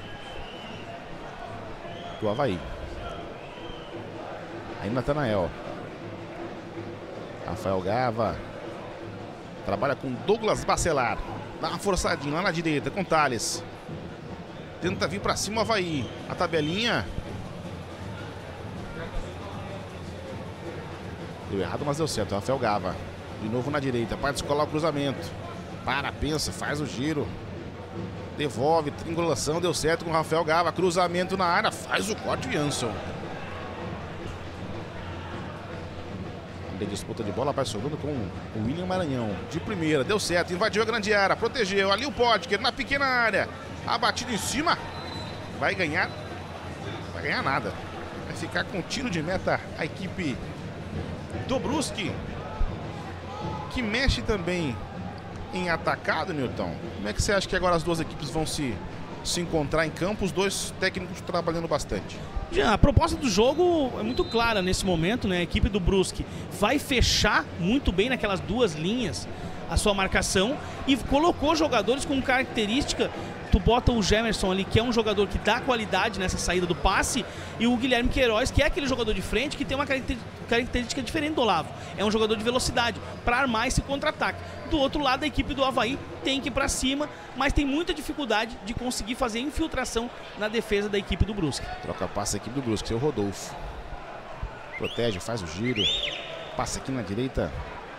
do Avaí. Aí Natanael. Rafael Gava. Trabalha com Douglas Bacelar. Dá uma forçadinha lá na direita com Thales. Tenta vir pra cima o Avaí. A tabelinha. Deu errado, mas deu certo. Rafael Gava. De novo na direita. Para descolar o cruzamento. Para, pensa, faz o giro. Devolve, triangulação. Deu certo com o Rafael Gava. Cruzamento na área. Faz o corte o Jansson. De disputa de bola, vai sobrando com o William Maranhão. De primeira, deu certo, invadiu a grande área, protegeu, ali o Potker na pequena área. A batida em cima, vai ganhar nada. Vai ficar com tiro de meta a equipe do Brusque, que mexe também em atacado, Nilton. Como é que você acha que agora as duas equipes vão se encontrar em campo, os dois técnicos trabalhando bastante? Já, a proposta do jogo é muito clara nesse momento, né? A equipe do Brusque vai fechar muito bem naquelas duas linhas a sua marcação e colocou jogadores com característica. Tu bota o Gemerson ali, que é um jogador que dá qualidade nessa saída do passe, e o Guilherme Queiroz, que é aquele jogador de frente que tem uma característica diferente do Olavo. É um jogador de velocidade para armar esse contra-ataque. Do outro lado, a equipe do Avaí tem que ir para cima, mas tem muita dificuldade de conseguir fazer infiltração na defesa da equipe do Brusque. Troca passe a equipe do Brusque, seu Rodolfo. Protege, faz o giro. Passa aqui na direita.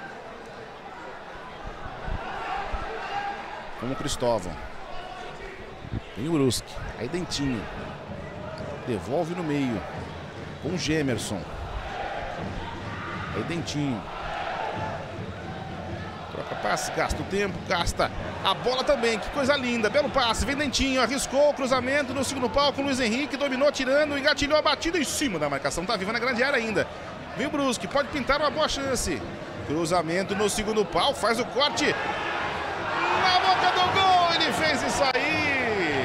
Com o Cristóvão. Tem o Brusque. Aí Dentinho. Devolve no meio. Com o Gemerson. Aí Dentinho. Troca passe, gasta o tempo, gasta a bola também. Que coisa linda, belo passe. Vem Dentinho, arriscou o cruzamento no segundo pau com o Luiz Henrique. Dominou, tirando, engatilhou a batida em cima da marcação. Tá viva na grande área ainda. Vem o Brusque, pode pintar uma boa chance. Cruzamento no segundo pau, faz o corte. Na boca do gol, ele fez isso aí.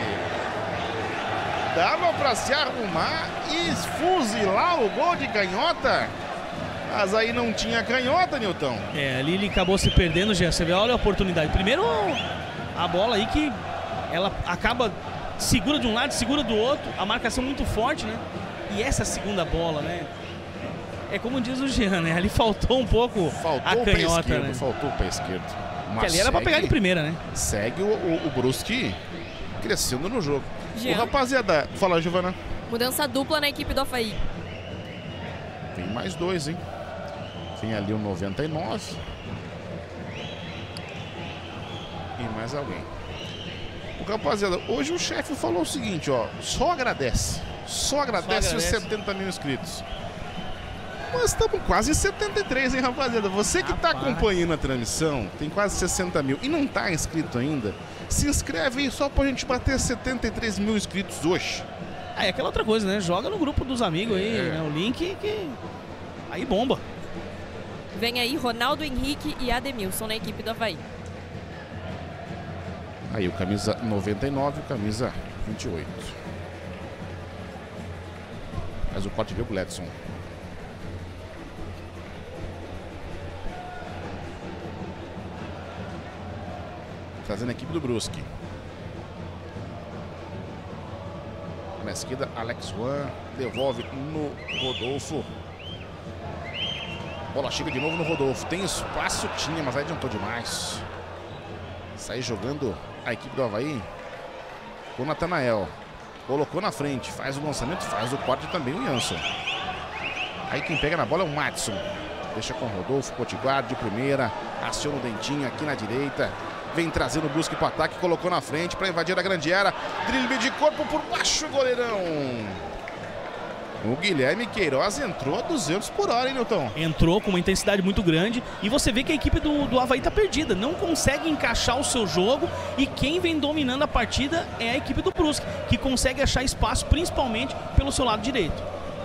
Dava para se arrumar e fuzilar o gol de canhota. Mas aí não tinha canhota, Nilton. É, ali ele acabou se perdendo, já. Você vê, olha a oportunidade. Primeiro, a bola aí que ela acaba, segura de um lado, segura do outro. A marcação muito forte, né? E essa segunda bola, né? É como diz o Jean, né? Ali faltou um pouco a canhota, esquerdo, né? Faltou o pé esquerdo. Mas que ali era para pegar de primeira, né? Segue o Brusque crescendo no jogo. Jean. O rapaziada, fala, Giovana. Mudança dupla na equipe do Avaí. Tem mais dois, hein? Tem ali o 99. E mais alguém. O rapaziada, hoje o chefe falou o seguinte, ó. Só agradece os 70 mil inscritos. Nós estamos quase 73, hein, rapaziada? Você que está acompanhando a transmissão, tem quase 60 mil e não está inscrito ainda, se inscreve aí só pra gente bater 73 mil inscritos hoje. É aquela outra coisa, né? Joga no grupo dos amigos aí, né? O link que... Aí bomba. Vem aí Ronaldo Henrique e Ademilson na equipe do Avaí. Aí o camisa 99 e o camisa 28. Mas o corte veio com o Gledson. Trazendo a equipe do Brusque. esquerda, Alex Juan. Devolve no Rodolfo. Bola chega de novo no Rodolfo. Tem espaço? Tinha, mas aí adiantou demais. Sai jogando a equipe do Avaí com o Natanael. Colocou na frente, faz o lançamento, faz o corte também o Jansson. Aí quem pega na bola é o Madison. Deixa com o Rodolfo, Potiguar de primeira. Aciona o Dentinho aqui na direita. Vem trazendo o Brusque para o ataque, colocou na frente para invadir a grande área. Drible de corpo por baixo, goleirão. O Guilherme Queiroz entrou a 200 por hora, hein, Nilton? Entrou com uma intensidade muito grande e você vê que a equipe do Avaí tá perdida, não consegue encaixar o seu jogo e quem vem dominando a partida é a equipe do Brusque, que consegue achar espaço principalmente pelo seu lado direito.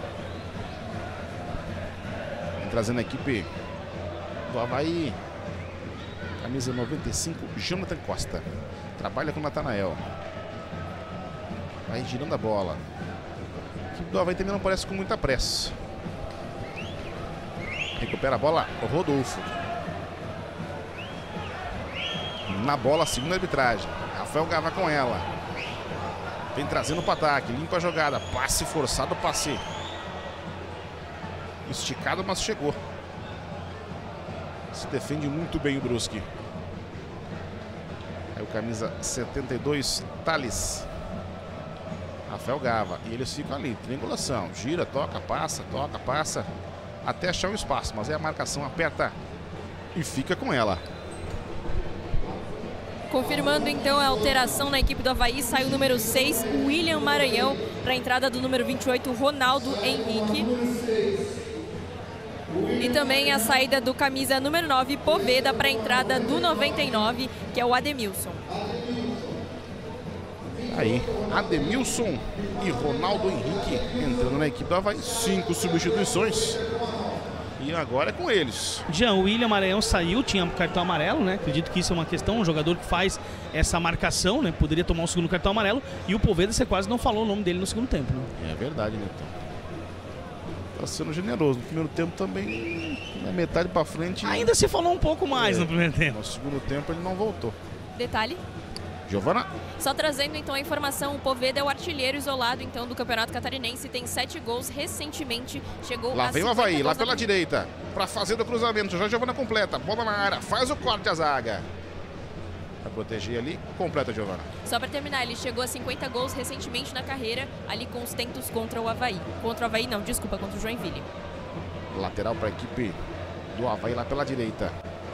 Vem trazendo a equipe do Avaí, camisa 95, Jonathan Costa. Trabalha com o Natanael. Vai girando a bola. A equipe do Avaí também não parece com muita pressa. Recupera a bola o Rodolfo. Na bola, segunda arbitragem. Rafael Gava com ela. Vem trazendo para o ataque, limpa a jogada. Passe forçado, passe esticado, mas chegou. Se defende muito bem o Brusque. Aí o camisa 72, Thales. Rafael Gava. E eles ficam ali, triangulação. Gira, toca, passa. Até achar um espaço. Mas aí a marcação aperta e fica com ela. Confirmando então a alteração na equipe do Avaí, sai o número 6, William Maranhão, para a entrada do número 28, Ronaldo Henrique. E também a saída do camisa número 9, Poveda, para a entrada do 99, que é o Ademilson. Aí, Ademilson e Ronaldo Henrique entrando na equipe do Avaí. 5 substituições. E agora é com eles. Jean, o William Maranhão saiu, tinha cartão amarelo, né? Acredito que isso é uma questão, um jogador que faz essa marcação, né? Poderia tomar um segundo cartão amarelo. E o Poveda, você quase não falou o nome dele no segundo tempo, né? É verdade, né, então? Tá sendo generoso. No primeiro tempo também, na metade pra frente. Ainda se falou um pouco mais no primeiro tempo. No segundo tempo ele não voltou. Detalhe. Giovana? Só trazendo então a informação, o Poveda é o artilheiro isolado então do Campeonato Catarinense, tem 7 gols, recentemente chegou lá a vem o Avaí, lá pela direita, para fazer do cruzamento, já Giovana completa, bola na área, faz o corte à zaga. Para proteger ali, completa Giovana. Só para terminar, ele chegou a 50 gols recentemente na carreira, ali com os tentos contra o Avaí. Contra o Avaí não, desculpa, contra o Joinville. Lateral para a equipe do Avaí lá pela direita.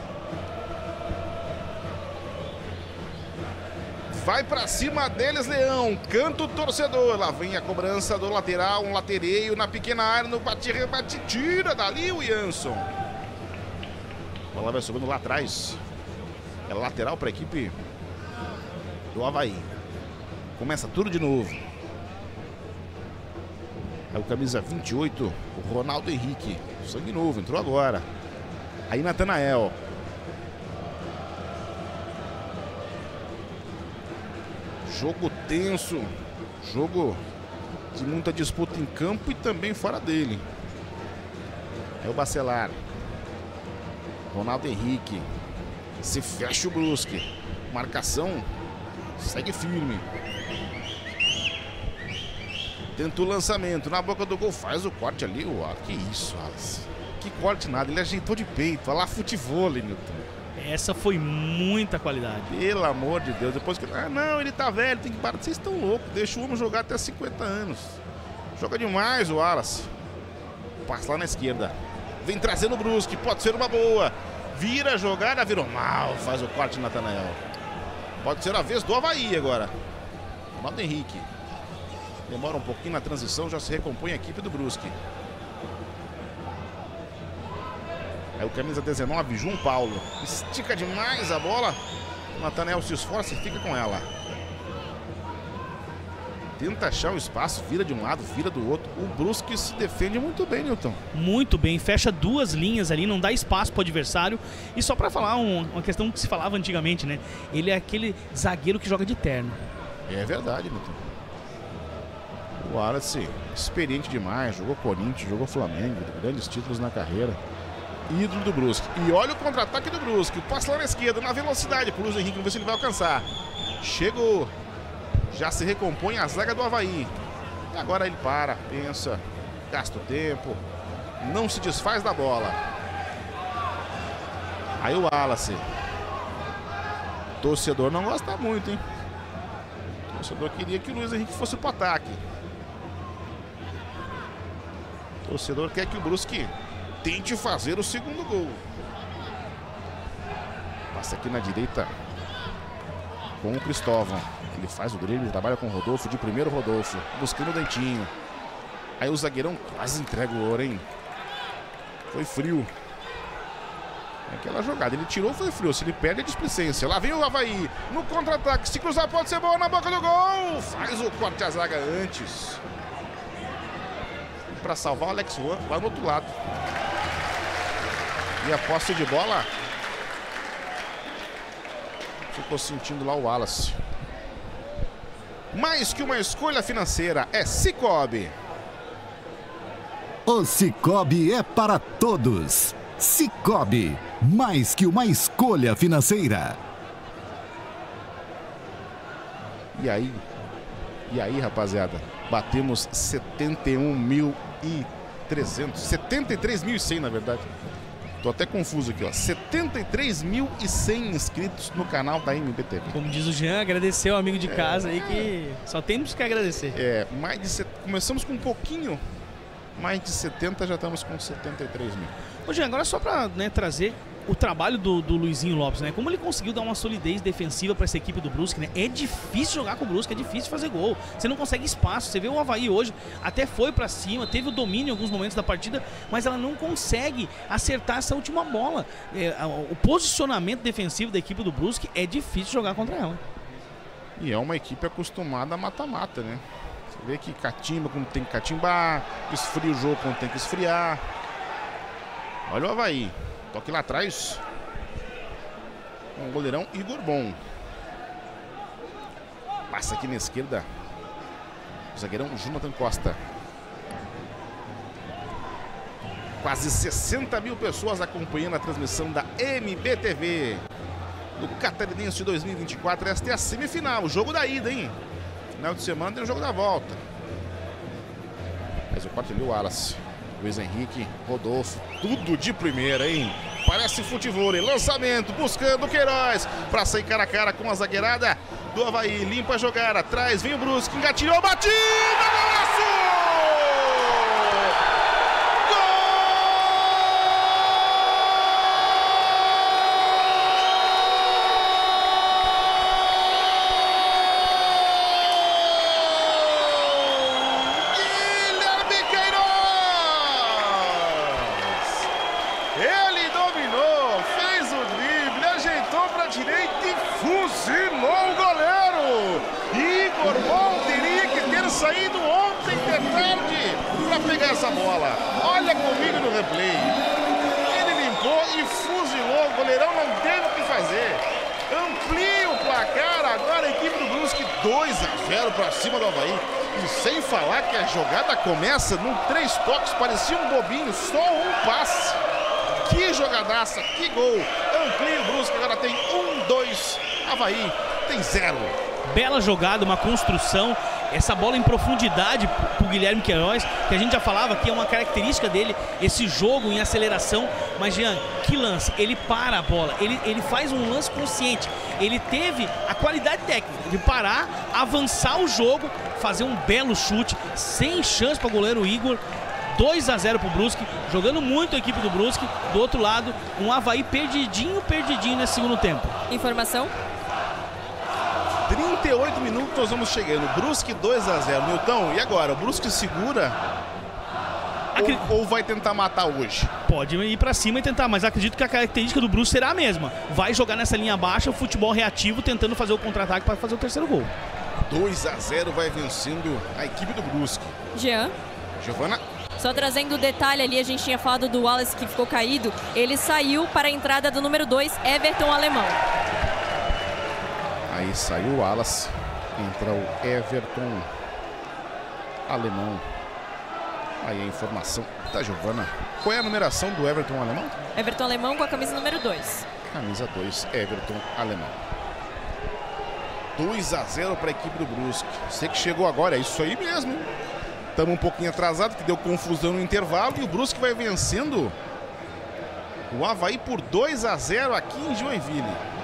Vai pra cima deles, Leão. Canta o torcedor. Lá vem a cobrança do lateral. Um latereio na pequena área. No bate-rebate. Tira dali o Jansson. A bola vai subindo lá atrás. É lateral para a equipe do Avaí. Começa tudo de novo. É o camisa 28, o Ronaldo Henrique. Sangue novo, entrou agora. Aí Natanael. Jogo tenso, jogo de muita disputa em campo e também fora dele. É o Bacelar. Ronaldo Henrique. Se fecha o Brusque. Marcação segue firme. Tenta o lançamento na boca do gol. Faz o corte ali. Que isso, Alice. Que corte nada. Ele ajeitou de peito. Olha lá, futevôlei, Nilton. Essa foi muita qualidade. Pelo amor de Deus. Depois que... Ah, não, ele tá velho, tem que parar. Vocês estão loucos. Deixa o homem jogar até 50 anos. Joga demais o Wallace. Passa lá na esquerda. Vem trazendo o Brusque. Pode ser uma boa. Vira a jogada, virou mal. Faz o corte, Natanael. Pode ser a vez do Avaí agora. Ronaldo Henrique. Demora um pouquinho na transição. Já se recompõe a equipe do Brusque. É o camisa 19, João Paulo. Estica demais a bola. O Natanael se esforça e fica com ela. Tenta achar o espaço, vira de um lado, vira do outro. O Brusque se defende muito bem, Nilton. Muito bem, fecha duas linhas ali, não dá espaço para o adversário. E só para falar uma questão que se falava antigamente, né? Ele é aquele zagueiro que joga de terno. É verdade, Nilton. O Wallace, experiente demais, jogou Corinthians, jogou Flamengo, grandes títulos na carreira. Ídolo do Brusque. E olha o contra-ataque do Brusque. Passa lá na esquerda, na velocidade. Pro Luiz Henrique, vamos ver se ele vai alcançar. Chegou. Já se recompõe a zaga do Avaí. E agora ele para, pensa, gasta o tempo, não se desfaz da bola. Aí o Wallace. O torcedor não gosta muito, hein? O torcedor queria que o Luiz Henrique fosse pro ataque. O torcedor quer que o Brusque tente fazer o segundo gol. Passa aqui na direita com o Cristóvão. Ele faz o drible, trabalha com o Rodolfo, de primeiro Rodolfo, buscando o Dentinho. Aí o zagueirão quase entrega o ouro, hein? Foi frio. Aquela jogada, ele tirou, foi frio. Se ele perde, é displicência. Lá vem o Avaí no contra-ataque. Se cruzar, pode ser boa na boca do gol. Faz o corte à zaga antes. Para salvar o Alex Juan lá no outro lado. E a posse de bola ficou sentindo lá o Wallace. Mais que uma escolha financeira, é Sicoob. O Sicoob é para todos. Sicoob, mais que uma escolha financeira. E aí, rapaziada, batemos 71.300, 73.100 na verdade. Tô até confuso aqui, ó. 73.100 inscritos no canal da MBTV. Como diz o Jean, agradecer ao amigo de casa aí que só temos que agradecer. Começamos com um pouquinho, mais de 70, já estamos com 73 mil. Ô Jean, agora só para trazer o trabalho do Luizinho Lopes, né? Como ele conseguiu dar uma solidez defensiva para essa equipe do Brusque, né? É difícil jogar com o Brusque, é difícil fazer gol. Você não consegue espaço. Você vê o Avaí hoje, até foi para cima, teve o domínio em alguns momentos da partida, mas ela não consegue acertar essa última bola. O posicionamento defensivo da equipe do Brusque é difícil jogar contra ela. E é uma equipe acostumada a mata-mata, né? Você vê que catimba quando tem que catimbar, esfria o jogo quando tem que esfriar. Olha o Avaí. Toque lá atrás. Com o goleirão Igor Bom. Passa aqui na esquerda. O zagueirão Jonathan Costa. Quase 60 mil pessoas acompanhando a transmissão da MBTV. Do Catarinense 2024. Esta é a semifinal. O jogo da ida, hein? Final de semana tem o jogo da volta. Mas o corte ali, o Wallace. Luiz Henrique, Rodolfo, tudo de primeira, hein? Parece futebol, lançamento, buscando o Queiroz para sair cara a cara com a zagueirada do Avaí. Limpa a jogada, atrás vem o Brusque, engatilhou, batida, golaço! Fuzilou o goleiro. Igor Bom teria que ter saído ontem de tarde para pegar essa bola. Olha comigo no replay. Ele limpou e fuzilou. O goleirão não teve o que fazer. Amplia o placar. Agora a equipe do Brusque 2-0 para cima do Avaí. E sem falar que a jogada começa num 3 toques. Parecia um bobinho. Só um passe. Que jogadaça. Que gol. Amplia o Brusque. Agora tem 1-2. Avaí tem 0. Bela jogada, uma construção. Essa bola em profundidade pro Guilherme Queiroz, que a gente já falava que é uma característica dele, esse jogo em aceleração. Mas Jean, que lance, ele para a bola, ele faz um lance consciente. Ele teve a qualidade técnica de parar, avançar o jogo, fazer um belo chute, sem chance para o goleiro Igor. 2-0 pro Brusque, jogando muito a equipe do Brusque. Do outro lado, um Avaí perdidinho nesse segundo tempo. Informação? 38 minutos nós vamos chegando. Brusque 2-0. Milton, e agora? O Brusque segura ou vai tentar matar hoje? Pode ir pra cima e tentar, mas acredito que a característica do Brusque será a mesma. Vai jogar nessa linha baixa, o futebol reativo, tentando fazer o contra-ataque para fazer o terceiro gol. 2-0 vai vencendo a equipe do Brusque. Jean. Giovana. Só trazendo o detalhe ali, a gente tinha falado do Wallace que ficou caído. Ele saiu para a entrada do número 2, Everton Alemão. Aí saiu o Wallace, entra o Everton Alemão. Aí a informação da Giovana. Qual é a numeração do Everton Alemão? Everton Alemão com a camisa número 2. Camisa 2, Everton Alemão. 2-0 para a equipe do Brusque. Você que chegou agora, é isso aí mesmo, hein? Estamos um pouquinho atrasados, que deu confusão no intervalo. E o Brusque vai vencendo o Avaí por 2-0 aqui em Joinville.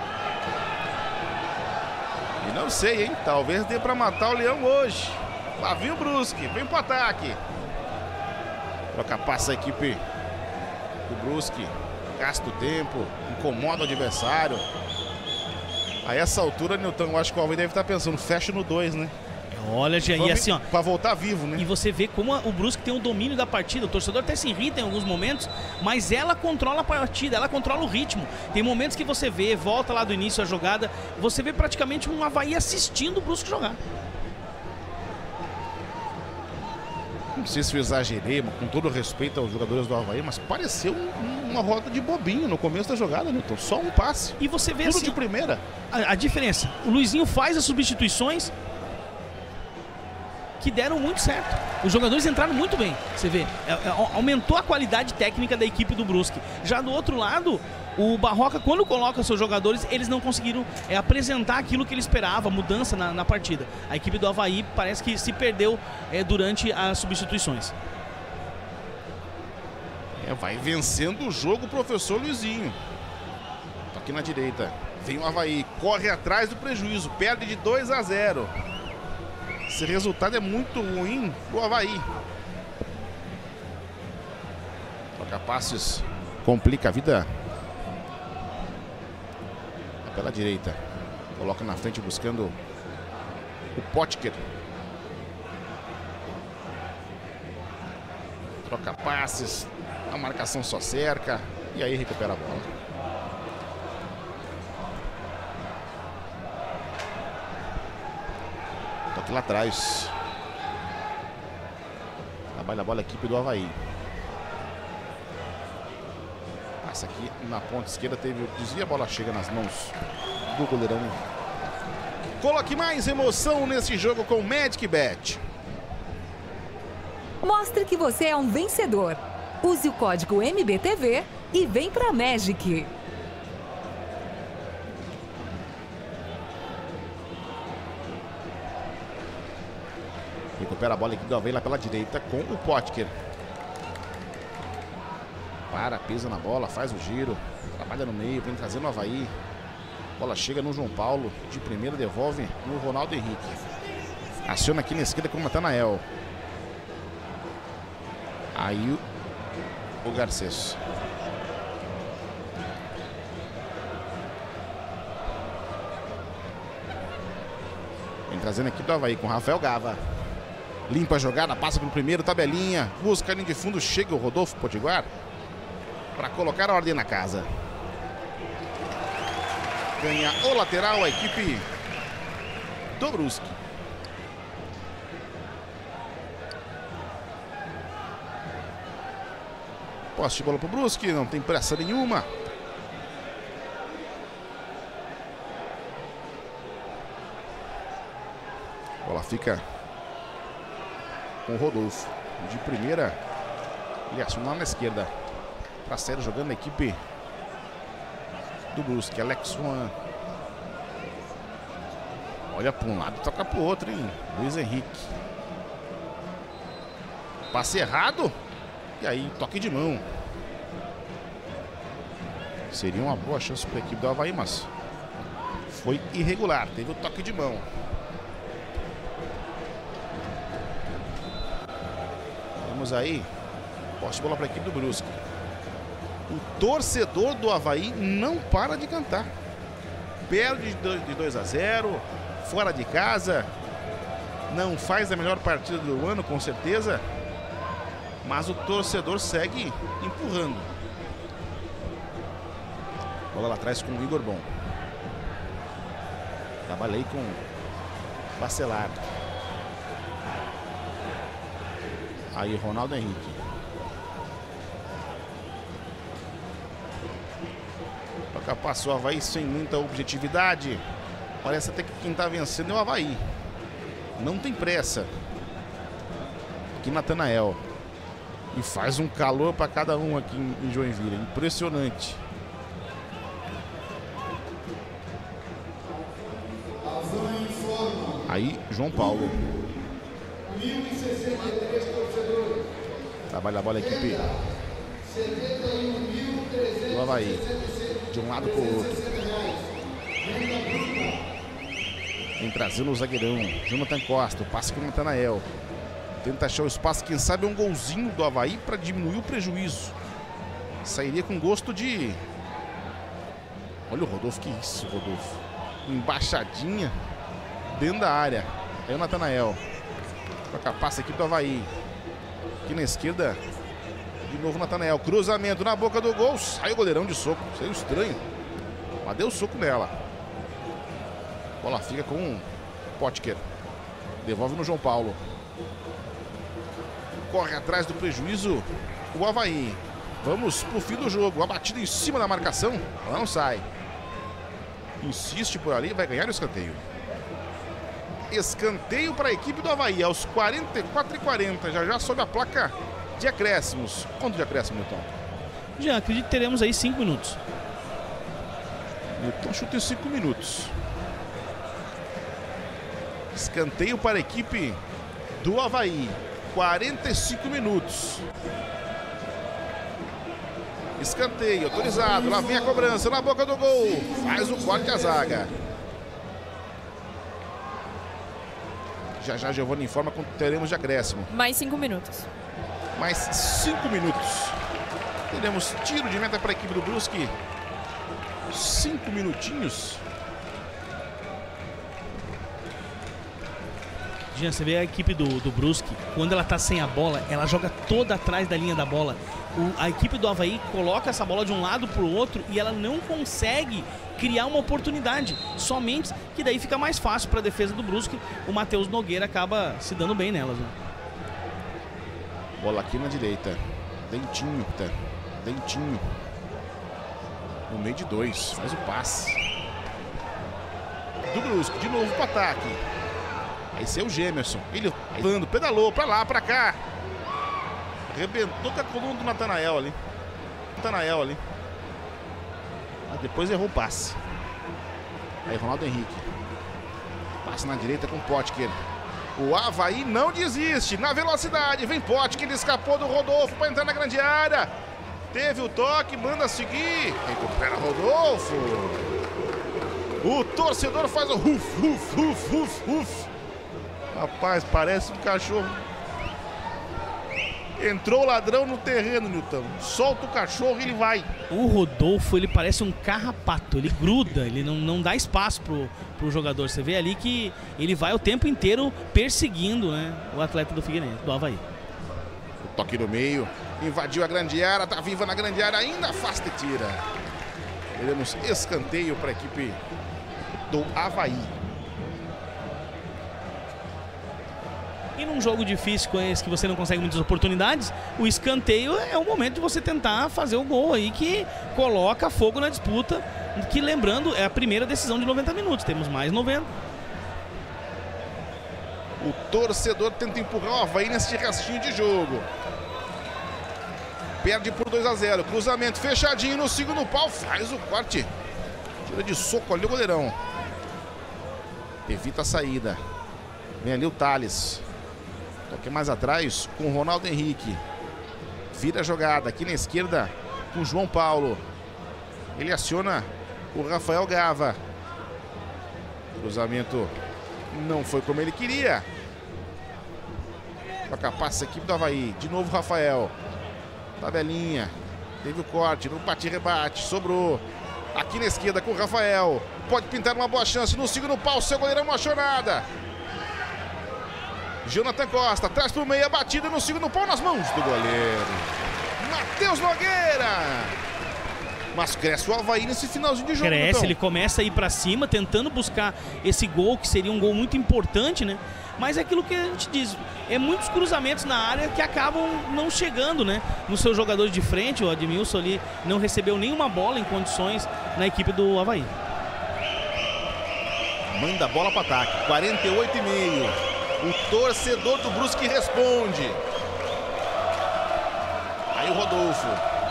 E não sei, hein? Talvez dê para matar o Leão hoje. Lá vem o Brusque, vem pro ataque. Troca passa a equipe do Brusque. Gasta o tempo, incomoda o adversário. A essa altura, Nilton, eu acho que o Avaí deve estar pensando, fecha no 2, né? Olha, e assim, ó, pra voltar vivo, né? E você vê como o Brusque tem um domínio da partida. O torcedor até se irrita em alguns momentos, mas ela controla a partida, ela controla o ritmo. Tem momentos que você vê, volta lá do início a jogada, você vê praticamente um Avaí assistindo o Brusque jogar. Não sei se eu exagerei, com todo respeito aos jogadores do Avaí, mas pareceu uma roda de bobinho no começo da jogada, Nilton. Só um passe. E você vê tudo assim, de primeira. A diferença. O Luizinho faz as substituições que deram muito certo. Os jogadores entraram muito bem. Você vê, aumentou a qualidade técnica da equipe do Brusque. Já do outro lado, o Barroca, quando coloca seus jogadores, eles não conseguiram apresentar aquilo que ele esperava, mudança na partida. A equipe do Avaí parece que se perdeu durante as substituições. Vai vencendo o jogo o professor Luizinho. Tá aqui na direita. Vem o Avaí, corre atrás do prejuízo, perde de 2-0. Esse resultado é muito ruim pro Avaí. Troca passes, complica a vida. Pela direita, coloca na frente buscando o Potker. Troca passes, a marcação só cerca e aí recupera a bola. Toque lá atrás. Trabalha a bola a equipe do Avaí. Passa aqui na ponta esquerda, teve o desvio, a bola chega nas mãos do goleirão. Coloque mais emoção nesse jogo com o Magic Bet. Mostre que você é um vencedor. Use o código MBTV e vem pra Magic. Recupera a bola aqui do Avaí lá pela direita com o Potker. Para, pisa na bola, faz o giro, trabalha no meio, vem trazendo o Avaí. Bola chega no João Paulo, de primeira devolve no Ronaldo Henrique. Aciona aqui na esquerda com o Natanael. Aí o Garcês. Vem trazendo aqui do Avaí com o Rafael Gava. Limpa a jogada, passa pelo primeiro, tabelinha. Busca a linha de fundo, chega o Rodolfo Potiguar para colocar a ordem na casa. Ganha o lateral a equipe do Brusque. Posse de bola pro Brusque, não tem pressa nenhuma. Bola fica com o Rodolfo. De primeira, ele aciona lá na esquerda. Pra sério, jogando a equipe do Brusque. Alex Swan. Olha para um lado, toca pro outro, hein? Luiz Henrique. Passe errado. E aí, toque de mão. Seria uma boa chance para a equipe do Avaí, mas foi irregular. Teve o toque de mão. Vamos aí. Posse de bola para a equipe do Brusque. O torcedor do Avaí não para de cantar. Perde de 2-0. Fora de casa. Não faz a melhor partida do ano, com certeza. Mas o torcedor segue empurrando. Bola lá atrás com o Igor Bom. Trabalhei com Bacelar. Aí Ronaldo Henrique. Toca, passou o Avaí sem muita objetividade. Parece até que quem está vencendo é o Avaí. Não tem pressa. Aqui Natanael. E faz um calor para cada um aqui em Joinville. Impressionante. Aí João Paulo. Trabalha a bola a equipe do Avaí. De um lado para o outro. Vem trazendo o zagueirão. Jonathan Costa. O passe com o Natanael. Tenta achar o espaço. Quem sabe um golzinho do Avaí para diminuir o prejuízo. Sairia com gosto de... Olha o Rodolfo. Que isso, Rodolfo. Embaixadinha dentro da área. Aí o Natanael. Toca a passe aqui do Avaí. Aqui na esquerda. De novo o Natanael. Cruzamento na boca do gol. Sai o goleirão de soco. Saiu estranho. Mas deu soco nela. Bola fica com o Potker. Devolve no João Paulo. Corre atrás do prejuízo o Avaí. Vamos pro fim do jogo. A batida em cima da marcação. Ela não sai. Insiste por ali. Vai ganhar o escanteio. Escanteio para a equipe do Avaí. Aos 44:40. Já sob a placa de acréscimos. Quanto de acréscimo, Nilton? Já acredito que teremos aí 5 minutos. Nilton chuta em 5 minutos. Escanteio para a equipe do Avaí. 45 minutos. Escanteio, autorizado. Lá vem a cobrança na boca do gol. Faz o corte a zaga. Já Giovanni informa quanto teremos de acréscimo. Mais 5 minutos. Mais 5 minutos. Teremos tiro de meta para a equipe do Brusque. 5 minutinhos. Jean, você vê a equipe do Brusque, quando ela tá sem a bola, ela joga toda atrás da linha da bola. A equipe do Avaí coloca essa bola de um lado pro outro e ela não consegue criar uma oportunidade. Somente que daí fica mais fácil para a defesa do Brusque. O Matheus Nogueira acaba se dando bem nelas. Né? Bola aqui na direita. Dentinho, tá? Dentinho. No meio de 2. Faz o passe. Do Brusque, de novo pro ataque. Esse é o Gemerson. Ele pedalou pra lá, pra cá. Arrebentou com a coluna do Natanael ali. Mas depois errou o passe. Aí Ronaldo Henrique. Passe na direita com Potker. O Avaí não desiste. Na velocidade. Vem Potker. Ele escapou do Rodolfo para entrar na grande área. Teve o toque. Manda seguir. Recupera Rodolfo. O torcedor faz o ruf, ruf, ruf, ruf, ruf. Rapaz, parece um cachorro. Entrou o ladrão no terreno, Nilton. Solta o cachorro e ele vai. O Rodolfo, ele parece um carrapato. Ele gruda, ele não dá espaço pro jogador. Você vê ali que ele vai o tempo inteiro perseguindo, né, o atleta do Figueirense, do Avaí. O toque no meio. Invadiu a grande área. Tá viva na grande área. Ainda afasta e tira. Teremos escanteio para a equipe do Avaí. E num jogo difícil com esse, que você não consegue muitas oportunidades, o escanteio é o momento de você tentar fazer o gol aí que coloca fogo na disputa, que, lembrando, é a primeira decisão de 90 minutos, temos mais 90. O torcedor tenta empurrar o Avaí nesse restinho de jogo. Perde por 2-0, cruzamento fechadinho no segundo pau, faz o corte. Tira de soco ali o goleirão. Evita a saída. Vem ali o Thales. Toque mais atrás com o Ronaldo Henrique. Vira a jogada aqui na esquerda com o João Paulo. Ele aciona o Rafael Gava. Cruzamento não foi como ele queria. Toca a passe aqui do Avaí. De novo Rafael. Tabelinha. Teve o corte, no bate-rebate. Sobrou. Aqui na esquerda com o Rafael. Pode pintar uma boa chance no segundo pau. Seu goleirão não achou nada. Jonathan Costa, traz pro meio a batida no segundo pau nas mãos do goleiro Matheus Nogueira. Mas cresce o Avaí nesse finalzinho de jogo. Cresce, então. Ele começa a ir pra cima, tentando buscar esse gol, que seria um gol muito importante, né? Mas é aquilo que a gente diz, é muitos cruzamentos na área que acabam não chegando, né? Nos seus jogadores de frente, o Admilson ali não recebeu nenhuma bola em condições na equipe do Avaí. Manda a bola para ataque, 48,5. O torcedor do Brusque responde. Aí o Rodolfo.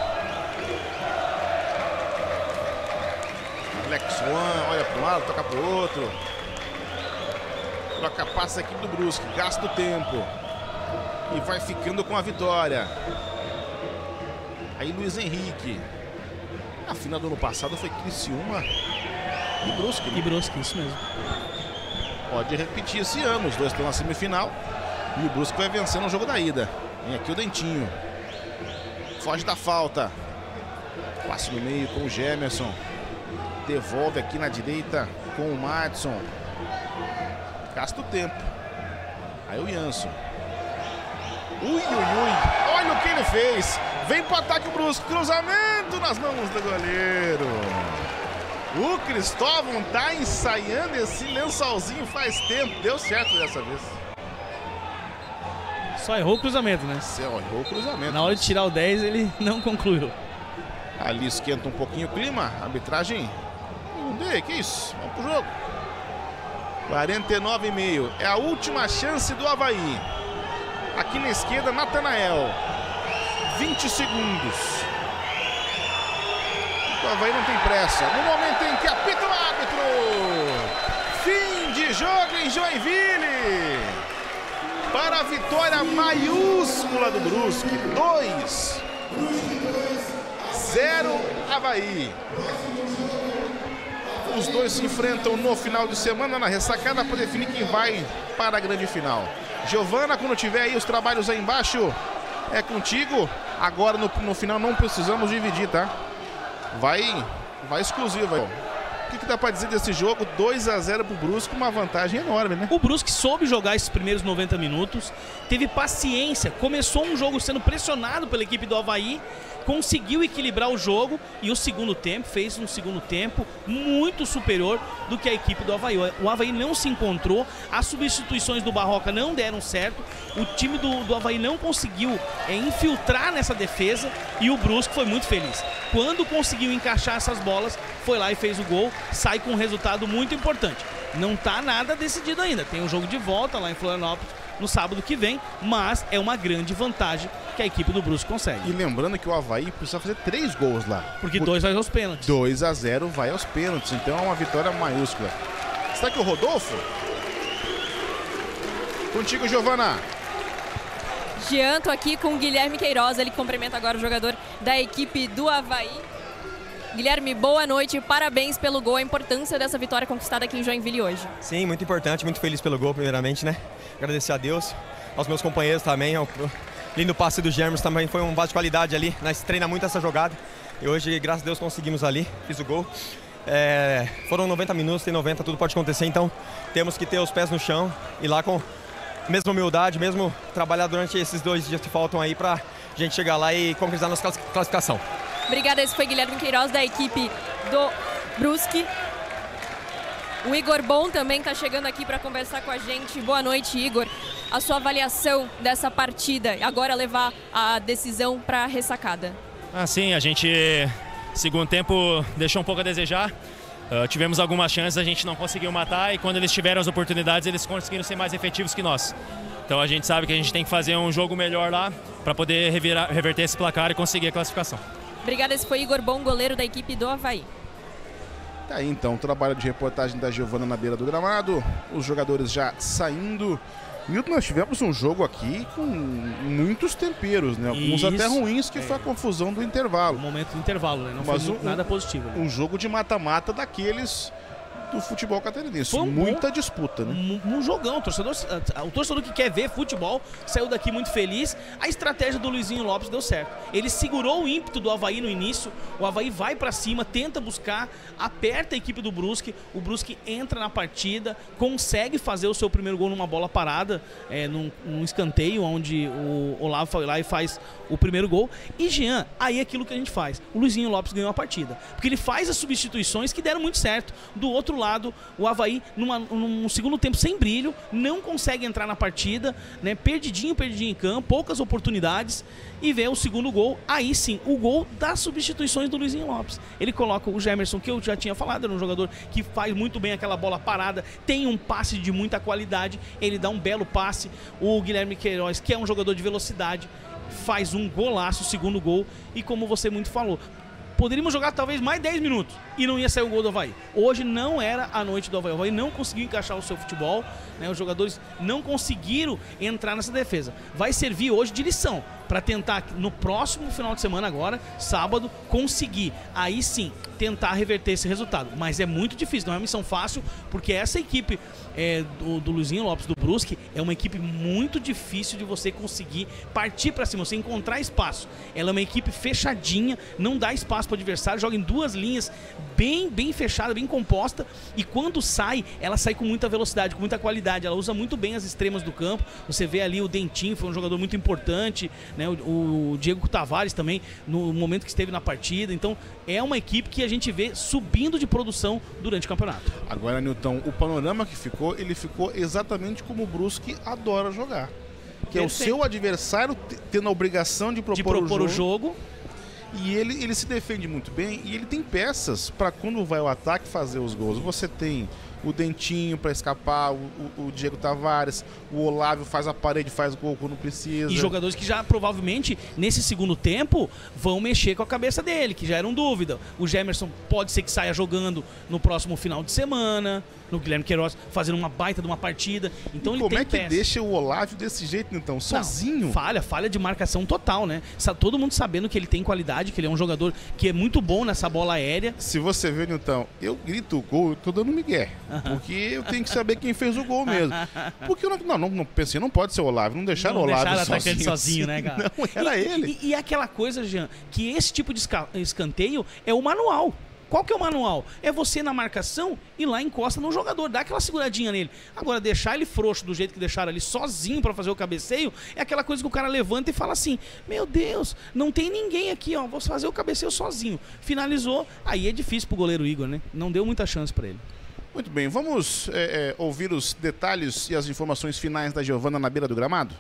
Alex Juan, olha para um lado, toca para o outro. Troca passa aqui do Brusque, gasta o tempo. e vai ficando com a vitória. Aí Luiz Henrique. A final do ano passado foi Criciúma e Brusque. E Brusque, isso mesmo. Pode repetir esse ano, os dois estão na semifinal e o Brusque vai vencer no jogo da ida. Vem aqui o Dentinho. Foge da falta. Passe no meio com o Gemerson. Devolve aqui na direita com o Madison. Gasta o tempo. Aí o Jansson. Ui, ui, ui. Olha o que ele fez. Vem pro ataque o Brusque. Cruzamento nas mãos do goleiro. O Cristóvão tá ensaiando esse lençolzinho faz tempo. Deu certo dessa vez. Só errou o cruzamento, né? Só errou o cruzamento. Na hora de tirar o 10, ele não concluiu. Ali esquenta um pouquinho o clima. Arbitragem. Que isso? Vamos pro jogo. 49,5. É a última chance do Avaí. Aqui na esquerda, Natanael. 20 segundos. O Avaí não tem pressa. No momento em que apita o árbitro. Fim de jogo em Joinville. Para a vitória maiúscula do Brusque. 2-0 Avaí. Os dois se enfrentam no final de semana na ressacada para definir quem vai para a grande final. Giovana, quando tiver aí os trabalhos aí embaixo, é contigo. Agora no final não precisamos dividir, tá? Vai exclusivo aí. O que dá para dizer desse jogo? 2-0 pro Brusque, uma vantagem enorme, né? O Brusque soube jogar esses primeiros 90 minutos, teve paciência, começou um jogo sendo pressionado pela equipe do Avaí, conseguiu equilibrar o jogo e o segundo tempo, fez um segundo tempo muito superior do que a equipe do Avaí. O Avaí não se encontrou, as substituições do Barroca não deram certo, o time do Avaí não conseguiu infiltrar nessa defesa e o Brusque foi muito feliz. Quando conseguiu encaixar essas bolas, foi lá e fez o gol, sai com um resultado muito importante. Não tá nada decidido ainda, tem um jogo de volta lá em Florianópolis no sábado que vem, mas é uma grande vantagem que a equipe do Brusque consegue. E lembrando que o Avaí precisa fazer 3 gols lá. Porque 2 vai aos pênaltis. 2-0 vai aos pênaltis, então é uma vitória maiúscula. Está aqui o Rodolfo? Contigo, Giovana. Jean, tô aqui com o Guilherme Queiroz, ele cumprimenta agora o jogador da equipe do Avaí. Guilherme, boa noite, parabéns pelo gol, a importância dessa vitória conquistada aqui em Joinville hoje. Sim, muito importante, muito feliz pelo gol, primeiramente, né? Agradecer a Deus, aos meus companheiros também, ao lindo passe do Germos também, foi um vaso de qualidade ali, nós treina muito essa jogada e hoje, graças a Deus, conseguimos ali, fiz o gol. Foram 90 minutos, tem 90, tudo pode acontecer, então temos que ter os pés no chão e lá com a mesma humildade, mesmo trabalhar durante esses 2 dias que faltam aí pra gente chegar lá e concretizar nossa classificação. Obrigada, esse foi Guilherme Queiroz da equipe do Brusque. O Igor Bom também está chegando aqui para conversar com a gente. Boa noite, Igor. A sua avaliação dessa partida, agora levar a decisão para a ressacada. Sim, a gente, segundo tempo, deixou um pouco a desejar. Tivemos algumas chances, a gente não conseguiu matar e quando eles tiveram as oportunidades, eles conseguiram ser mais efetivos que nós. Então a gente sabe que a gente tem que fazer um jogo melhor lá para poder reverter esse placar e conseguir a classificação. Obrigada, esse foi Igor Bom, goleiro da equipe do Avaí. Tá aí então o trabalho de reportagem da Giovana na beira do gramado, os jogadores já saindo. E nós tivemos um jogo aqui com muitos temperos, né? Alguns até ruins, que foi a confusão do intervalo. O momento do intervalo, né? Não foi nada positivo. Um jogo de mata-mata daqueles do futebol catarinense. Muita disputa, né? Um jogão. O torcedor que quer ver futebol saiu daqui muito feliz. A estratégia do Luizinho Lopes deu certo. Ele segurou o ímpeto do Avaí no início. O Avaí vai pra cima, tenta buscar, aperta a equipe do Brusque. O Brusque entra na partida, consegue fazer o seu primeiro gol numa bola parada, num escanteio, onde o Olavo foi lá e faz o primeiro gol. E Jean, aí é aquilo que a gente faz. O Luizinho Lopes ganhou a partida. Porque ele faz as substituições que deram muito certo. Do outro lado, o Avaí, num segundo tempo sem brilho, não consegue entrar na partida, né? Perdidinho em campo, poucas oportunidades, e vê o segundo gol, aí sim, o gol das substituições do Luizinho Lopes. Ele coloca o Gemerson, que eu já tinha falado, era um jogador que faz muito bem aquela bola parada, tem um passe de muita qualidade, ele dá um belo passe. O Guilherme Queiroz, que é um jogador de velocidade, faz um golaço, o segundo gol, e como você muito falou, poderíamos jogar talvez mais 10 minutos e não ia sair o gol do Avaí. Hoje não era a noite do Avaí. O Avaí não conseguiu encaixar o seu futebol, né? Os jogadores não conseguiram entrar nessa defesa. Vai servir hoje de lição para tentar, no próximo final de semana agora, sábado, conseguir, aí sim, tentar reverter esse resultado. Mas é muito difícil, não é uma missão fácil, porque essa equipe do Luizinho Lopes, do Brusque, é uma equipe muito difícil de você conseguir partir para cima, você encontrar espaço. Ela é uma equipe fechadinha, não dá espaço para o adversário, joga em duas linhas bem fechada, bem composta, e quando sai, ela sai com muita velocidade, com muita qualidade, ela usa muito bem as extremas do campo. Você vê ali o Dentinho, foi um jogador muito importante, né? O Diego Tavares também, no momento que esteve na partida. Então é uma equipe que a gente vê subindo de produção durante o campeonato. Agora, Nilton, o panorama que ficou, ele ficou exatamente como o Brusque adora jogar, que é o seu adversário tendo a obrigação de propor o jogo. E ele se defende muito bem e ele tem peças para quando vai ao ataque fazer os gols. Você tem o Dentinho para escapar, o Diego Tavares, o Olávio faz a parede, faz gol quando precisa. E jogadores que já provavelmente nesse segundo tempo vão mexer com a cabeça dele, que já eram dúvida. O Gemerson pode ser que saia jogando no próximo final de semana, no Guilherme Queiroz fazendo uma baita de uma partida. Então ele como tem é que deixa o Olávio desse jeito, então, sozinho? Não, falha de marcação total, né? Todo mundo sabendo que ele tem qualidade, que ele é um jogador que é muito bom nessa bola aérea. Se você vê, Nilton, eu grito o gol, eu tô dando migué. Porque eu tenho que saber quem fez o gol mesmo. Porque eu não pensei, não pode ser o Olávio, não deixaram o Olávio atacante sozinho, né, cara? Não, era ele. E aquela coisa, Jean, que esse tipo de escanteio é o manual. Qual que é o manual? É você na marcação e lá encosta no jogador, dá aquela seguradinha nele. Agora, deixar ele frouxo do jeito que deixaram ali sozinho pra fazer o cabeceio, é aquela coisa que o cara levanta e fala assim, meu Deus, não tem ninguém aqui, ó, vou fazer o cabeceio sozinho. Finalizou, aí é difícil pro goleiro Igor, né? Não deu muita chance pra ele. Muito bem, vamos ouvir os detalhes e as informações finais da Giovana na beira do gramado?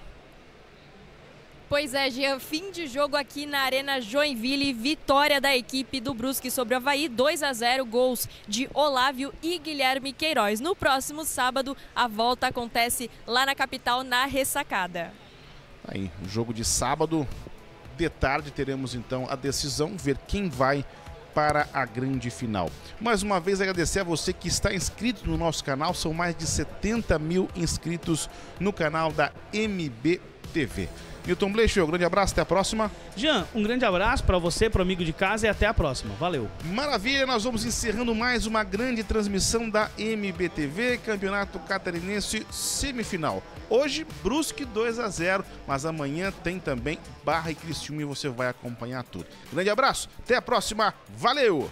Pois é, Jean, fim de jogo aqui na Arena Joinville, vitória da equipe do Brusque sobre o Avaí, 2-0, gols de Olávio e Guilherme Queiroz. No próximo sábado, a volta acontece lá na capital, na Ressacada. Aí, jogo de sábado, de tarde, teremos então a decisão, ver quem vai para a grande final. Mais uma vez agradecer a você que está inscrito no nosso canal, são mais de 70 mil inscritos no canal da MBTV. Nilton Blechel, um grande abraço, até a próxima. Jean, um grande abraço para você, para o amigo de casa e até a próxima. Valeu. Maravilha, nós vamos encerrando mais uma grande transmissão da MBTV, Campeonato Catarinense semifinal. Hoje, Brusque 2-0, mas amanhã tem também Barra e Criciúma e você vai acompanhar tudo. Grande abraço, até a próxima, valeu!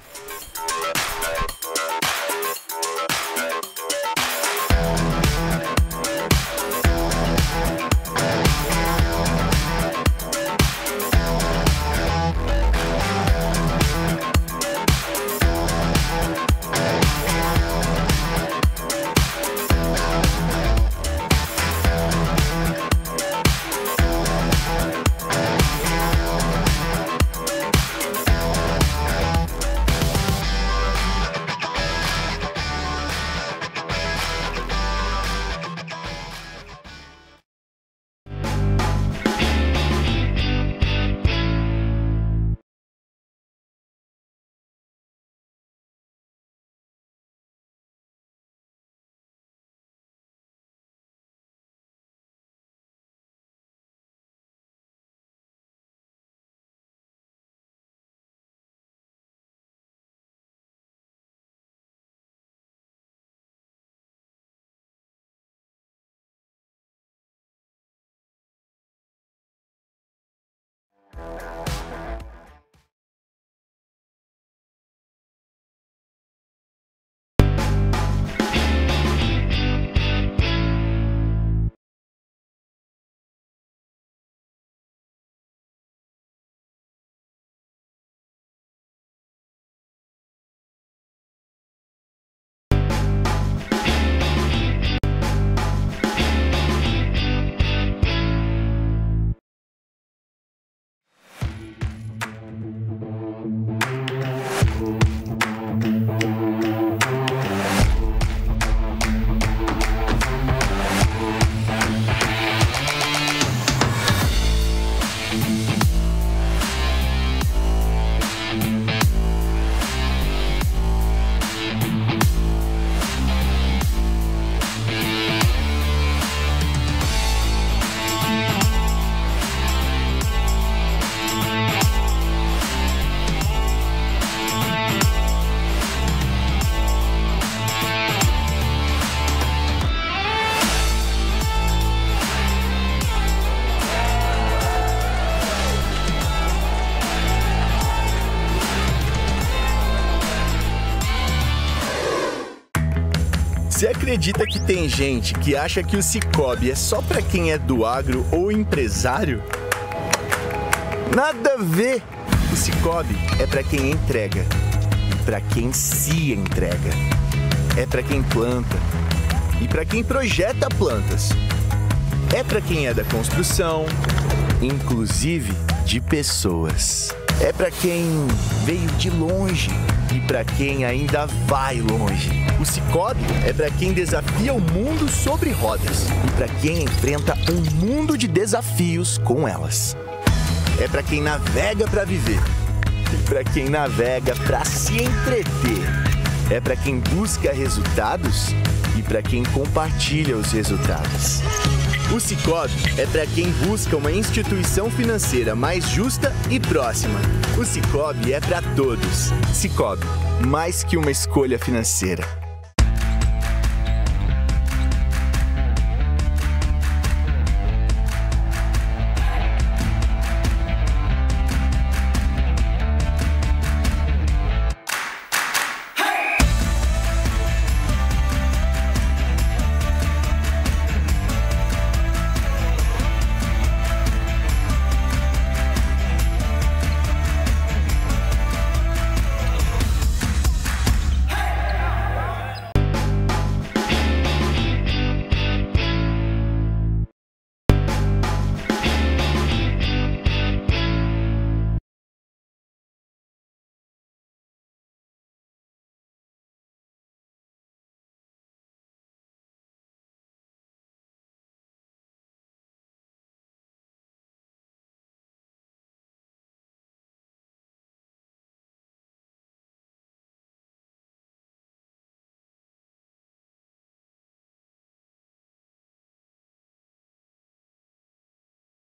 Você acredita que tem gente que acha que o Cicobi é só para quem é do agro ou empresário? Nada a ver! O Cicobi é para quem entrega e para quem se entrega. É para quem planta e para quem projeta plantas. É para quem é da construção, inclusive de pessoas. É para quem veio de longe e para quem ainda vai longe. O Cicobi é para quem desafia o mundo sobre rodas e para quem enfrenta um mundo de desafios com elas. É para quem navega para viver e para quem navega para se entreter. É para quem busca resultados e para quem compartilha os resultados. O Cicobi é para quem busca uma instituição financeira mais justa e próxima. O Cicobi é para todos. Cicobi, mais que uma escolha financeira.